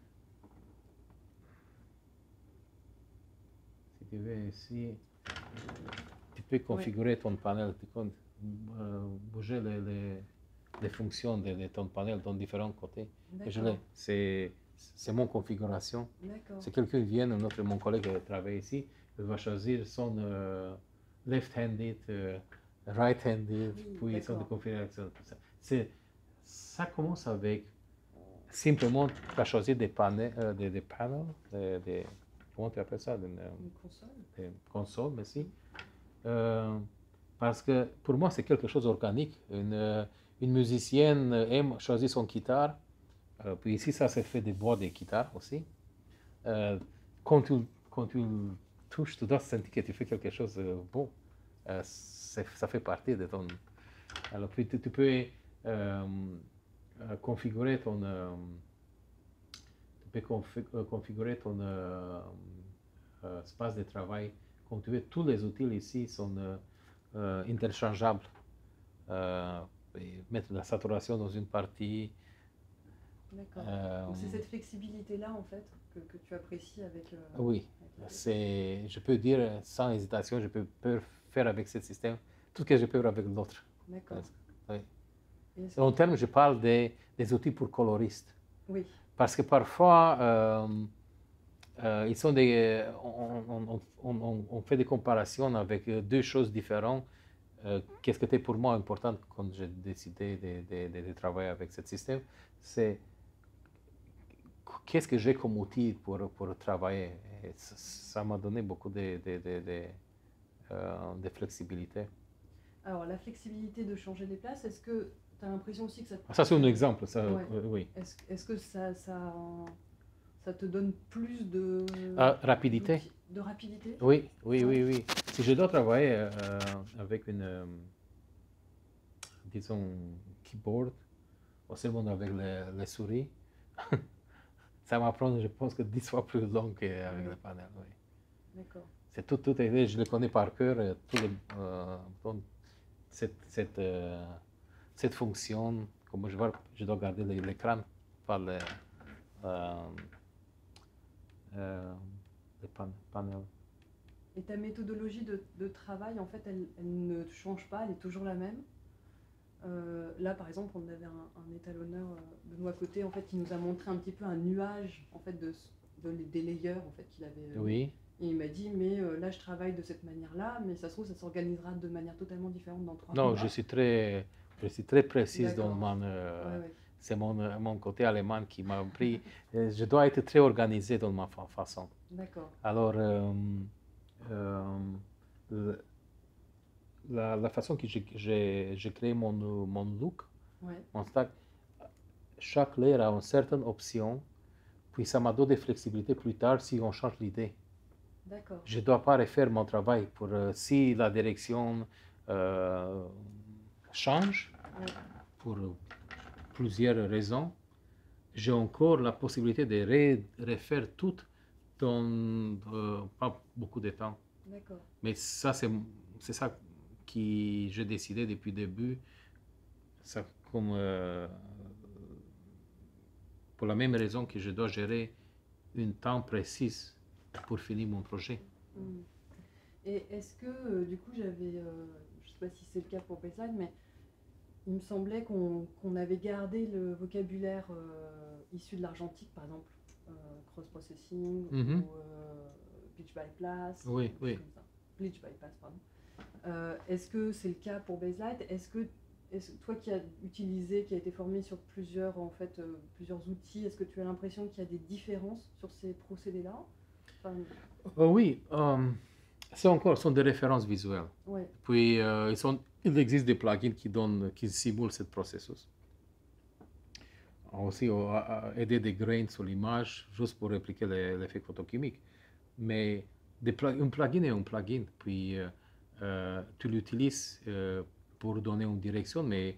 Si tu veux ici, tu peux configurer ton panel, tu peux bouger les fonctions de ton panel dans différents côtés. Et
D'accord,
c'est mon configuration.
d'accord.
Si quelqu'un vient, mon collègue travaille ici, il va choisir son left-handed, right-handed,
Oui,
puis son de
d'accord.
configuration. Ça commence avec simplement, tu as choisi des panels, comment tu appelles ça?
Une console?
Des consoles, merci. Parce que pour moi, c'est quelque chose d'organique. Une musicienne aime choisir son guitare. Puis ici, ça se fait des bois de guitare aussi. Quand tu touches, tu dois sentir que tu fais quelque chose de bon. Ça fait partie de ton... Alors, puis tu peux configurer ton... tu peux configurer ton espace de travail comme tu veux. Tous les outils ici sont interchangeables. Mettre la saturation dans une partie.
D'accord. Donc c'est cette flexibilité-là en fait que tu apprécies avec.
Oui,
avec
je peux dire sans hésitation, je peux faire avec ce système tout ce que je peux faire avec l'autre.
D'accord.
Oui.
Et
En termes, je parle des outils pour coloristes.
oui,
Parce que parfois, ils sont on fait des comparaisons avec deux choses différentes. Qu'est-ce qui était pour moi important quand j'ai décidé de travailler avec ce système, c'est qu'est-ce que j'ai comme outil pour travailler. Et ça m'a donné beaucoup de flexibilité.
alors la flexibilité de changer les places, est-ce que tu as l'impression aussi que ça te...
Ça, c'est un exemple, ça,
Ouais.
oui.
Est-ce que ça te donne plus de...
Rapidité.
De rapidité?
Oui, oui, oui, oui. Si je dois travailler avec une, disons, keyboard, ou seulement avec les souris, ça m'apprend, je pense, que 10 fois plus long qu'avec le panel. Oui.
D'accord.
C'est tout, je le connais par cœur, cette fonction, comme je dois garder l'écran par le panel.
Et ta méthodologie de travail, en fait, elle ne change pas, elle est toujours la même. Là, par exemple, on avait un étalonneur, Benoît Côté, en fait, qui nous a montré un petit peu un nuage, en fait, des layers, en fait, qu'il avait.
Oui.
Et il m'a dit, mais là, je travaille de cette manière-là, mais ça se trouve, ça s'organisera de manière totalement différente dans 3 mois.
Non, je suis très précise dans mon... C'est mon côté allemand qui m'a appris. Je dois être très organisé dans ma façon.
D'accord.
Alors, la façon que j'ai créé mon look, mon stack, chaque layer a une certaine option, puis ça m'a donné des flexibilités plus tard si on change l'idée.
D'accord.
Je ne dois pas refaire mon travail pour si la direction change
Ouais.
pour plusieurs raisons, j'ai encore la possibilité de refaire tout dans pas beaucoup de temps.
D'accord.
Mais ça, c'est ça que j'ai décidé depuis le début. Ça, comme, pour la même raison que je dois gérer un temps précis pour finir mon projet.
Mm. Et est-ce que, du coup, j'avais, je sais pas si c'est le cas pour Baseline, mais il me semblait qu'on avait gardé le vocabulaire issu de l'argentique, par exemple, cross-processing
Mhm.
ou bleach bypass,
Oui,
des
oui.
choses comme ça. Bleach bypass, pardon. Est-ce que c'est le cas pour Baselight? Est-ce que toi qui as utilisé, qui a été formé sur plusieurs, en fait, plusieurs outils, est-ce que tu as l'impression qu'il y a des différences sur ces procédés-là? Enfin,
Oui, c'est encore sont des références visuelles.
ouais,
Puis il existe des plugins qui simulent ce processus. Aussi, aider des grains sur l'image juste pour répliquer l'effet photochimique. Mais un plugin est un plugin. Puis tu l'utilises pour donner une direction, mais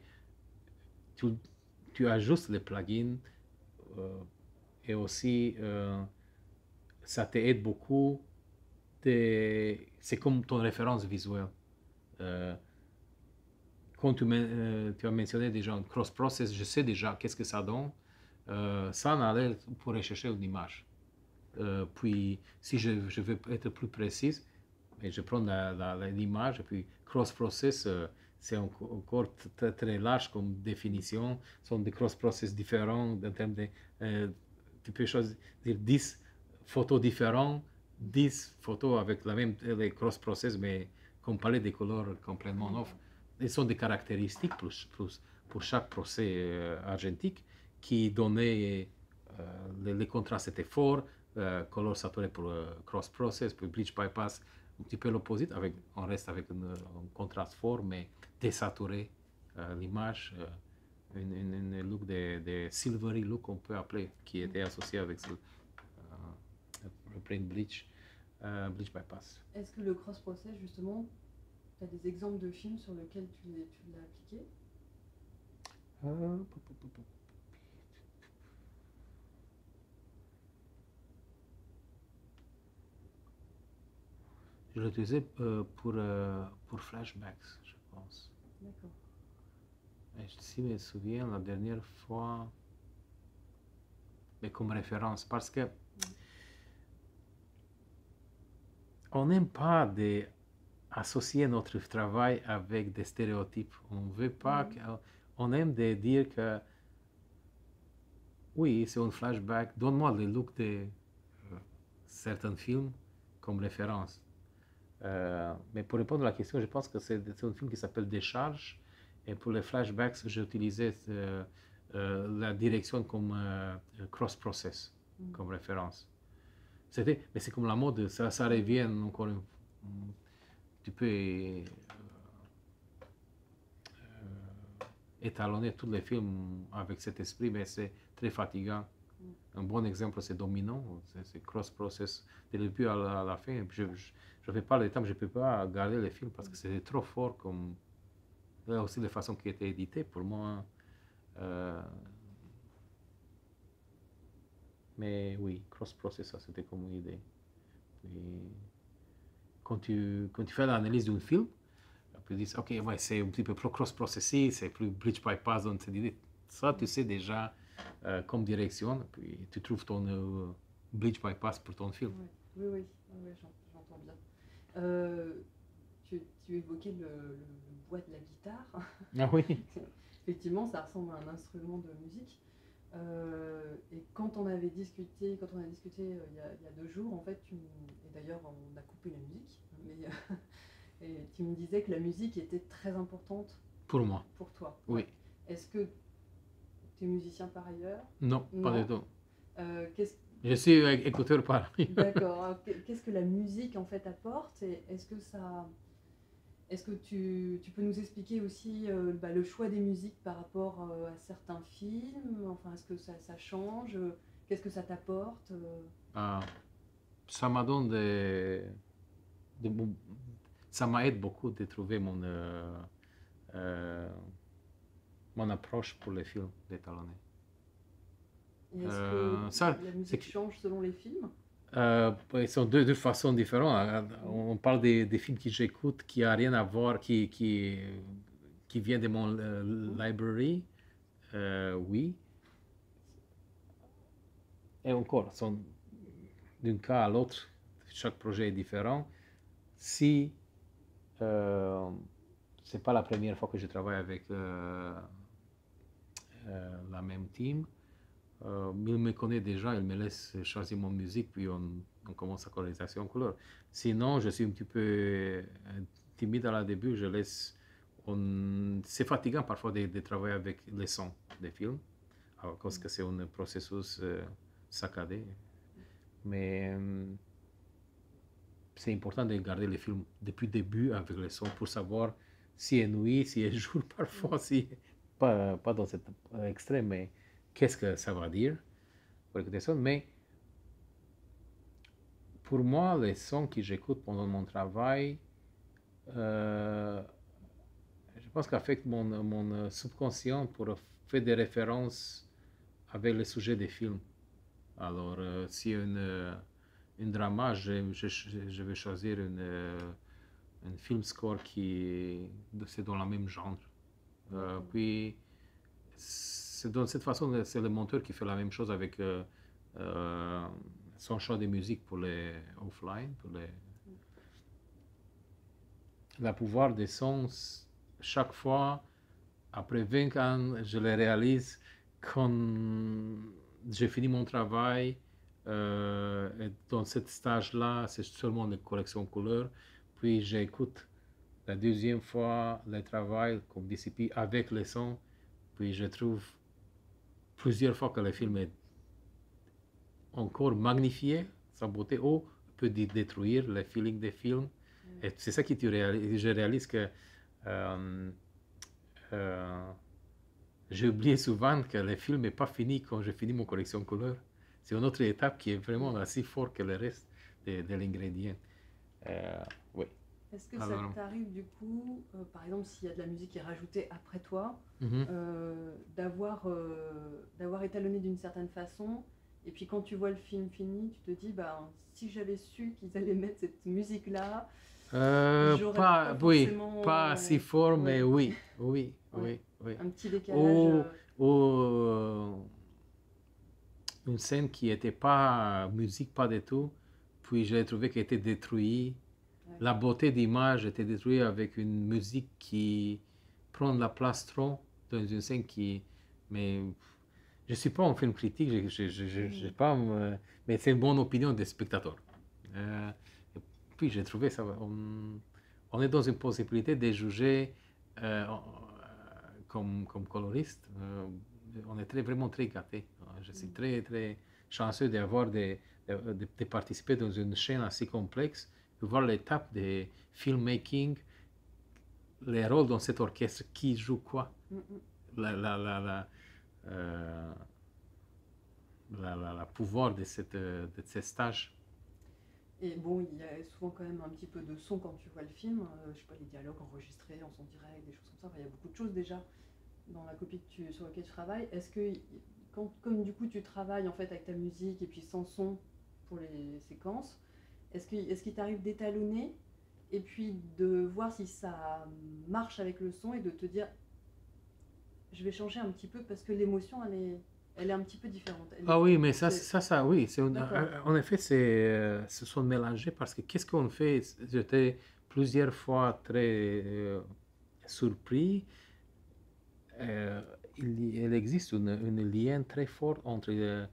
tu ajustes les plugins et aussi ça t'aide beaucoup. C'est comme ton référence visuelle. Quand tu as mentionné déjà un cross-process, je sais déjà qu'est-ce que ça donne. Ça en allait pour rechercher une image. Puis, si je veux être plus précis, je prends l'image et puis cross-process, c'est encore très, très large comme définition. Ce sont des cross-process différents en termes de. Tu peux choisir 10 photos différentes, 10 photos avec les cross-process, mais comme palette de couleurs complètement neuf. Ce sont des caractéristiques pour chaque procès argentique qui donnaient les contrastes étaient forts, color saturé pour cross-process, puis bleach bypass, un petit peu l'opposite, on reste avec un contraste fort, mais désaturé l'image, une look de silvery look, on peut appeler, qui était associé avec le print bleach bypass.
est-ce que le cross-process, justement, tu as des exemples de films sur lesquels tu l'as appliqué?
Je l'utilisais pour flashbacks, je pense.
D'accord.
Et si je me souviens, la dernière fois, mais comme référence, parce que on n'aime pas associer notre travail avec des stéréotypes. On veut pas, on aime de dire que oui, c'est un flashback, donne-moi le look de certains films comme référence. Mais pour répondre à la question, je pense que c'est un film qui s'appelle Décharge. Et pour les flashbacks, j'ai utilisé la direction comme cross-process, comme référence. Mais c'est comme la mode, ça revient encore tu peux étalonner tous les films avec cet esprit, mais c'est très fatigant. Un bon exemple, c'est Domino, c'est cross-process dès le début à la fin. Je ne vais pas le temps, je ne peux pas garder les films parce que c'est trop fort comme. Là aussi, la façon qui a été édité, pour moi. Mais oui, cross-process, ça c'était comme une idée. Puis, quand tu fais l'analyse d'un film, tu dis, ok, ouais, c'est un petit peu plus cross-processé, c'est plus bleach bypass, donc c'est idée. Ça, tu sais déjà comme direction, puis tu trouves ton bleach bypass pour ton film.
Oui, j'entends bien. Tu évoquais le bois de la guitare.
Ah oui.
Effectivement, ça ressemble à un instrument de musique. Et quand on a discuté il y a 2 jours, en fait, et d'ailleurs on a coupé la musique, mais et tu me disais que la musique était très importante
Pour moi.
Pour toi.
Oui.
Est-ce que tu es musicien par ailleurs?
Non, pas du tout.
Je
suis écouteur par ailleurs.
D'accord. Qu'est-ce que la musique en fait apporte et est-ce que tu peux nous expliquer aussi le choix des musiques par rapport à certains films? Enfin, est-ce que ça change? Qu'est-ce que ça t'apporte?
ça m'a donné ça m'aide beaucoup de trouver mon approche pour les films détalonnés.
Et est-ce que
ça,
la musique change selon les films?
Ils sont deux façons différentes. On parle des films que j'écoute qui n'ont rien à voir, qui viennent de mon library, oui. Et encore, sont d'un cas à l'autre, chaque projet est différent. Si c'est pas la première fois que je travaille avec la même team, il me connaît déjà, il me laisse choisir mon musique, puis on commence la colorisation en couleur. Sinon, je suis un petit peu timide à la début, je laisse... C'est fatigant parfois de travailler avec les sons des films, parce que c'est un processus saccadé. Mais c'est important de garder les films depuis le début avec les sons pour savoir si est nuit, si est jour parfois, si... pas dans cet extrême, mais qu'est-ce que ça va dire pour écouter ça. Mais pour moi, les sons que j'écoute pendant mon travail, je pense qu'affectent mon subconscient pour faire des références avec le sujet des films. Alors, si un drama, je vais choisir un film score c'est dans le même genre. Puis, c'est de cette façon, c'est le monteur qui fait la même chose avec son choix de musique pour les offline, le pouvoir des sons. Chaque fois, après 20 ans, je les réalise quand j'ai fini mon travail. Et dans cet stage-là, c'est seulement les corrections couleurs. Puis j'écoute la deuxième fois le travail comme DCP avec les sons. Puis je trouve plusieurs fois que le film est encore magnifié, sa beauté, ou peut détruire le feeling des films. Et c'est ça que je réalise que j'ai oublié souvent que le film n'est pas fini quand j'ai fini mon correction couleur. C'est une autre étape qui est vraiment aussi forte que le reste de l'ingrédient. Oui.
Est-ce que ça t'arrive du coup, par exemple, s'il y a de la musique qui est rajoutée après toi, d'avoir étalonné d'une certaine façon, et puis quand tu vois le film fini, tu te dis, bah, si j'avais su qu'ils allaient mettre cette musique-là,
pas si fort, mais oui.
Un petit décalage.
Une scène qui n'était pas musique, pas du tout, puis j'ai trouvé qu'elle était détruite. Ouais. La beauté d'image était détruite avec une musique qui prend la place trop dans une scène qui... Mais je ne suis pas un film critique, pas, mais c'est une bonne opinion des spectateurs. Puis j'ai trouvé ça... On est dans une possibilité de juger comme coloriste. On est vraiment très gâtés. Je suis très, très chanceux de participer dans une chaîne assez complexe, de voir l'étape de filmmaking, les rôles dans cet orchestre, qui joue quoi, la pouvoir de ces stages.
Et bon, il y a souvent quand même un petit peu de son quand tu vois le film, je sais pas, les dialogues enregistrés en son direct, des choses comme ça, il y a beaucoup de choses déjà dans la copie sur laquelle tu travailles. Est-ce que, comme du coup tu travailles en fait avec ta musique et puis sans son pour les séquences, est-ce qu'il t'arrive d'étalonner et puis de voir si ça marche avec le son et de te dire je vais changer un petit peu parce que l'émotion elle est un petit peu différente.
Oui, mais ça oui. En effet, ce sont mélangés parce que qu'est-ce qu'on fait? J'étais plusieurs fois très surpris. Il existe un lien très fort entre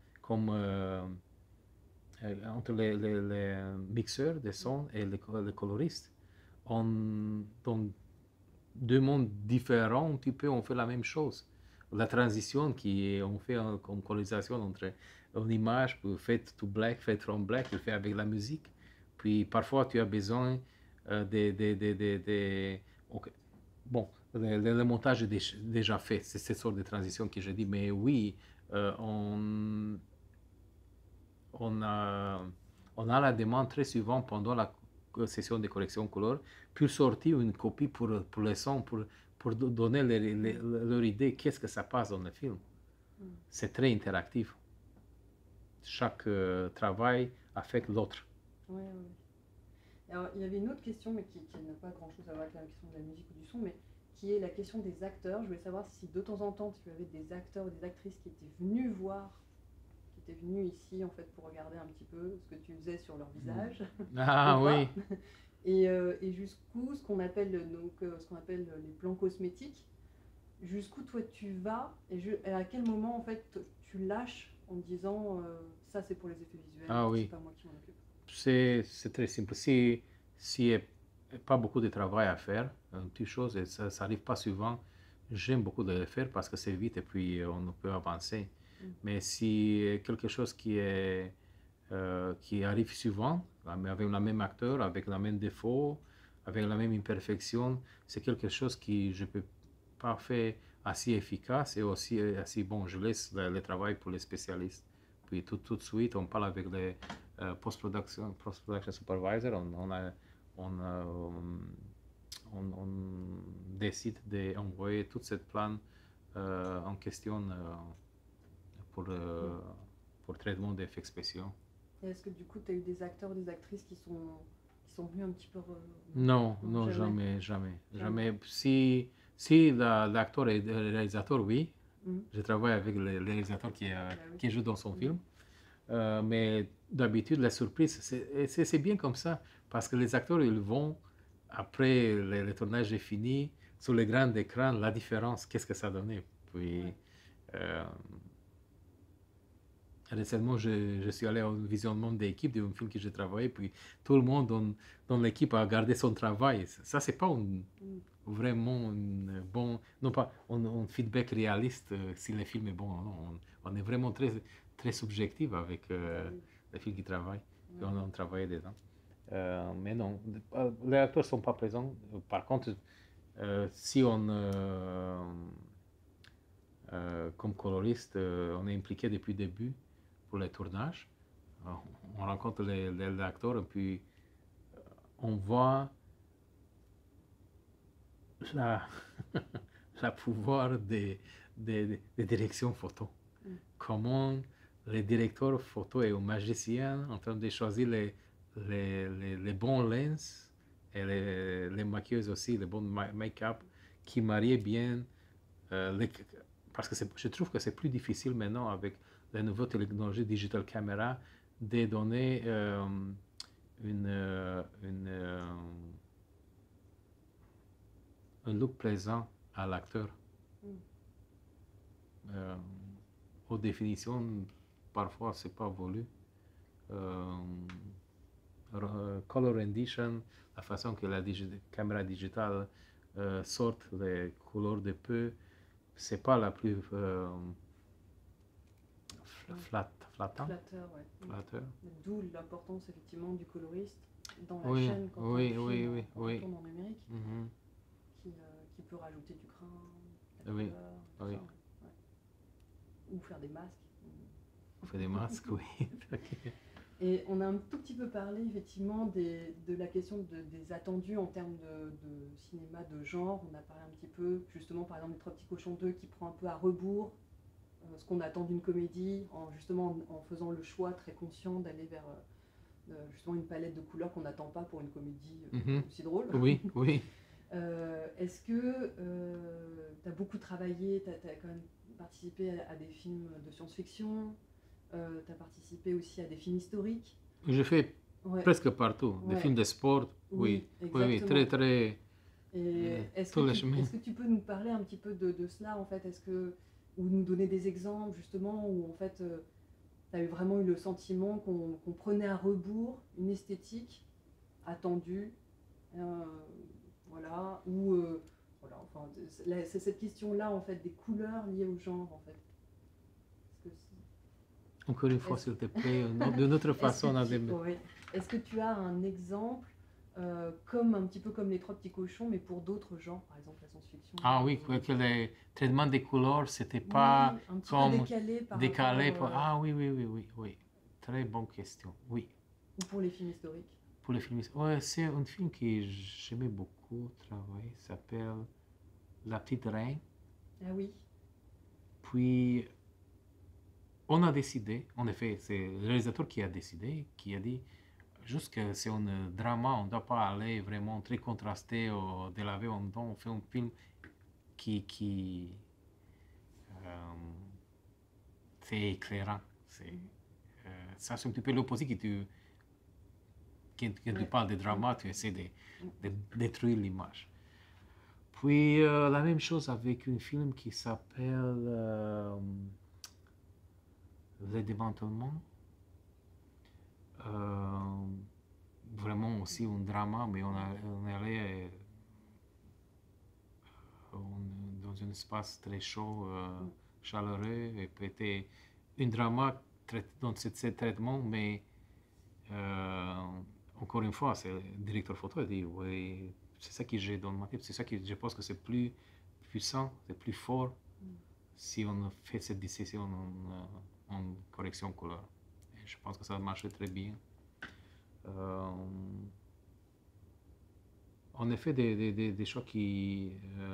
les mixeurs de sons et les coloristes. Dans deux mondes différents, un petit peu, on fait la même chose. La transition on fait comme colorisation entre une image faite to black, faite from black, il fait avec la musique. Puis parfois, tu as besoin okay. Bon, le montage est déjà fait, c'est cette sorte de transition que je dis, mais oui, on on a la demande très souvent pendant la session de correction couleur pour sortir une copie pour les sons, pour donner leur idée, qu'est-ce que ça passe dans le film. C'est très interactif. Chaque travail affecte l'autre.
Ouais, ouais. Alors, il y avait une autre question, mais qui n'a pas grand-chose à voir avec la question de la musique ou du son, mais qui est la question des acteurs. Je voulais savoir si de temps en temps tu avais des acteurs ou des actrices qui étaient venus voir, qui étaient venus ici en fait pour regarder un petit peu ce que tu faisais sur leur visage.
Ah
ou
oui.
pas. Et jusqu'où ce qu'on appelle les plans cosmétiques, jusqu'où toi tu vas et à quel moment en fait tu lâches en disant ça c'est pour les effets visuels,
Ah oui.
c'est pas moi qui m'en occupe.
C'est très simple. S'il n'y a pas beaucoup de travail à faire, une petite chose, et ça n'arrive pas souvent, j'aime beaucoup de le faire parce que c'est vite et puis on peut avancer. Mais si quelque chose qui arrive souvent, avec le même acteur, avec le même défaut, avec la même imperfection, c'est quelque chose qui je ne peux pas faire assez efficace et aussi assez bon. Je laisse le travail pour les spécialistes. Puis tout de suite, on parle avec les post-production supervisor, on décide d'envoyer toute cette plan en question pour traitement d'effets spéciaux.
Et est-ce que du coup tu as eu des acteurs ou des actrices qui sont venus un petit peu...
Non, jamais. Si l'acteur est le réalisateur, oui. Je travaille avec le réalisateur qui joue dans son film. Mais d'habitude, la surprise, c'est bien comme ça. Parce que les acteurs, ils vont, après le tournage est fini, sur le grand écran, la différence, qu'est-ce que ça donnait. Puis, récemment, je suis allé au visionnement d'équipe d'un film que j'ai travaillé, puis tout le monde dans l'équipe a gardé son travail. Ça, c'est pas vraiment un bon, non pas un feedback réaliste si le film est bon ou non. On est vraiment très subjectif avec les films qui travaillent, et on a travaillé dedans. Mais non, les acteurs ne sont pas présents. Par contre, si comme coloriste, on est impliqué depuis le début pour les tournages. On rencontre les acteurs et puis on voit la pouvoir des directions photo. Comment le directeur photo est un magicien en train de choisir les bons lens et les maquilleuses aussi, les bons make-up qui marient bien. Parce que je trouve que c'est plus difficile maintenant avec les nouvelles technologies digital camera de donner un look plaisant à l'acteur. Aux définitions, parfois, c'est pas voulu. Color rendition, la façon que la caméra digitale sorte les couleurs de peu, c'est pas la plus flatteur.
D'où l'importance effectivement du coloriste dans la chaîne quand on tourne en numérique, qui peut rajouter du grain, de la couleur, ou faire des masques.
On fait des masques, oui.
Et on a un tout petit peu parlé effectivement de la question des attendus en termes de cinéma de genre. On a parlé un petit peu justement par exemple Les Trois Petits Cochons 2 qui prend un peu à rebours ce qu'on attend d'une comédie en faisant le choix très conscient d'aller vers justement une palette de couleurs qu'on n'attend pas pour une comédie aussi drôle.
Oui.
Est-ce que tu as beaucoup travaillé, tu as quand même participé à des films de science-fiction, tu as participé aussi à des films historiques?
Je fais presque partout. Des films de sport, oui, très...
Est-ce que tu peux nous parler un petit peu de cela en fait? Ou nous donner des exemples justement où en fait tu as vraiment eu le sentiment qu'on prenait à rebours une esthétique attendue, c'est cette question-là en fait des couleurs liées au genre en fait.
Encore une fois, s'il te plaît, d'une autre façon.
Est-ce que tu as un exemple un petit peu comme Les Trois Petits Cochons, mais pour d'autres genres, par exemple la science-fiction?
Ah oui, que le traitement des couleurs, c'était pas
un petit peu décalé.
Ah oui. Très bonne question, oui.
Ou pour les films historiques?
Pour les films, ouais, c'est un film que j'aimais beaucoup travailler, il s'appelle La Petite Reine.
Ah oui.
Puis, on a décidé, en effet, c'est le réalisateur qui a décidé, qui a dit, juste que c'est un drama, on ne doit pas aller vraiment très contrasté ou délavé, on fait un film qui c'est éclairant. Ça, c'est un petit peu l'opposé quand tu parles de drama, tu essaies de détruire l'image. Puis la même chose avec un film qui s'appelle Le Démantèlement. Vraiment aussi un drama, mais on est allé dans un espace très chaud, chaleureux, et c'était un drama dans ce traitement, mais encore une fois, c'est le directeur photo a dit, oui, c'est ça que j'ai dans ma tête, c'est ça que je pense que c'est plus puissant, c'est plus fort si on fait cette décision en correction couleur. Et je pense que ça marche très bien. En effet, des choses qui...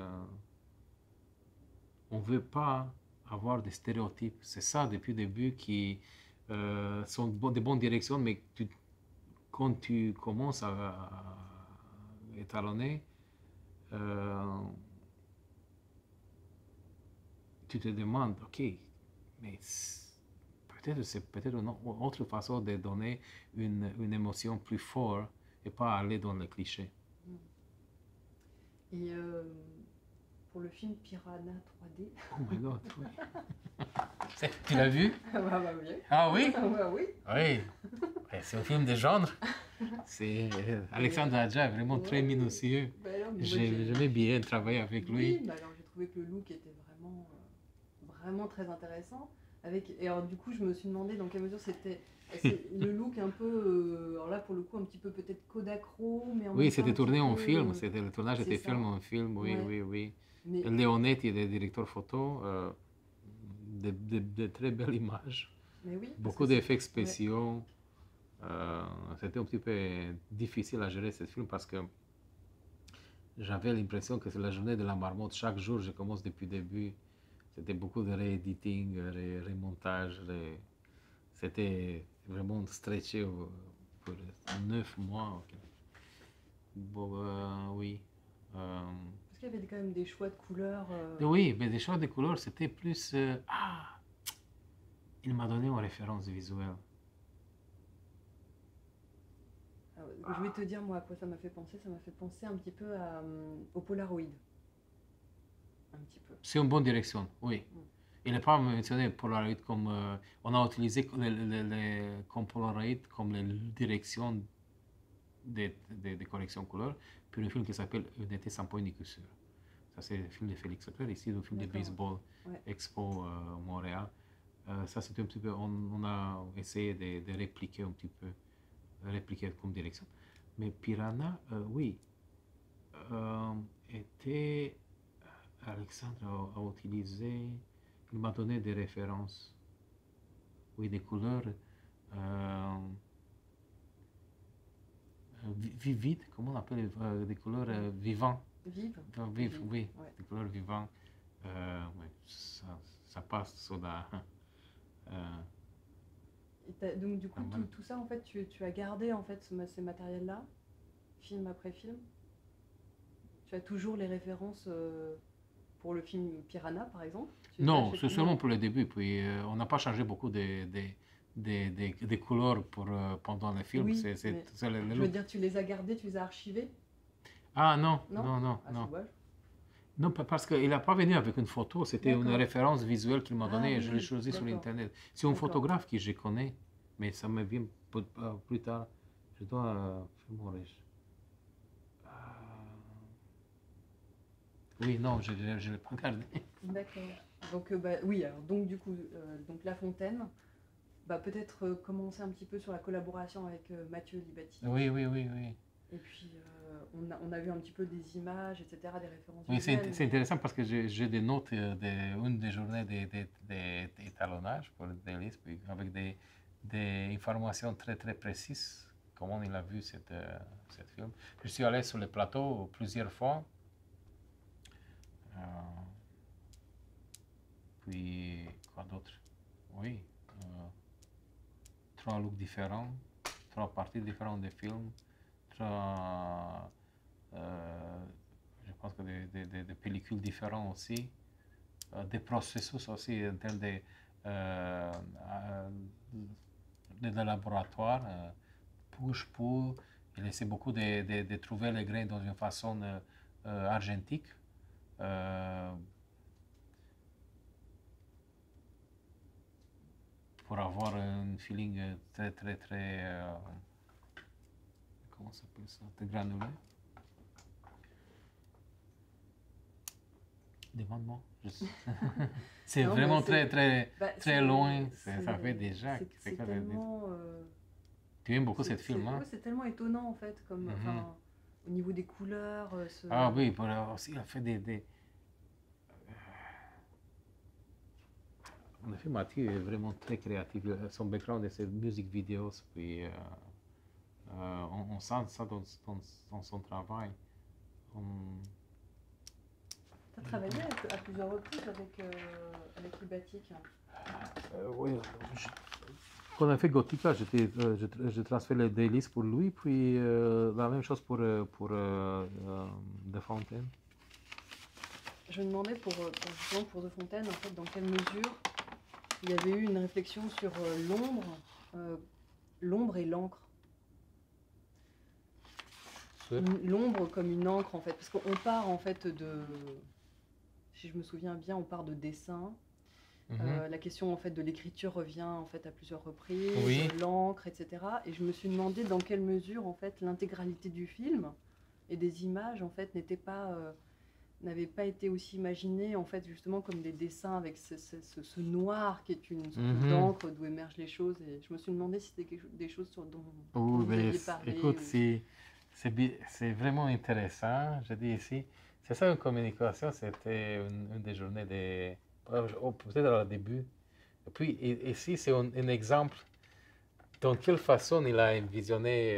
on ne veut pas avoir des stéréotypes. C'est ça depuis le début qui sont de bonnes directions, mais quand tu commences à étalonner, tu te demandes, ok, mais peut-être c'est peut-être une autre façon de donner une émotion plus forte et pas aller dans les clichés.
Et pour le film Piranha 3D.
Oh my god, oui. Tu l'as vu?
Bah oui.
Ah oui?
Bah oui.
Oui. C'est un film de genre. C'est Alexandre Aja est vraiment très minutieux.
Bah alors, mais moi,
J'aimais bien travailler avec lui.
Oui, bah alors j'ai trouvé que le look était vraiment très intéressant. Et alors du coup, je me suis demandé dans quelle mesure c'était le look un peu, alors là pour le coup un petit peu peut-être Kodachrome, mais en
Oui,
même temps
c'était
un
tourné
petit
en
peu,
film. Le tournage
c'est
était
ça.
filmé en film, oui,
Ouais.
oui, oui.
Mais
Léonetti est le directeur photo. De très belles images.
oui, parce
Beaucoup
que
d'effets spéciaux. C'était un petit peu difficile à gérer ce film parce que j'avais l'impression que c'est la journée de la marmotte. Chaque jour, je commence depuis le début. C'était beaucoup de rééditing, remontage. C'était vraiment stretché pour 9 mois. Bon, oui.
Parce qu'il y avait quand même des choix de couleurs.
Oui, mais des choix de couleurs, c'était plus... il m'a donné une référence visuelle.
Alors, je vais te dire moi à quoi ça m'a fait penser. Ça m'a fait penser un petit peu au Polaroid. Un petit peu.
C'est une bonne direction, oui. Il n'est pas mentionné Polaroid comme... on a utilisé comme Polaroid comme les directions de correction couleur pour un film qui s'appelle Un été sans point ni coup sûr. Ça, c'est le film de Félix Leclerc, ici, le film de baseball Expo Montréal. Ça, c'est un petit peu... On a essayé de répliquer un petit peu, répliquer comme direction. Mais Piranha, oui, était... Alexandre a utilisé... Il m'a donné des références. Oui, des couleurs vivides, comment on appelle des couleurs vivantes.
Vive.
Vives, oui,
Ouais.
des couleurs vivantes. Ouais, ça passe sur la...
Donc du coup,
Pas mal.
tout ça, en fait, tu as gardé en fait ces matériels-là, film après film. Tu as toujours les références pour le film Piranha, par exemple. Tu les as
Non,
chez-
c'est seulement pour le début. Puis on n'a pas changé beaucoup des couleurs pendant le film.
Oui,
C'est
mais
le
Je veux
look.
dire, tu les as gardés, tu les as archivés?
Ah non,
Non
non, non,
Ah,
non.
c'est dommage.
Non, parce qu'il n'a pas venu avec une photo, c'était une
D'accord.
référence visuelle qu'il m'a
Ah
donnée et je l'ai
oui,
choisi sur
d'accord.
Internet. C'est un
D'accord.
photographe que je connais, mais ça me vient plus tard. Je dois faire mon recherche. Oui, non, je ne l'ai pas regardé.
D'accord. Donc, oui, alors, donc du coup, donc La Fontaine, peut-être commencer un petit peu sur la collaboration avec Mathieu Libati.
Oui, oui, oui, oui.
Et puis, on a vu un petit peu des images, etc., des références
Oui,
visuelles.
c'est intéressant parce que j'ai des notes une des journées d'étalonnage pour des listes, puis avec des informations très très précises comment il a vu cette film. Je suis allé sur le plateau plusieurs fois. Puis, quoi d'autre? Oui, 3 looks différents, 3 parties différentes des films, 3, je pense que des pellicules différentes aussi, des processus aussi en termes de laboratoire, push-pull. Il essaie beaucoup de trouver les grains dans une façon argentique. Pour avoir un feeling très, très, très... comment ça s'appelle ça? Très granulé. Demande-moi. C'est
Non,
vraiment
mais c'est-
très, très,
Bah,
très
c'est-
loin.
c'est-
Ça fait déjà...
c'est tellement,
Tu aimes beaucoup cette film, hein?
ouais, c'est tellement étonnant en fait, comme,
Mhm.
enfin, au niveau des couleurs.
Ah oui, aussi, il a fait En effet, Mathieu est vraiment très créatif. Son background est musique vidéo, puis on sent ça dans son travail.
Tu as travaillé à plusieurs reprises avec Libatique.
Oui, quand on a fait Gothica, je transféré les dailies pour lui, puis la même chose pour De Fontaine.
Je me demandais justement pour De Fontaine, en fait, dans quelle mesure il y avait eu une réflexion sur l'ombre et l'encre. L'ombre comme une encre en fait, parce qu'on part en fait si je me souviens bien, on part de dessin. La question en fait de l'écriture revient en fait à plusieurs reprises,
Oui.
L'encre, etc. Et je me suis demandé dans quelle mesure en fait l'intégralité du film et des images en fait n'avaient pas été aussi imaginées en fait justement comme des dessins avec ce noir qui est une sorte d'encre d'où émergent les choses. Et je me suis demandé si c'était des choses dont vous aviez parlé.
Écoute, c'est vraiment intéressant. Je dis ici, c'est ça une communication, c'était une des journées peut-être au début. Et puis ici, c'est un exemple dans quelle façon il a visionné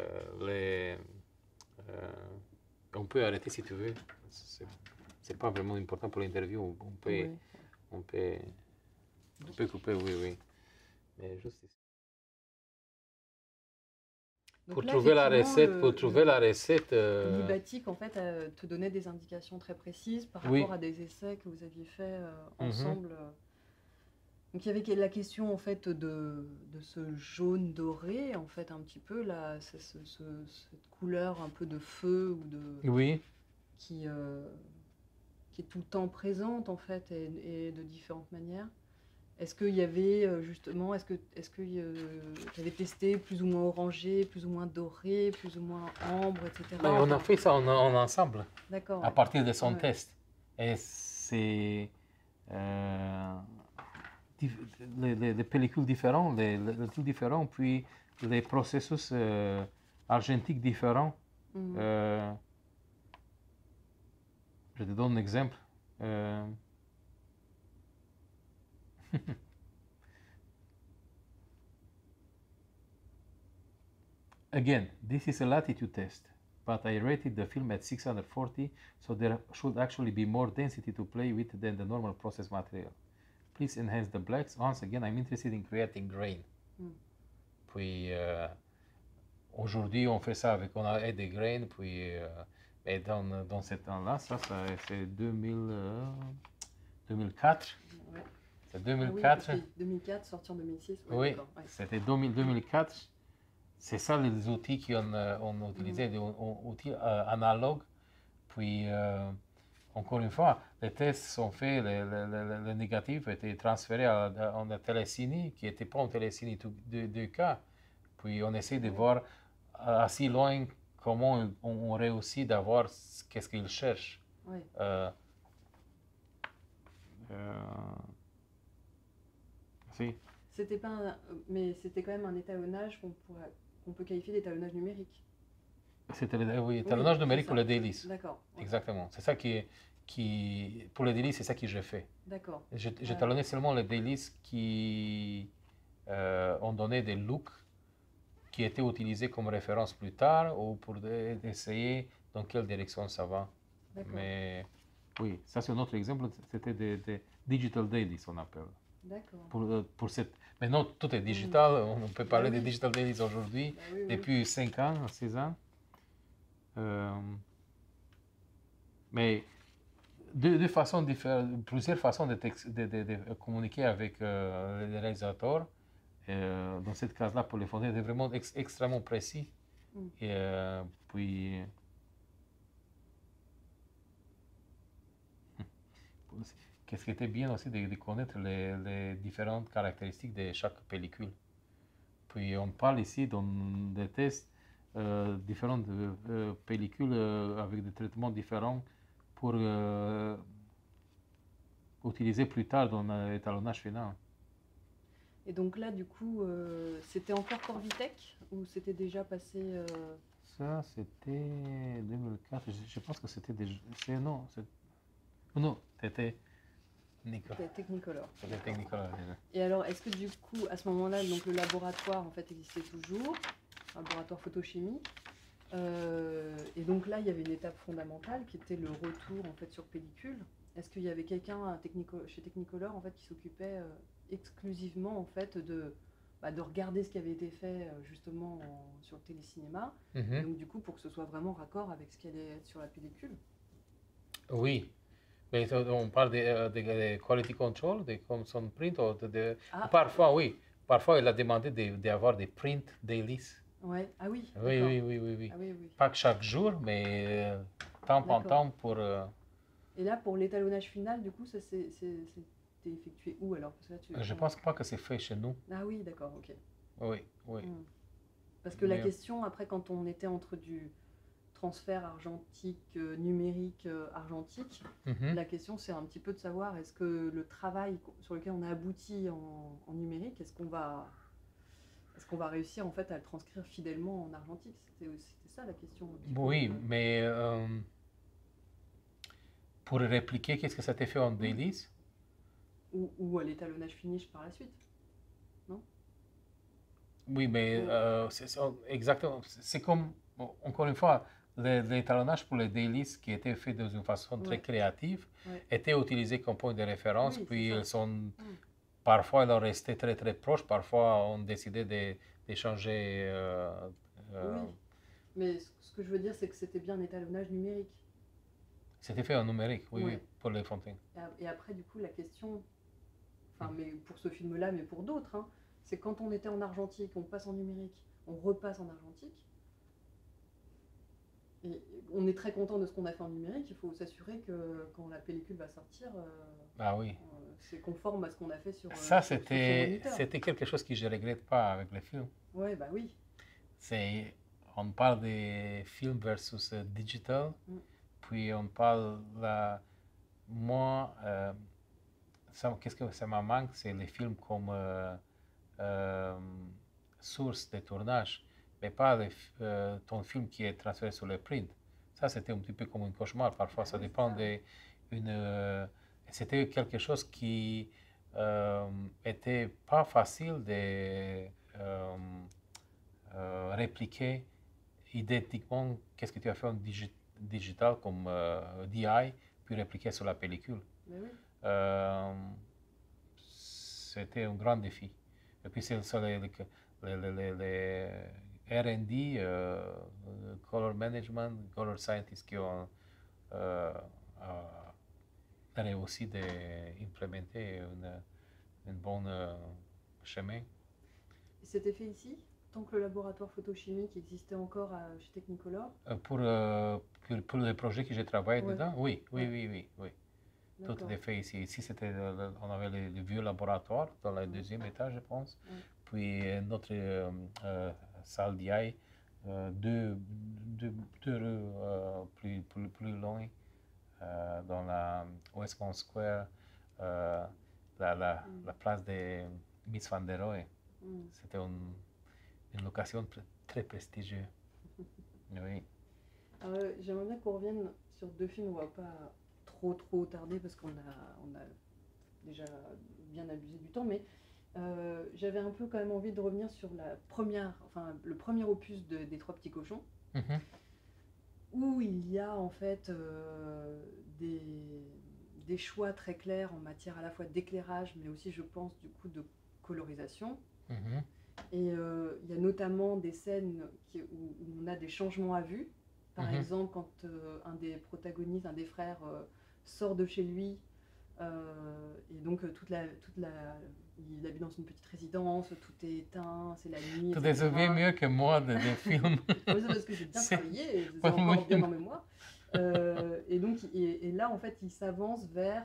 on peut arrêter si tu veux. C'est pas vraiment important pour l'interview.
Oui.
On peut couper, oui. Mais juste ici.
Donc
Pour
là,
trouver la
effectivement,
recette,
Libatique, en fait, te donnait des indications très précises par
Oui.
rapport à des essais que vous aviez faits ensemble. Donc il y avait la question en fait de ce jaune doré, en fait un petit peu là, cette couleur un peu de feu ou
oui.
qui est tout le temps présente en fait et de différentes manières. Est-ce qu'il y avait justement, est-ce que tu avais testé plus ou moins orangé, plus ou moins doré, plus ou moins ambre, etc.
Mais on a fait ça en ensemble,
D'accord.
à partir de son
Ouais.
test. Et c'est les pellicules différentes, les trucs différents, puis les processus argentiques différents.
Mhm.
Je te donne un exemple. Again, this is a latitude test, but I rated the film at 640, so there should actually be more density to play with than the normal process material. Please enhance the blacks. Once again, I'm interested in creating grain. Puis aujourd'hui, on fait ça on a des graines, puis mais dans ce temps-là, c'est 2004.
Ouais.
C'est
Ah oui,
2004.
parce que 2004, sorti en 2006. Ouais,
Oui,
d'accord, ouais.
c'était 2004. C'est ça les outils qu'on utilisait, des outils analogues. Puis, encore une fois, les tests sont faits, les négatifs étaient transférés en télécinie, qui n'était pas en télécinie de cas. Puis, on essaie de voir assez loin comment on réussit d'avoir qu'est-ce qu'ils cherchent.
Ouais.
Si.
C'était pas mais c'était quand même un étalonnage qu'on peut qualifier d'étalonnage numérique.
C'était l'étalonnage numérique
c'est
pour
ça.
les délices.
D'accord. Ouais.
Exactement. C'est ça pour les délices, c'est ça que j'ai fait.
D'accord.
J'ai talonné seulement les délices qui ont donné des looks qui était utilisé comme référence plus tard ou pour essayer dans quelle direction ça va.
D'accord.
Mais oui, ça c'est un autre exemple, c'était des digital dailies, on appelle.
D'accord.
Pour cette... Maintenant, tout est digital, on peut parler
oui.
des digital dailies aujourd'hui,
Bah oui, oui.
depuis 5 ans, 6 ans. Mais plusieurs façons de communiquer avec les réalisateurs. Dans cette case-là, pour les fonds, était vraiment extrêmement précis. Et puis, qu'est-ce qui était bien aussi de connaître les différentes caractéristiques de chaque pellicule. Puis on parle ici dans des tests différentes pellicules avec des traitements différents pour utiliser plus tard dans l'étalonnage final.
Et donc là, du coup, c'était encore Corvitech ou c'était déjà passé
Ça, c'était 2004. Je pense que c'était déjà... Non, c'était
Technicolor.
C'était Technicolor déjà.
Et alors, est-ce que du coup, à ce moment-là, donc le laboratoire en fait existait toujours, laboratoire photochimie, et donc là, il y avait une étape fondamentale qui était le retour en fait sur pellicule. Est-ce qu'il y avait quelqu'un chez Technicolor en fait qui s'occupait exclusivement en fait de regarder ce qui avait été fait justement sur le télécinéma, et donc du coup pour que ce soit vraiment raccord avec ce qui allait être sur la pellicule?
Oui, mais on parle de quality control, comme son print, parfois oui, parfois il a demandé d'avoir des print dailies.
Ouais. Ah oui.
Oui.
Ah oui, oui.
Pas que chaque jour, mais temps en temps pour...
Et là, pour l'étalonnage final, du coup, ça c'était effectué où alors? Parce que là,
Je pense pas que c'est fait chez nous.
Ah oui, d'accord, ok.
Oui.
Parce que la question, après, quand on était entre du transfert argentique, numérique, argentique, la question, c'est un petit peu de savoir, est-ce que le travail sur lequel on a abouti en numérique, est-ce qu'on va réussir en fait à le transcrire fidèlement en argentique? C'était ça la question.
Oui, mais pour répliquer, qu'est-ce que ça t'est fait en dailies?
Ou à l'étalonnage finish par la suite, non?
Oui, mais exactement, c'est comme, encore une fois, l'étalonnage pour les dailies qui était fait d'une façon très créative était utilisé comme point de référence, puis ils sont... Parfois, ils ont resté très très proches, parfois on décidé de changer.
Oui, mais ce que je veux dire, c'est que c'était bien un étalonnage numérique.
C'était fait en numérique, oui, pour les Fontaines.
Et après, du coup, la question, mais pour ce film-là, mais pour d'autres, c'est quand on était en argentique, on passe en numérique, on repasse en argentique. Et on est très content de ce qu'on a fait en numérique, il faut s'assurer que quand la pellicule va sortir, c'est conforme à ce qu'on a fait sur
ça, c'était quelque chose que je ne regrette pas avec les films.
Ouais, bah oui.
On parle des films versus digital, puis on parle moi, qu'est-ce que ça me manque, c'est les films comme source de tournage, mais pas ton film qui est transféré sur le print. Ça, c'était un petit peu comme un cauchemar. Parfois, ça dépend c'était quelque chose qui était pas facile de répliquer identiquement qu'est-ce que tu as fait en digital comme DI, puis répliquer sur la pellicule. C'était un grand défi. Et puis c'est les R&D, color management, color scientists qui ont réussi d'implémenter un bon chemin.
C'était fait ici, tant que le laboratoire photochimique existait encore chez Technicolor?
Pour les projets que j'ai travaillé dedans, oui. Tout est fait ici. Ici, on avait le vieux laboratoire dans le deuxième étage, je pense. Puis notre salle d'IA, deux rues plus loin, dans la Westmont Square, la place de Miss Van der Rohe. C'était une location très prestigieuse. Oui.
J'aimerais bien qu'on revienne sur deux films, on ne va pas trop tarder parce qu'on a déjà bien abusé du temps, mais J'avais un peu quand même envie de revenir sur le premier opus des Trois Petits Cochons,
Mhm.
où il y a en fait des, des choix très clairs en matière à la fois d'éclairage, mais aussi, je pense, du coup, de colorisation.
Mhm.
Et il y a notamment des scènes où on a des changements à vue. Par
Mhm.
exemple, quand un des protagonistes, un des frères, sort de chez lui, et donc il habite dans une petite résidence, tout est éteint, c'est la nuit,
Tu te
etc.
souviens mieux que moi des films.
Oui, c'est parce que j'ai bien
C'est-
travaillé et je les ai
Oui,
encore
oui.
bien en mémoire. Et donc, et là, en fait, il s'avance vers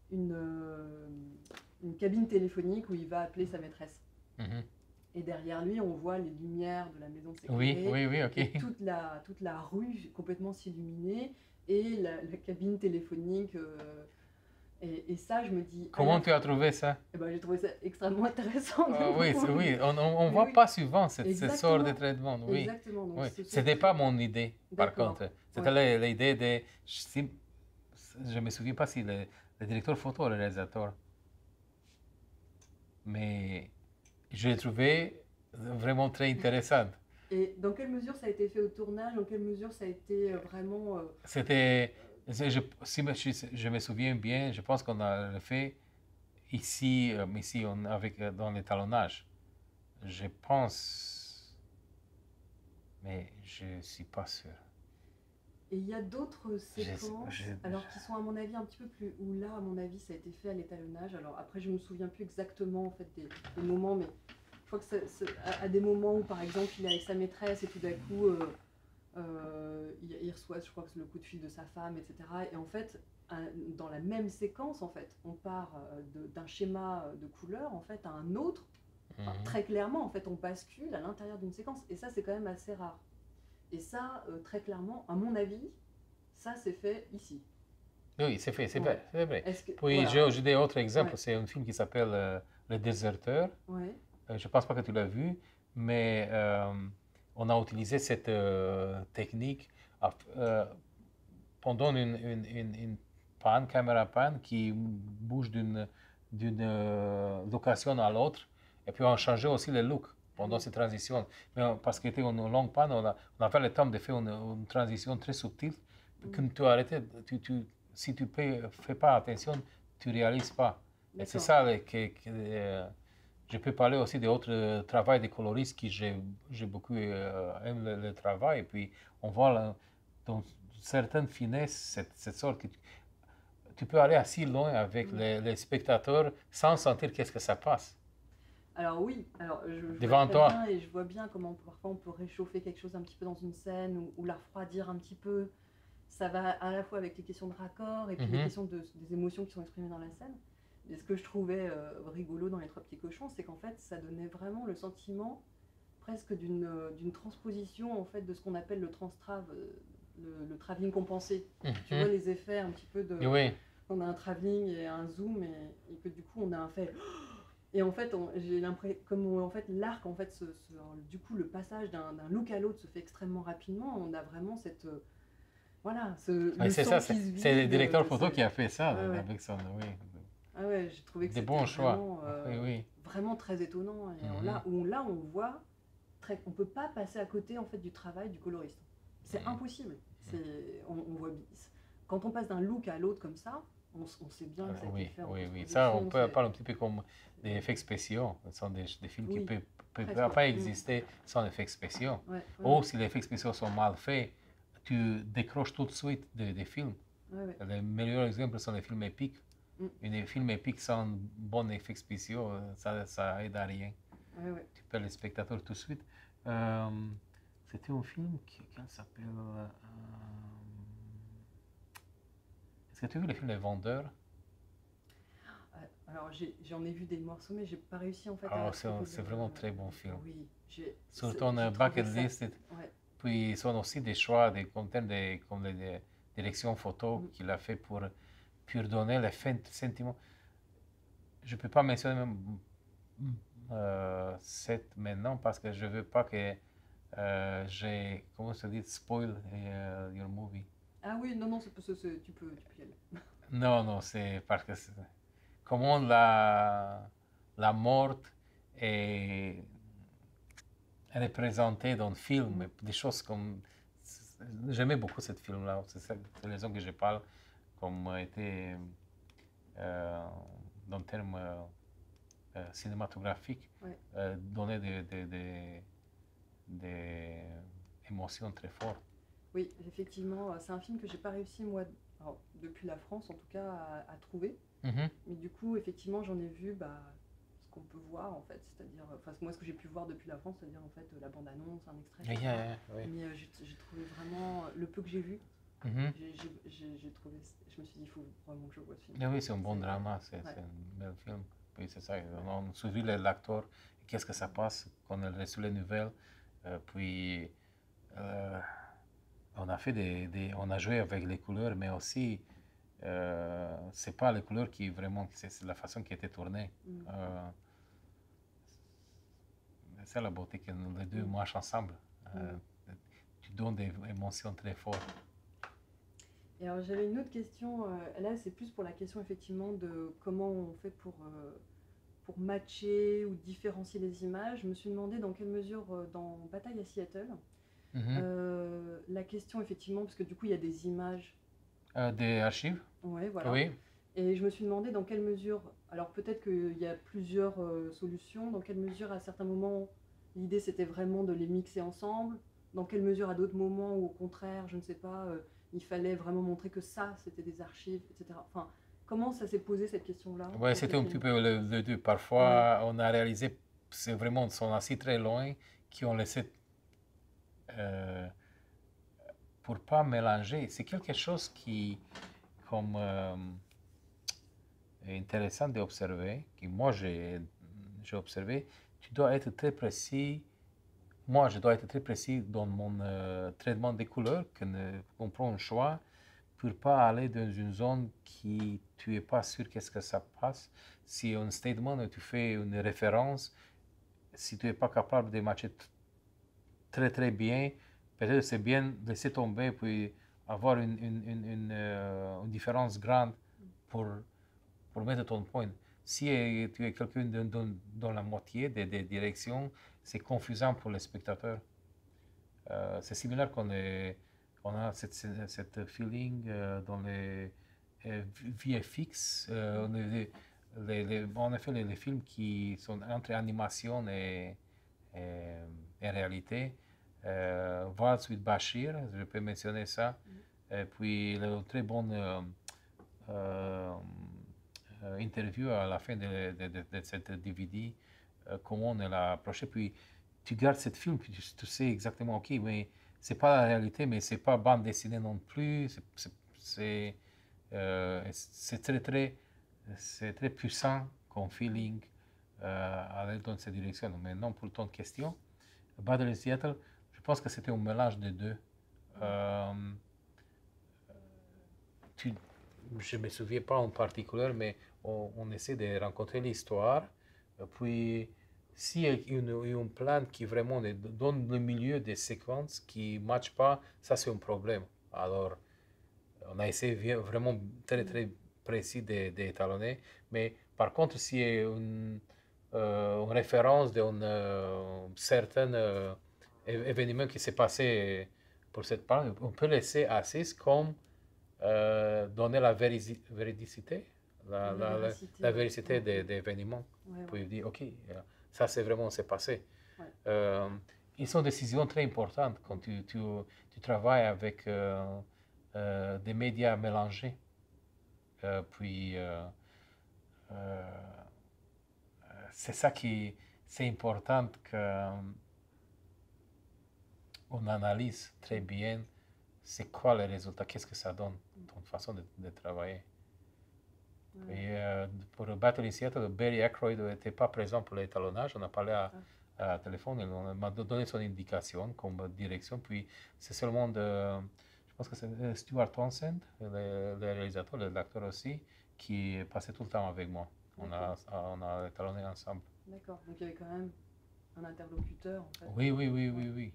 une cabine téléphonique où il va appeler sa maîtresse.
Mhm.
Et derrière lui, on voit les lumières de la maison
Oui,
s'éclairer,
oui, oui, ok.
et toute la rue complètement s'illuminée, et la cabine téléphonique. Et ça, je me dis,
Comment tu as trouvé ça?
eh ben, j'ai trouvé ça extrêmement intéressant.
Oui, oui, on
Mais
voit
oui,
pas souvent cette sorte de
exactement,
traitement. Oui,
exactement. Donc,
oui.
ce sont
C'était pas mon idée, par
D'accord,
contre. C'était
ouais.
l'idée de. Je me souviens pas si le directeur photo ou le réalisateur, mais je l'ai trouvé vraiment très intéressant.
Et dans quelle mesure ça a été fait au tournage? Dans quelle mesure ça a été vraiment...
C'était, si je me souviens bien, je pense qu'on a le fait ici, avec, dans l'étalonnage. Je pense, mais je suis pas sûr.
Et il y a d'autres
Je-
séquences,
je-
alors qui sont à mon avis un petit peu plus... Où là, à mon avis, ça a été fait à l'étalonnage. Alors après, je me souviens plus exactement en fait des moments, mais je crois que à des moments où, par exemple, il est avec sa maîtresse et tout d'un coup, il reçoit, je crois que c'est le coup de fil de sa femme, etc. Et en fait, dans la même séquence, en fait, on part d'un schéma de couleur en fait à un autre. Enfin,
Mhm.
très clairement, en fait, on bascule à l'intérieur d'une séquence. Et ça, c'est quand même assez rare. Et ça, très clairement, à mon avis, ça c'est fait ici.
Oui, c'est fait, c'est
Ouais.
vrai, c'est vrai.
Est-ce que
Puis
voilà,
j'ai d'autres exemples.
ouais,
C'est un film qui s'appelle Le Déserteur.
ouais,
Je pense pas que tu l'as vu, mais on a utilisé cette technique pendant une panne, caméra panne, qui bouge d'une location à l'autre. Et puis on changeait aussi le look pendant ces transitions. Mais parce que c'était une longue panne, on avait le temps de faire une transition très subtile. Quand tu arrêtes, si tu ne fais pas attention, tu ne réalises pas. Et c'est
d'accord.
ça je peux parler aussi d'autres travail de coloristes qui j'ai beaucoup aime le travail. Et puis on voit dans certaines finesses cette sorte que tu peux aller assez loin avec
Mm.
les spectateurs sans sentir qu'est-ce que ça passe
Alors oui, alors je vois
devant
très
toi.
bien et je vois bien comment parfois on peut réchauffer quelque chose un petit peu dans une scène ou la refroidir un petit peu. Ça va à la fois avec les questions de raccord et puis les
Mhm.
questions des émotions qui sont exprimées dans la scène. Mais ce que je trouvais rigolo dans Les Trois Petits Cochons, c'est qu'en fait, ça donnait vraiment le sentiment presque d'une transposition en fait de ce qu'on appelle le transtrave, le travelling compensé. Tu vois
Mhm.
les effets un petit peu de...
Oui,
On a un travelling et un zoom et que du coup on a un fait... Et en fait, j'ai l'impression, en fait, l'arc, en fait, du coup, le passage d'un look à l'autre se fait extrêmement rapidement. On a vraiment cette, voilà,
ouais,
le
c'est
sang
ça,
qui se
c'est le
vide.
directeur photo qui a fait ça
Ouais, ouais.
avec son, oui,
Ah ouais, j'ai trouvé que
des
c'était
bons choix.
vraiment,
Oui, oui.
vraiment très étonnant. Et alors
Mhm.
là, on voit, on peut pas passer à côté en fait du travail du coloriste. C'est
Mhm.
impossible. On voit, quand on passe d'un look à l'autre comme ça, on sait bien que ça a été
Oui,
fait en
oui, oui. Ça, on
post-production.
parle un petit peu comme des effets spéciaux. Ce sont des films qui
Oui,
ne peuvent
presque.
pas exister sans effets spéciaux.
Ouais, ouais,
Ou
ouais.
si les effets spéciaux sont mal faits, tu décroches tout de suite des films.
Ouais, ouais.
Les meilleurs exemples sont les films épiques.
Mm.
Un film épique sans bons effets spéciaux, ça aide à rien.
Ouais, ouais.
Tu perds les spectateurs tout de suite. Euh, C'était un film qui s'appelle... Est-ce que tu as vu le film Les Vendeurs?
Alors j'en ai vu des morceaux, mais j'ai pas réussi en fait
Ah,
à trouver
c'est vraiment très bon film.
Oui,
Surtout en
j'ai trouvé
bucket
ça.
list.
Ouais.
Puis ils sont aussi des choix comme les directions photo
Mm.
qu'il a fait pour donner le sentiment. Je ne peux pas mentionner même cette maintenant parce que je ne veux pas que comment se dit, spoil your movie.
Ah oui, non, non, tu peux y aller.
Non, non, c'est parce que comment la morte est représenté dans le film, des choses comme... J'aimais beaucoup ce film-là, c'est la raison que je parle, comme était dans le terme cinématographique,
Ouais.
donner des émotions très fortes.
Oui, effectivement, c'est un film que j'ai pas réussi, moi, alors, depuis la France en tout cas, à trouver.
Mhm.
Mais du coup, effectivement, j'en ai vu ce qu'on peut voir en fait, c'est-à-dire, enfin, moi, ce que j'ai pu voir depuis la France, c'est-à-dire en fait la bande-annonce, un extrait, etc.
Oui.
Mais j'ai trouvé vraiment, le peu que j'ai vu,
Mhm.
j'ai trouvé, je me suis dit, il faut vraiment que je vois ce film.
Et oui, c'est un bon
C'est-
drama, c'est
ouais.
un bel film. Puis c'est ça, on suivi l'acteur, qu'est-ce que ça passe quand elle reçoit les nouvelles. Puis on a fait on a joué avec les couleurs, mais aussi c'est pas les couleurs qui vraiment, c'est la façon qui était tournée. C'est la beauté que les deux marchent ensemble. Tu donnes des émotions très fortes.
Et alors j'avais une autre question, là c'est plus pour la question effectivement de comment on fait pour matcher ou différencier les images. Je me suis demandé dans quelle mesure dans Bataille à Seattle, la question effectivement, parce que du coup il y a des images.
Des archives?
Ouais, voilà.
Oui.
Et je me suis demandé dans quelle mesure, alors peut-être qu'il y a plusieurs solutions, dans quelle mesure à certains moments l'idée c'était vraiment de les mixer ensemble, dans quelle mesure à d'autres moments ou au contraire, je ne sais pas, il fallait vraiment montrer que ça c'était des archives, etc. Enfin, comment ça s'est posé cette question-là
Ouais,
dans
c'était
ce
un
film?
petit peu le deux. Parfois, on a réalisé, c'est vraiment, ils sont assis très loin, qui ont laissé pour pas mélanger. C'est quelque chose qui, comme est intéressant d'observer, que moi j'ai observé. Tu dois être très précis. Moi, je dois être très précis dans mon traitement des couleurs, qu'on prend un choix pour pas aller dans une zone qui tu es pas sûr qu'est-ce que ça passe. Si un statement, tu fais une référence, si tu es pas capable de matcher très très bien, peut-être c'est bien de laisser tomber puis avoir une différence grande pour, pour mettre ton point. Si tu es quelqu'un dans la moitié des directions, c'est confusant pour les spectateurs. C'est similaire on a cette feeling dans les VFX, en effet les films qui sont entre animation et réalité. Waltz with Bashir, je peux mentionner ça. Et puis le très bon interview à la fin de cette DVD, comment on l'a approché. Puis tu gardes cette film, puis tu sais exactement, ok, mais c'est pas la réalité, mais c'est pas bande dessinée non plus. C'est c'est très puissant comme feeling aller dans cette direction. Mais non, pour ton question, Battle in Seattle, je pense que c'était un mélange des deux. Je ne me souviens pas en particulier, mais on essaie de rencontrer l'histoire. Puis, s'il y a une plante qui vraiment est dans le milieu des séquences qui ne matche pas, ça c'est un problème. Alors, on a essayé vraiment très très précis d'étalonner. Mais par contre, s'il y a une référence d'un certain événement qui s'est passé pour cette plante, on peut laisser assise comme donner la véridicité, la véracité des événements.
Ouais,
Puis
ouais.
dire, ok, ça c'est vraiment s'est passé.
Ouais.
Ils sont des décisions très importantes quand tu travailles avec des médias mélangés. Puis c'est ça qui c'est important qu'on analyse très bien c'est quoi le résultat, qu'est-ce que ça donne, ton façon de travailler. Et pour Battle in Seattle, Barry Aykroyd n'était pas présent pour l'étalonnage. On a parlé à téléphone, il m'a donné son indication comme direction. Puis c'est seulement je pense que c'est Stuart Townsend, le réalisateur, l'acteur aussi, qui est passé tout le temps avec moi. On a étalonné ensemble.
D'accord, donc il y avait quand même un interlocuteur en fait.
Oui.
Ah oui.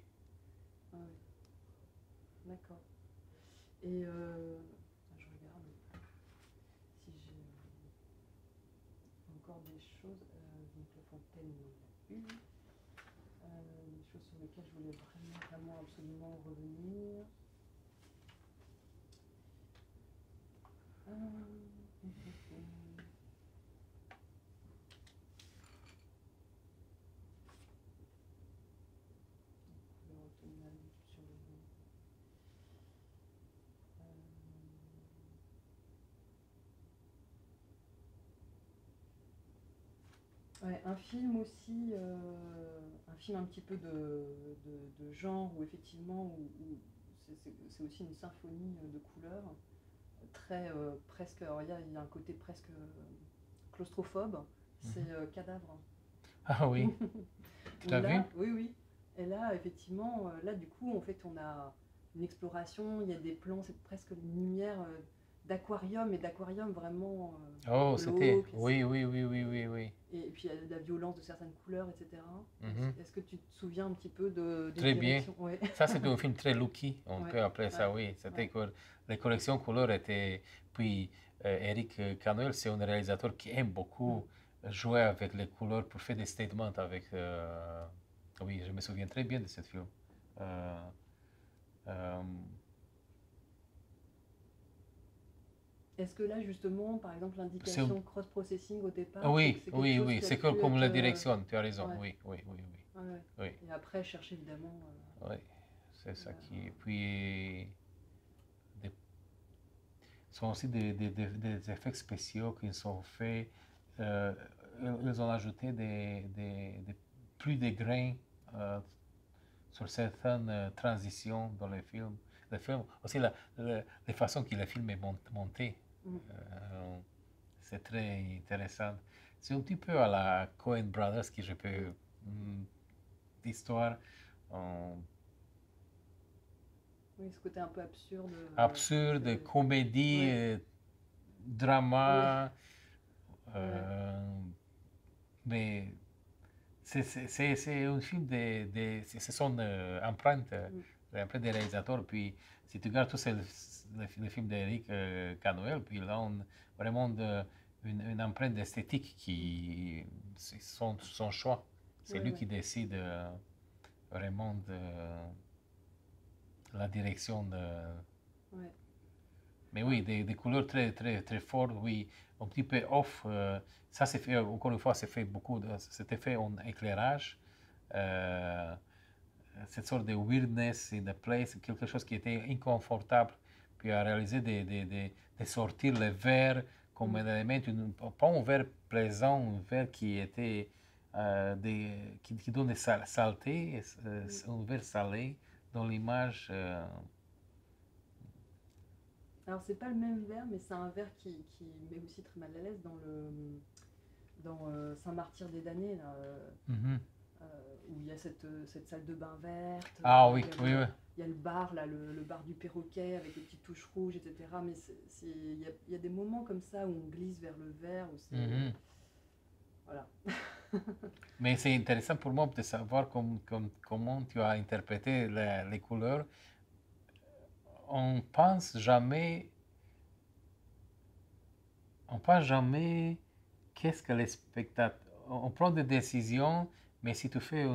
D'accord. Et je regarde si j'ai encore des choses. Donc La Fontaine. eu. Des choses sur lesquelles je voulais vraiment absolument revenir. Ouais, un film aussi, un film un petit peu de genre où effectivement c'est aussi une symphonie de couleurs, très presque, alors il y a un côté presque claustrophobe, c'est Cadavre.
Ah oui, tu l'as vu?
Oui, oui. Et là, effectivement, là du coup, en fait, on a une exploration, il y a des plans, c'est presque une lumière d'aquarium, et d'aquarium vraiment
Oh, c'était.
glauque.
Oui, oui, oui, oui, oui, oui.
Et puis il y a de la violence de certaines couleurs, etc.
Mhm.
Est-ce que tu te souviens un petit peu des
Très bien.
directions? Ouais.
Ça, c'était un film très looky, on
Ouais,
peut appeler ça,
ouais,
oui. C'était
ouais.
que les collections couleurs étaient. Puis, Eric Canuel, c'est un réalisateur qui aime beaucoup jouer avec les couleurs pour faire des statements avec. Oui, je me souviens très bien de ce film. Euh, euh,
Est-ce que là, justement, par exemple,
c'est un-
l'indication cross-processing au départ,
Oui,
c'est quelque
oui,
chose
oui,
qui a
c'est
pu
comme la
être,
direction, tu as raison,
ouais,
oui, oui, oui,
ouais, ouais.
oui,
Et après, chercher évidemment.
oui, oui, c'est ça
euh,
qui. Et puis, des sont aussi des effets spéciaux qui sont faits. euh, Ils ont ajouté plus de grains euh, sur certaines transitions dans les films. Le film aussi, la façon que le film est monté,
mm.
c'est très intéressant. C'est un petit peu à la Coen Brothers que je peux. D'histoire
Oui, ce côté un peu absurde.
absurde, comédie,
Ouais, ouais,
drama.
ouais.
Euh, mais c'est un film c'est son empreinte,
Mm.
l'empreinte des réalisateurs. Puis si tu regardes tous les films d'Eric Canuel, puis là on vraiment une empreinte esthétique qui c'est son choix. C'est
Ouais,
lui
ouais.
qui décide vraiment de la direction de.
Ouais.
Mais oui, des couleurs très, très, très fortes, oui, un petit peu off. Ça, c'est fait, encore une fois, c'était fait en éclairage. Euh, Cette sorte de weirdness in the place, quelque chose qui était inconfortable. Puis à réaliser de sortir le verre comme un élément, pas un verre plaisant, un verre qui était qui donne des saletés, un verre salé dans l'image.
Alors, c'est pas le même verre, mais c'est un verre qui met aussi très mal à l'aise dans Saint-Martyr des damnés, là,
Mhm.
où il y a cette salle de bain verte.
Ah oui,
Il y a
oui, oui.
il y a le bar, là, le bar du perroquet avec les petites touches rouges, etc. Mais il y a des moments comme ça où on glisse vers le vert, où c'est.
Mhm.
Voilà.
Mais c'est intéressant pour moi de savoir comment tu as interprété les couleurs. On pense jamais, on pense jamais qu'est-ce que les spectateurs. On prend des décisions, mais si tu fais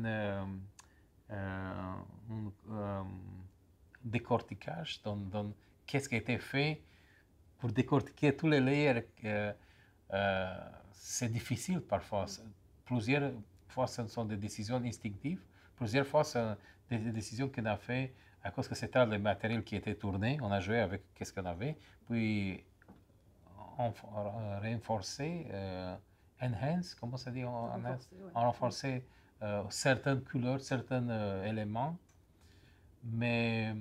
un décortiquage dans qu'est-ce qui a été fait pour décortiquer tous les layers, euh, c'est difficile parfois. Plusieurs fois, ce sont des décisions instinctives. Plusieurs fois, ce sont des décisions qu'on a fait à cause que c'était le matériel qui était tourné. On a joué avec ce qu'on avait. Puis, on renforcé, enhance, comment ça dit en enhance?
Renforcé, ouais.
On renforçait certaines couleurs, certains éléments. Mais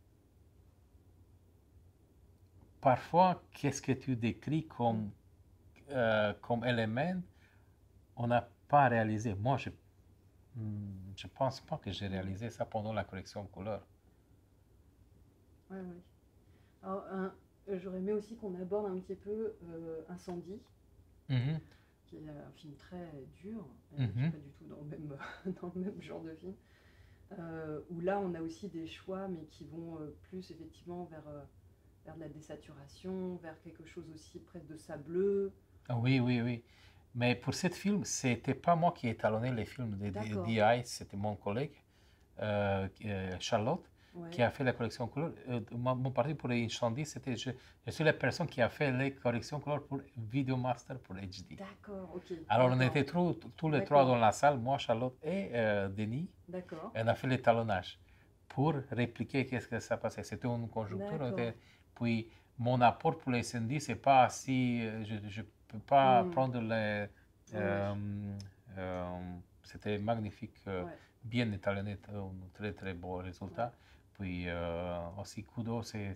parfois, qu'est-ce que tu décris comme élément, on n'a pas réalisé. Moi, je pense pas que j'ai réalisé ça pendant la correction de couleur.
Ouais, ouais. Alors, j'aurais aimé aussi qu'on aborde un petit peu Incendie,
Mhm,
qui est un film très dur, qui
mhm.
n'est pas du tout dans le même, dans le même genre de film. Où là, on a aussi des choix, mais qui vont plus effectivement vers de la désaturation, vers quelque chose aussi presque de sableux.
Ah oui, oui, oui. Mais pour ce film, c'était pas moi qui ai étalonné les films de
D'accord.
DI, c'était mon collègue, Charlotte, qui
Ouais.
a fait la collection couleur. Mon parti pour les Incendie, c'était je suis la personne qui a fait les corrections couleur pour Videomaster pour HD.
D'accord, ok.
Alors on
D'accord.
était tous les trois
D'accord.
dans la salle, moi, Charlotte et Denis,
D'accord.
et on a fait l'étalonnage pour répliquer qu'est-ce que ça passait. C'était une conjoncture.
D'accord.
Puis mon apport pour les incendies, c'est pas si je ne peux pas prendre les.
Ouais.
C'était magnifique,
Ouais.
bien étalonné, un très très beau résultat. Puis aussi Kudo, c'est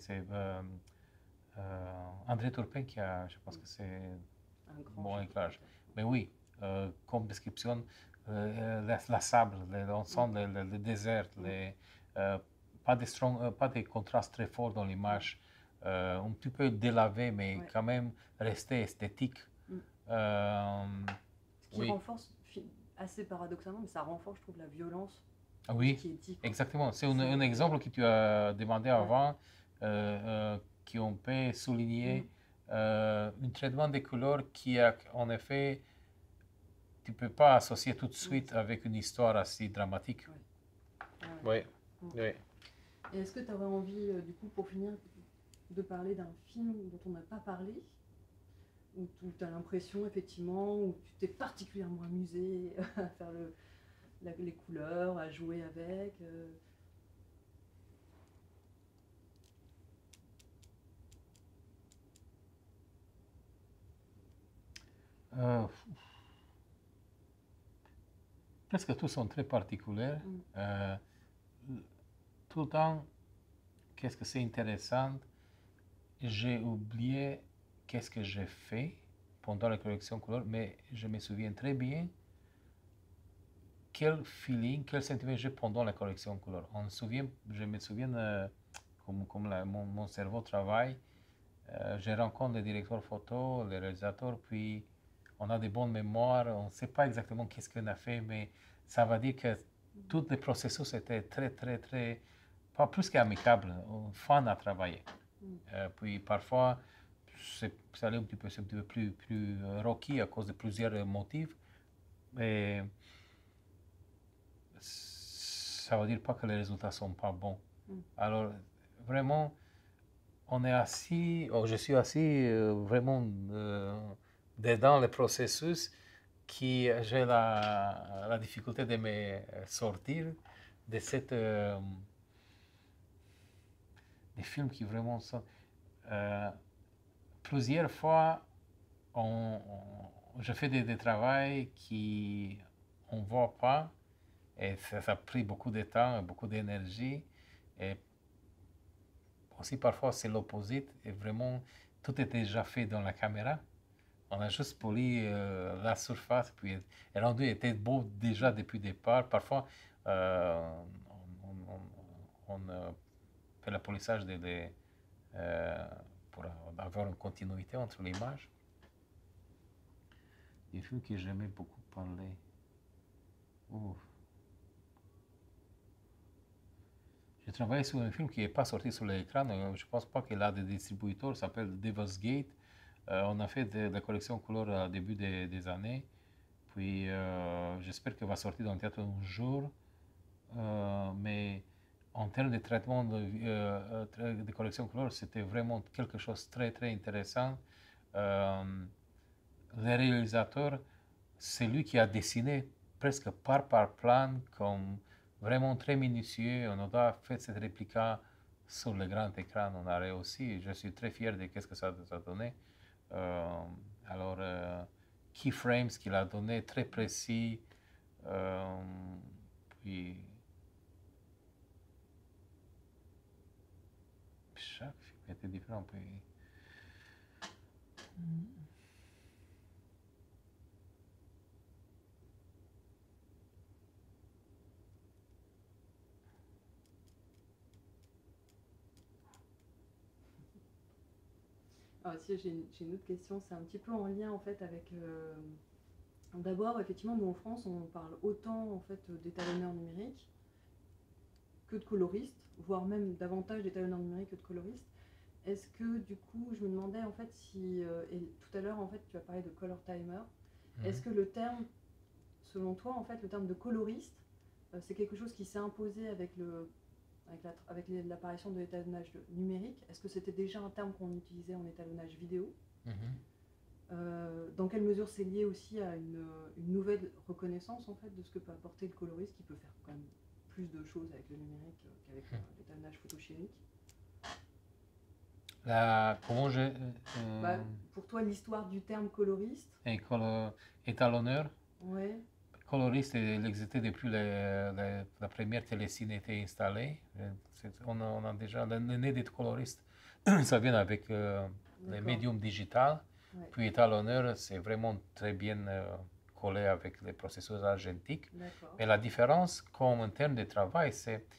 André Turpin qui a, je pense que c'est
Un grand
bon
chef.
éclairage. Mais oui, comme description, la sable, l'ensemble, le désert, pas des contrastes très forts dans l'image, un petit peu délavé, mais
Ouais.
quand même resté esthétique.
Ce qui
Oui,
renforce, assez paradoxalement, mais ça renforce, je trouve, la violence
ah
de ce
oui,
qui est dit, quoi.
exactement. C'est un
C'est-
exemple que tu as demandé
Ouais.
avant, qui on peut souligner un traitement des couleurs qui a, en effet, tu peux pas associer tout de suite avec une histoire assez dramatique.
Ouais.
Oui,
Mm.
oui.
Et est-ce que tu aurais envie, du coup, pour finir, de parler d'un film dont on n'a pas parlé, où tu as l'impression, effectivement, où tu t'es particulièrement amusé à faire les couleurs, à jouer avec
Euh, presque tous sont très particuliers. Tout le temps, qu'est-ce que c'est intéressant, j'ai oublié qu'est-ce que j'ai fait pendant la collection couleur, mais je me souviens très bien quel feeling, quel sentiment j'ai pendant la collection couleur. Je me souviens comme mon cerveau travaille. Je rencontre les directeurs photo, les réalisateurs, puis on a des bonnes mémoires. On ne sait pas exactement qu'est-ce qu'on a fait, mais ça veut dire que tout le processus était très, très, très, pas plus qu'amicable, fun à travailler. Puis parfois, ça allait un petit peu plus rocky à cause de plusieurs motifs. Mais ça veut dire pas que les résultats sont pas bons. Alors, vraiment, on est assis, je suis assis vraiment dedans le processus qui j'ai la difficulté de me sortir de cette des films qui vraiment sont plusieurs fois je fais des travaux qui on voit pas et ça a pris beaucoup de temps, beaucoup d'énergie et aussi parfois c'est l'opposite et vraiment tout est déjà fait dans la caméra. On a juste poli la surface, puis le rendu était beau déjà depuis le départ. Parfois, on fait le polissage pour avoir une continuité entre l'image. Des films que j'aimais beaucoup parler. Ouf. J'ai travaillé sur un film qui n'est pas sorti sur l'écran. Je ne pense pas qu'il a des distributeurs. Ça s'appelle Devil's Gate. On a fait de la collection couleur au début des années. Puis j'espère qu'elle va sortir dans le théâtre un jour. Mais en termes de traitement de collection couleur, c'était vraiment quelque chose de très très intéressant. Le réalisateur, c'est lui qui a dessiné presque par plan, comme vraiment très minutieux. On a fait cette réplique sur le grand écran. On a réussi. Je suis très fier de ce que ça a donné. Alors, keyframes qu'il a donné très précis. Puis, chaque film était différent. Puis,
Ah, si, j'ai une autre question, c'est un petit peu en lien en fait avec. D'abord, effectivement, nous en France, on parle autant en fait d'étalonneurs numériques que de coloristes, voire même davantage d'étalonneurs numériques que de coloristes. Est-ce que du coup, je me demandais en fait si, et tout à l'heure en fait, tu as parlé de color timer, Est-ce que le terme, selon toi, en fait, le terme de coloriste, c'est quelque chose qui s'est imposé avec l'apparition de l'étalonnage numérique? Est-ce que c'était déjà un terme qu'on utilisait en étalonnage vidéo? Dans quelle mesure c'est lié aussi à une nouvelle reconnaissance en fait, de ce que peut apporter le coloriste, qui peut faire quand même plus de choses avec le numérique qu'avec l'étalonnage photochimique?
Comment je...
Pour toi, l'histoire du terme coloriste?
Étalonneur.
Ouais.
Coloriste, il existait depuis la première télécine était installée. On a déjà le nez des coloristes. Ça vient avec les médiums digitales.
Ouais.
Puis étalonneur, c'est vraiment très bien collé avec les processus argentiques. Mais la différence, comme en termes de travail,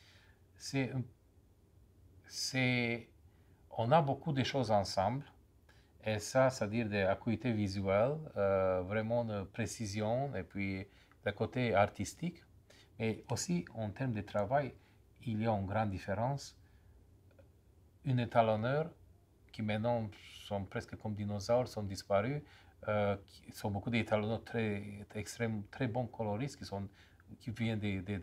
on a beaucoup de choses ensemble. Et ça, c'est-à-dire de l'acuité visuelle, vraiment de précision, et puis le côté artistique. Mais aussi, en termes de travail, il y a une grande différence. Un étalonneur, qui maintenant sont presque comme dinosaures, sont disparus, qui sont beaucoup d'étalonneurs très bons coloristes, qui viennent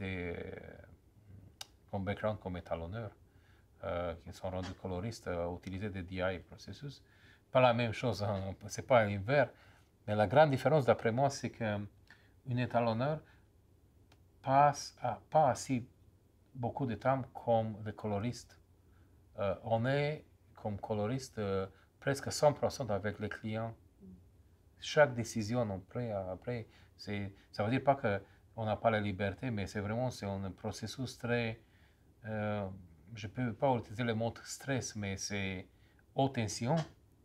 comme background comme étalonneurs, qui sont rendus coloristes, utiliser des DI processus. Pas la même chose, hein, c'est pas l'inverse, mais la grande différence d'après moi, c'est qu'un étalonneur passe pas assez beaucoup de temps comme le coloriste. On est comme coloriste presque 100% avec les clients. Chaque décision après ça veut dire pas qu'on n'a pas la liberté, mais c'est un processus très, je peux pas utiliser le mot stress, mais c'est haute tension.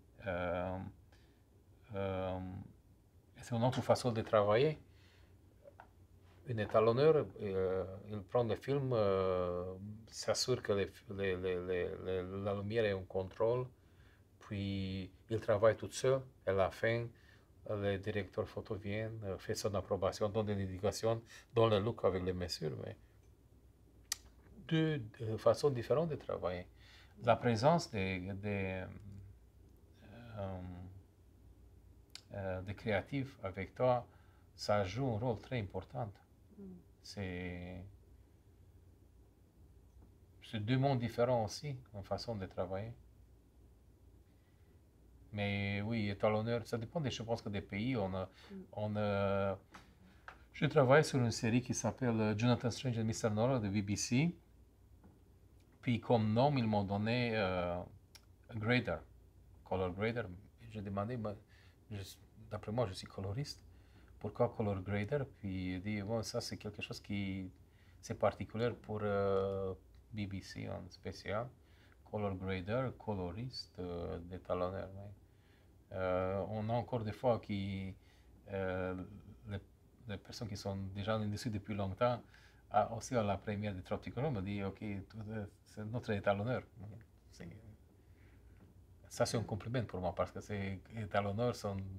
C'est une autre façon de travailler. Un étalonneur, il prend le film, s'assure que la lumière est en contrôle, puis il travaille tout seul. À la fin, le directeur photo vient, fait son approbation, donne des indications, donne le look avec les mesures. Mais deux façons différentes de travailler. La présence des créatifs avec toi, ça joue un rôle très important. C'est deux mondes différents aussi en façon de travailler. Mais oui, étalonneur, ça dépend je pense que des pays. Je travaille sur une série qui s'appelle Jonathan Strange and Mr. Norrell de BBC. Puis comme nom, ils m'ont donné grader, color grader. J'ai demandé, d'après moi, je suis coloriste. Pourquoi color grader? Puis il dit, bon, ça c'est quelque chose qui c'est particulier pour BBC en spécial. Color grader, coloriste, d'étalonneur. On a encore des fois les personnes qui sont déjà en industrie depuis longtemps, aussi à la première de Tropicana, me dit, ok, c'est notre étalonneur. Ça c'est un compliment pour moi parce que ces étalonneurs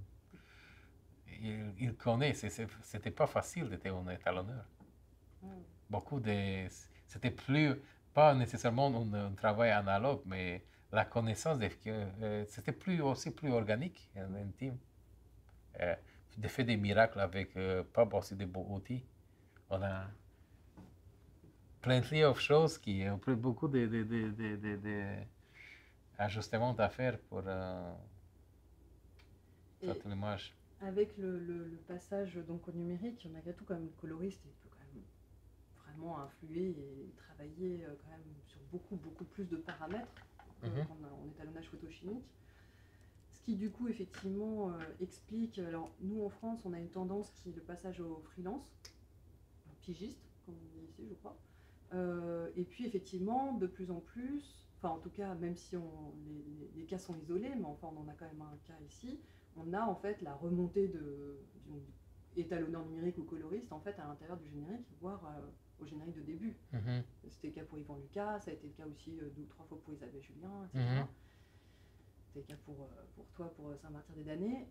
ils connaissent, c'était pas facile d'être un étalonneur. C'était pas nécessairement un travail analogue, mais la connaissance, c'était plus organique, intime. De faire des miracles avec pas aussi de beaux outils. On a plein de choses qui ont pris beaucoup d'ajustements à faire pour faire l'image.
Avec le passage donc au numérique, malgré tout, quand même, le coloriste il peut quand même vraiment influer et travailler quand même sur beaucoup plus de paramètres en étalonnage photochimique. Ce qui du coup effectivement explique, alors nous en France on a une tendance qui est le passage au freelance, pigiste comme on dit ici je crois, et puis effectivement de plus en plus, enfin en tout cas même si les cas sont isolés, mais enfin on en a quand même un cas ici, on a en fait la remontée du étalonneur numérique ou coloriste en fait à l'intérieur du générique, voire au générique de début. C'était le cas pour Yvan Lucas, ça a été le cas aussi 2 ou 3 fois pour Isabelle Julien, etc. C'était le cas pour toi, pour Saint-Martyr des Damnés.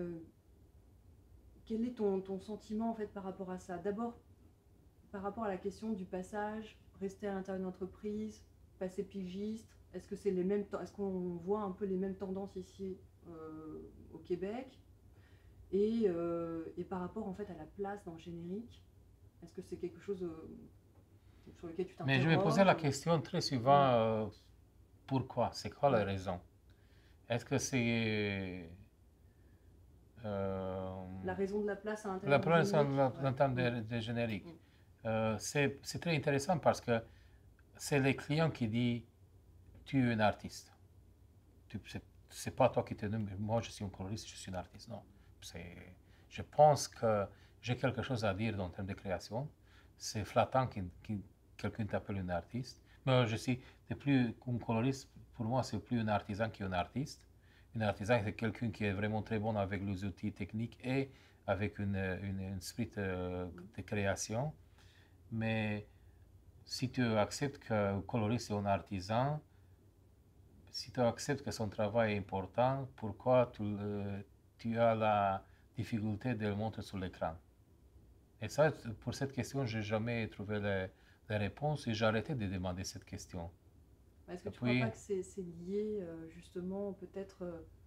Quel est ton sentiment en fait par rapport à ça? D'abord, par rapport à la question du passage, rester à l'intérieur d'une entreprise, passer pigiste, est-ce que c'est est-ce qu'on voit un peu les mêmes tendances ici au Québec? Et par rapport en fait à la place dans le générique, est-ce que c'est quelque chose sur lequel tu
Mais je me posais
t'interroges
la question très souvent, pourquoi? C'est quoi la
Ouais.
raison? Est-ce que c'est...
La raison de la place à
la
l'intérieur du
première, c'est
générique?
en termes
Mm.
de générique.
Mm.
C'est très intéressant parce que c'est les clients qui disent, tu es un artiste. C'est pas toi qui te nomme, moi je suis un coloriste, je suis un artiste. Non. Je pense que j'ai quelque chose à dire en termes de création. C'est flattant que quelqu'un t'appelle un artiste. Mais je suis, c'est plus un coloriste, pour moi, c'est plus un artisan qu'un artiste. Un artisan, c'est quelqu'un qui est vraiment très bon avec les outils techniques et avec une esprit de création. Mais si tu acceptes qu'un coloriste est un artisan, si tu acceptes que son travail est important, pourquoi tu as la difficulté de le montrer sur l'écran? Et ça, pour cette question, je n'ai jamais trouvé les réponses et j'ai arrêté de demander cette question.
Est-ce que tu ne
Puis-
crois pas que c'est lié justement peut-être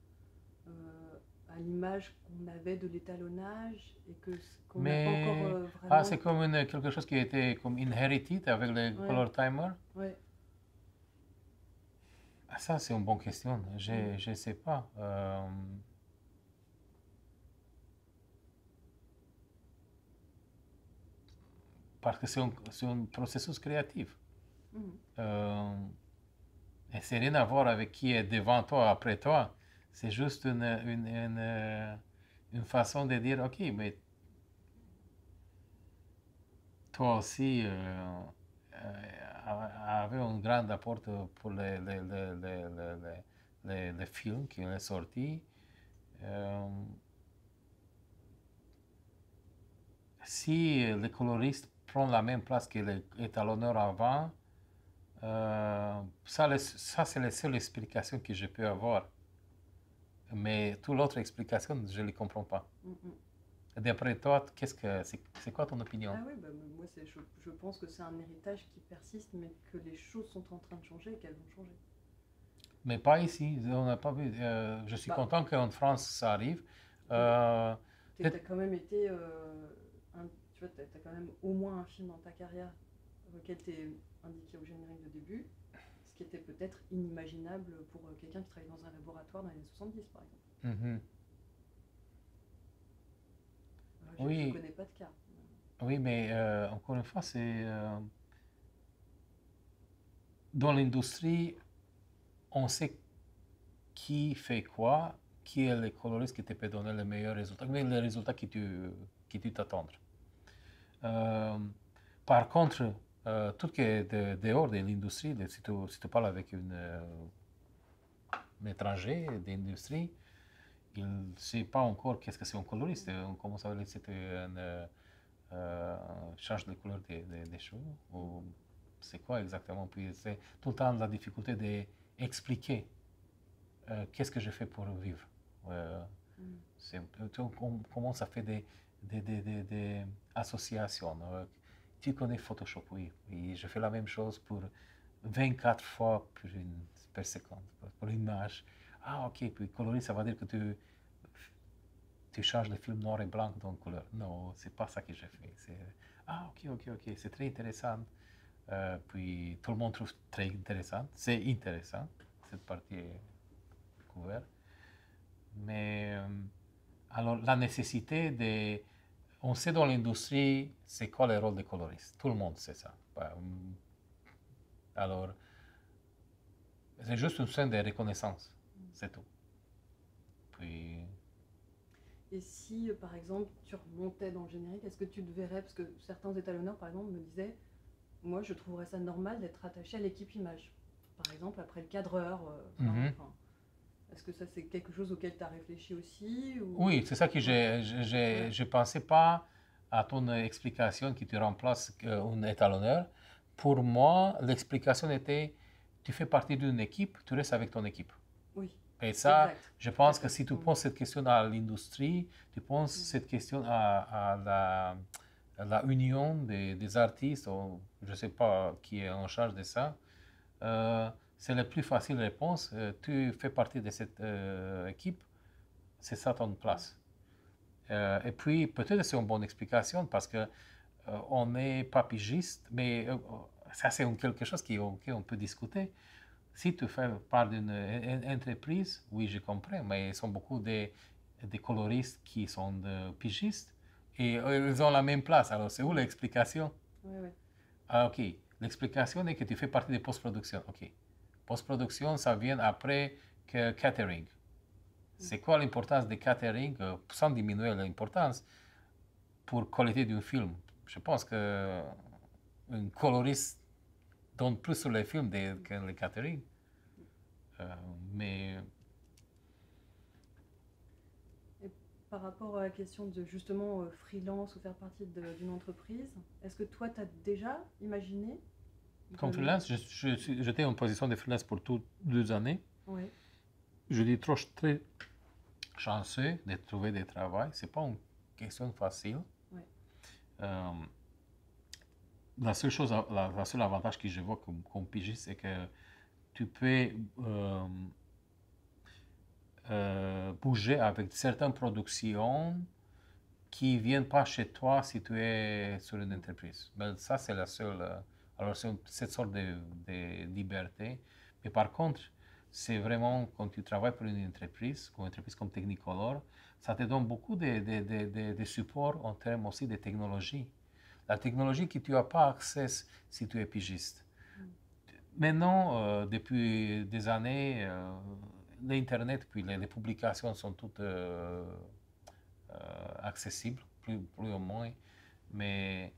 à l'image qu'on avait de l'étalonnage et qu'on n'a pas encore
Mais
vraiment...
c'est comme quelque chose qui a été comme inherited avec les
Ouais.
color timers.
Ouais.
Ah, ça, c'est une bonne question. Je ne sais pas. Parce que c'est un processus créatif.
Mhm.
Et c'est rien à voir avec qui est devant toi, après toi. C'est juste une façon de dire, OK, mais toi aussi avait un grand apport pour les films qui ont sorti. Si le coloriste prend la même place que l'étalonneur avant, ça c'est la seule explication que je peux avoir. Mais toute l'autre explication, je ne les comprends pas. D'après toi, c'est quoi ton opinion?
Ah oui, bah, moi je pense que c'est un héritage qui persiste, mais que les choses sont en train de changer et qu'elles vont changer.
Mais pas ici, on n'a pas vu. Je suis
Bah.
content qu'en France ça arrive.
Tu as quand même été, tu vois, t'as quand même au moins un film dans ta carrière auquel tu es indiqué au générique de début, ce qui était peut-être inimaginable pour quelqu'un qui travaille dans un laboratoire dans les années 70 par exemple.
Mhm.
Je ne
Oui.
connais pas de cas.
Oui, mais encore une fois, c'est dans l'industrie, on sait qui fait quoi, qui est le coloriste qui te peut donner les meilleurs résultats, mais les résultats que tu t'attends. Par contre, tout ce qui est dehors de l'industrie, si tu parles avec un étranger d'industrie, il ne sait pas encore qu'est-ce que c'est un coloriste. On commence à dire que c'est change de couleur des cheveux, ou c'est quoi exactement. Puis c'est tout le temps la difficulté d'expliquer qu'est-ce que je fais pour vivre. On commence à faire des associations. Tu connais Photoshop, oui. Et je fais la même chose pour 24 fois per seconde, pour une image. Ah, ok, puis coloris, ça veut dire que tu changes le film noir et blanc dans couleur. Non, c'est pas ça que j'ai fait. Ah, ok, c'est très intéressant. Puis tout le monde trouve très intéressant. C'est intéressant, cette partie est couverte. Mais alors, la nécessité de... On sait dans l'industrie, c'est quoi le rôle des coloristes. Tout le monde sait ça. Alors, c'est juste une scène de reconnaissance. C'est tout. Puis...
Et si, par exemple, tu remontais dans le générique, est-ce que tu te verrais, parce que certains étalonneurs, par exemple, me disaient, moi, je trouverais ça normal d'être attaché à l'équipe image. Par exemple, après le cadreur. Est-ce que ça, c'est quelque chose auquel tu as réfléchi aussi ou...
Oui, c'est ça que je ne pensais pas à ton explication qui te remplace un étalonneur. Pour moi, l'explication était, tu fais partie d'une équipe, tu restes avec ton équipe.
Oui.
Et ça,
exact.
je pense que si tu poses cette question à l'industrie, tu poses cette question à la union des artistes, ou je ne sais pas qui est en charge de ça, c'est la plus facile réponse. Tu fais partie de cette équipe, c'est ça ton place. Et puis, peut-être c'est une bonne explication parce que on n'est pas pigiste, mais ça, c'est quelque chose auquel on peut discuter. Si tu fais part d'une entreprise, oui, je comprends, mais ils sont beaucoup des coloristes qui sont pigistes et ils ont la même place. Alors, c'est où l'explication?
Ouais, ouais.
Ah, ok. L'explication est que tu fais partie des post-production. Ok. Post-production, ça vient après que catering. C'est quoi l'importance des catering, sans diminuer l'importance, pour qualité d'un film? Je pense que un coloriste donne plus sur les films que les catering. Mais
Et par rapport à la question de justement freelance ou faire partie d'une entreprise, est-ce que toi, tu as déjà imaginé
comme
de-
freelance, j'étais en position de freelance pour toutes 2 années.
Ouais,
Je dis très chanceux de trouver des travaux. C'est pas une question facile.
ouais.
Euh, la seule chose, la seule avantage que je vois comme pigiste, c'est que tu peux bouger avec certaines productions qui viennent pas chez toi si tu es sur une entreprise. Mais ça, c'est la seule. Alors, c'est cette sorte de liberté. Mais par contre, c'est vraiment quand tu travailles pour une entreprise comme Technicolor, ça te donne beaucoup de support en termes aussi de technologie. La technologie que tu n'as pas accès si tu es pigiste. Maintenant, depuis des années, l'Internet puis les publications sont toutes accessibles, plus ou moins. Mais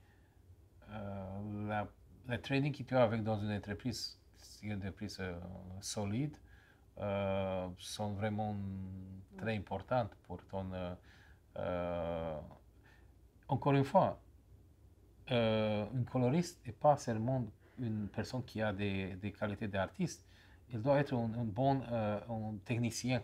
le training que tu as avec dans une entreprise solide, sont vraiment très importantes pour ton... encore une fois, un coloriste n'est pas seulement une personne qui a des qualités d'artiste, il doit être un bon un technicien.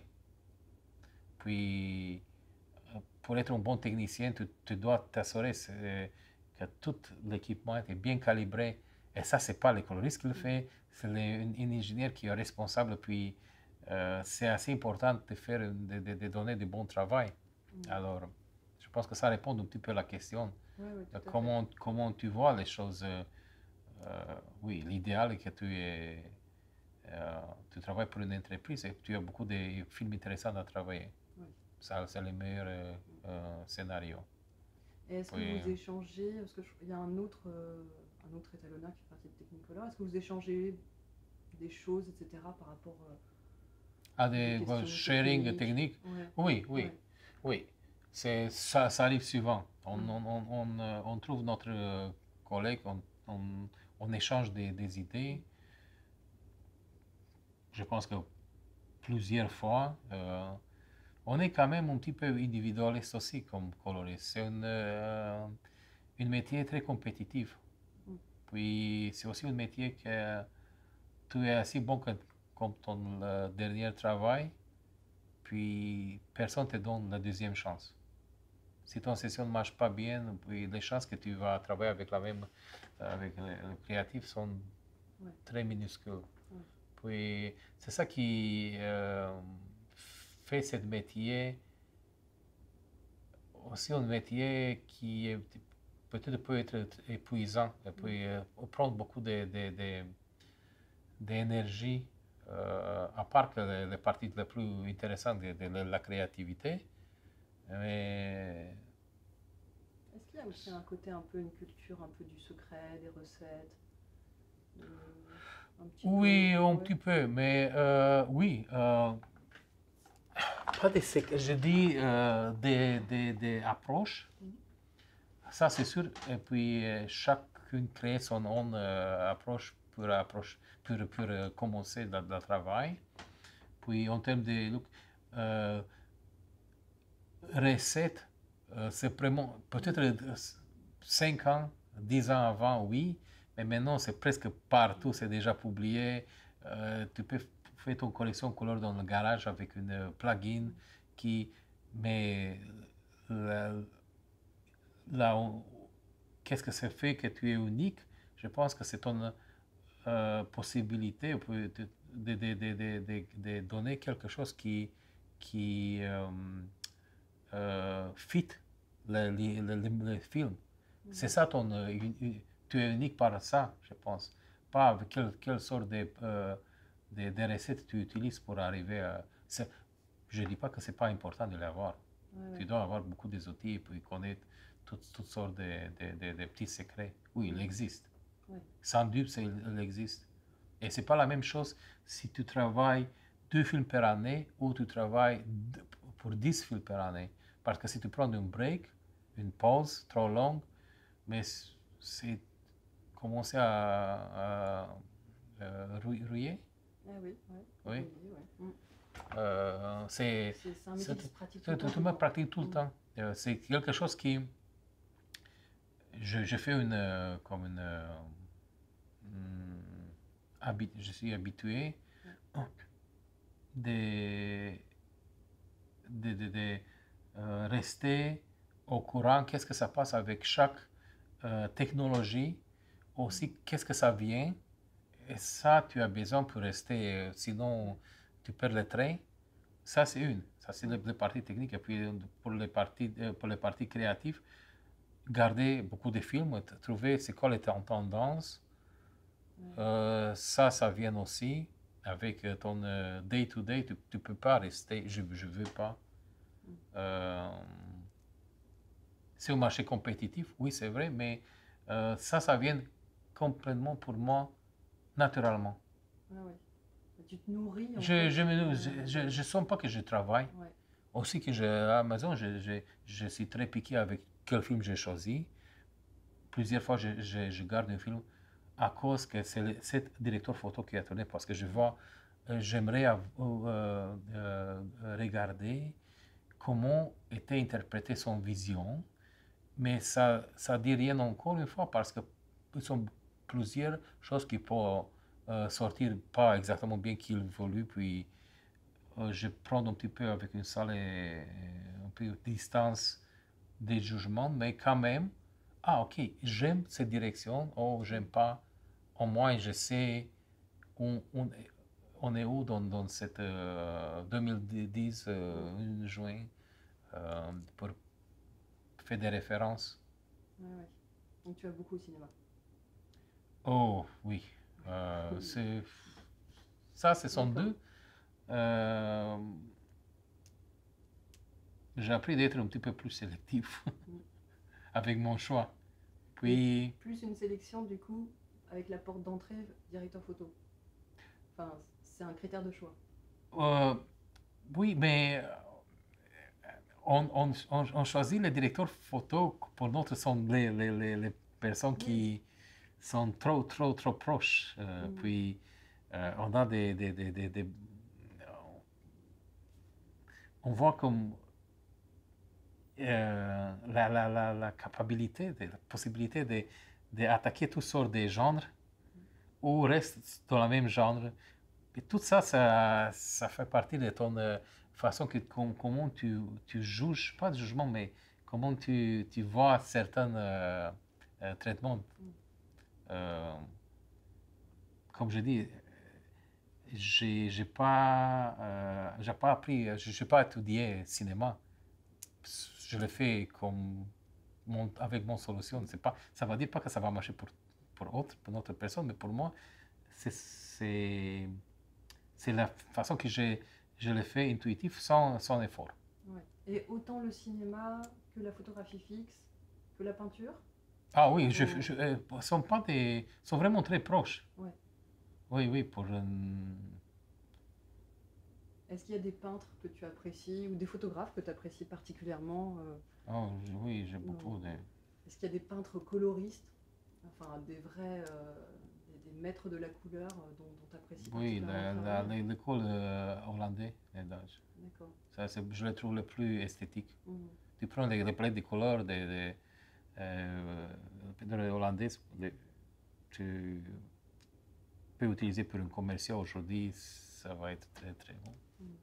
Puis, pour être un bon technicien, tu dois t'assurer que tout l'équipement est bien calibré. Et ça, c'est pas le coloriste qui le fait, c'est un ingénieur qui est responsable. Puis, c'est assez important de faire, de donner du bon travail. Alors, je pense que ça répond un petit peu à la question.
Ouais, ouais, tout à fait.
Comment tu vois les choses. Oui, l'idéal est que tu travailles pour une entreprise et que tu as beaucoup de films intéressants à travailler.
Ouais.
Ça, c'est le meilleur scénario.
Et est-ce que
Oui.
vous échangez, parce qu'il y a un autre étalonneur qui fait partie de Technicolor, est-ce que vous échangez des choses, etc., par rapport
À
des
des
questions
sharing
techniques?
techniques?
Ouais.
Oui, oui,
Ouais.
oui. Ça arrive souvent. On trouve notre collègue, on échange des idées. Je pense que plusieurs fois, on est quand même un petit peu individualiste aussi comme coloriste. C'est un métier très compétitif. Puis c'est aussi un métier que tu es assez bon comme ton dernier travail, puis personne ne te donne la deuxième chance. Si ton session ne marche pas bien, puis les chances que tu vas travailler avec avec le créatif sont très minuscules. Puis c'est ça qui fait ce métier aussi un métier qui est peut-être peut être épuisant, peut prendre beaucoup d'énergie, à part que les parties les plus intéressantes de la créativité. Mais
Est-ce qu'il y a aussi un côté un peu, une culture un peu du secret, des recettes un petit
oui,
peu,
un
ouais.
petit peu, mais oui. Pas des secrets, je dis des approches. Ça, c'est sûr. Et puis, chacune crée son own approche pour commencer le travail. Puis, en termes de look, recettes, c'est vraiment peut-être 5 ans, 10 ans avant, oui, mais maintenant c'est presque partout, c'est déjà publié. Tu peux faire ton collection couleur dans le garage avec une plugin qui met qu'est-ce que ça fait que tu es unique. Je pense que c'est ton possibilité de donner quelque chose qui fit le film. C'est ça tu es unique par ça, je pense. Pas avec quelle sorte de recettes tu utilises pour arriver à... Je ne dis pas que ce n'est pas important de l'avoir. Tu dois avoir beaucoup des outils et puis connaître toutes sortes de petits secrets. Oui, il existe. Sans doute, il existe. Et ce n'est pas la même chose si tu travailles 2 films par année ou tu travailles pour 10 films par année. Parce que si tu prends un break, une pause trop longue, mais c'est commencer à rouiller.
Ah oui,
Oui.
C'est un métier qui se pratique tout le temps.
Tu me pratiques tout le temps. C'est quelque chose qui... Je fais je suis habitué de rester au courant qu'est-ce que ça passe avec chaque technologie, aussi qu'est-ce que ça vient. Et ça, tu as besoin pour rester, sinon tu perds le train. Ça, c'est une. Ça, c'est les parties techniques. Et puis, pour les parties créatives, garder beaucoup de films, trouver c'est quoi les tendances. Ça vient aussi avec ton day-to-day. Tu ne peux pas rester, je ne veux pas. C'est un marché compétitif, oui, c'est vrai, mais ça vient complètement pour moi, naturellement.
Ah ouais. Tu te nourris.
Je sens pas que je travaille.
Ouais.
Aussi que à Amazon, je suis très piqué avec quel film j'ai choisi. Plusieurs fois, je garde un film à cause que c'est cet directeur photo qui a tourné, parce que j'aimerais regarder comment était interprétée son vision, mais ça dit rien encore une fois, parce que ce sont plusieurs choses qui peuvent sortir pas exactement bien qu'il voulut, puis je prends un petit peu avec une salle et un peu de distance des jugements, mais quand même, ok, j'aime cette direction, j'aime pas, au moins je sais on est où dans cette 2010, juin, pour faire des références.
Ouais. Donc tu vas beaucoup au cinéma.
Oh oui, ça ce sont deux. J'ai appris d'être un petit peu plus sélectif avec mon choix. Puis...
Plus une sélection du coup avec la porte d'entrée directeur photo. Enfin, c'est un critère de choix.
Oui, mais on choisit les directeurs photo pour notre sont les personnes qui sont trop proches. Puis on a on voit comme la capacité, la possibilité d'attaquer toutes sortes de genres ou reste dans le même genre. Et tout ça fait partie de ton façon comment tu juges, pas de jugement, mais comment tu vois certains traitements. Comme je dis, j'ai pas appris, je n'ai pas étudié cinéma. Je le fais avec mon solution. Ça ne veut dire pas que ça va marcher pour d'autres personnes, mais pour moi, c'est la façon que je le fais intuitif sans effort.
Ouais. Et autant le cinéma que la photographie fixe, que la peinture?
Ah oui, sont vraiment très proches.
Ouais.
Oui,
Est-ce qu'il y a des peintres que tu apprécies ou des photographes que tu apprécies particulièrement?
Oh, oui, j'ai beaucoup de...
Est-ce qu'il y a des peintres coloristes, enfin des vrais des maîtres de la couleur dont tu apprécies particulièrement?
Oui, l'école hollandais,
D'accord.
Ça, je le trouve le plus esthétique. Tu prends les palettes de couleurs des hollandais, tu peux utiliser pour un commercial aujourd'hui, ça va être très très bon.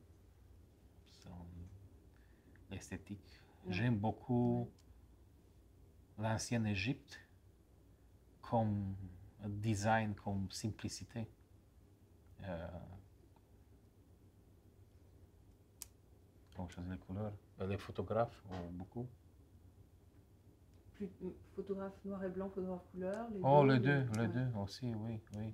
L'esthétique. J'aime beaucoup l'ancienne Égypte comme design, comme simplicité. Comment choisir les couleurs? Les photographes ont beaucoup.
Photographe noir et blanc, photographe couleur, les
Oh,
deux,
les
ouais.
deux aussi, oui, oui.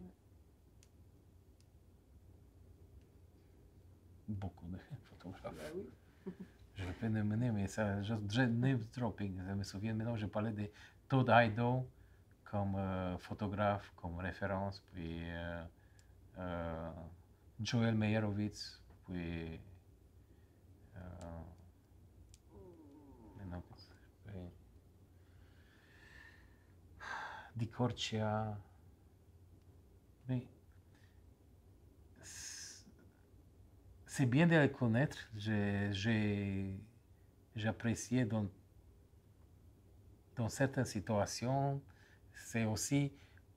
Beaucoup de photographes.
Bah oui.
Je vais pas nommer, mais ça, juste name dropping. Je me souviens maintenant, je parlais de Todd Ido comme photographe, comme référence, puis Joel Meyerowitz, puis maintenant, oui. Di Corcia. Mais c'est bien de les connaître. J'appréciais dans certaines situations. C'est aussi,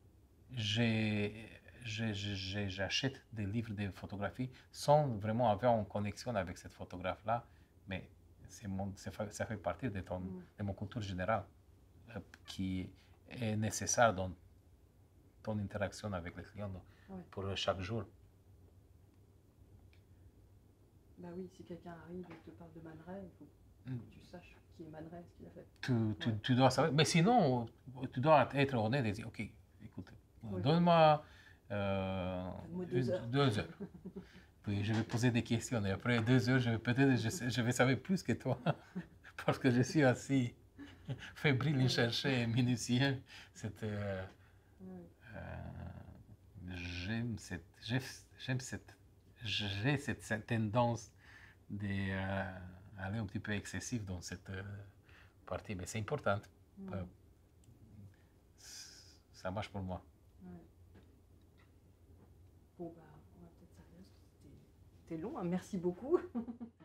j'achète des livres de photographie sans vraiment avoir une connexion avec cette photographe-là, mais ça fait partie de mon culture générale qui est nécessaire dans ton interaction avec les clients pour chaque jour.
Bah oui, si quelqu'un arrive et te parle de Man Ray, il faut que tu saches qui est Man Ray, ce qu'il a fait.
Tu dois savoir, mais sinon, tu dois être honnête et dire, ok, écoute, donne-moi 2 heures. Puis je vais poser des questions et après 2 heures, je vais savoir plus que toi parce que je suis assez fébrile à chercher minutieux. J'ai cette tendance d'aller un petit peu excessif dans cette partie, mais c'est important. Ça marche pour moi.
Ouais. Bon, bah, on va peut-être s'arrêter. C'était long, hein. Merci beaucoup.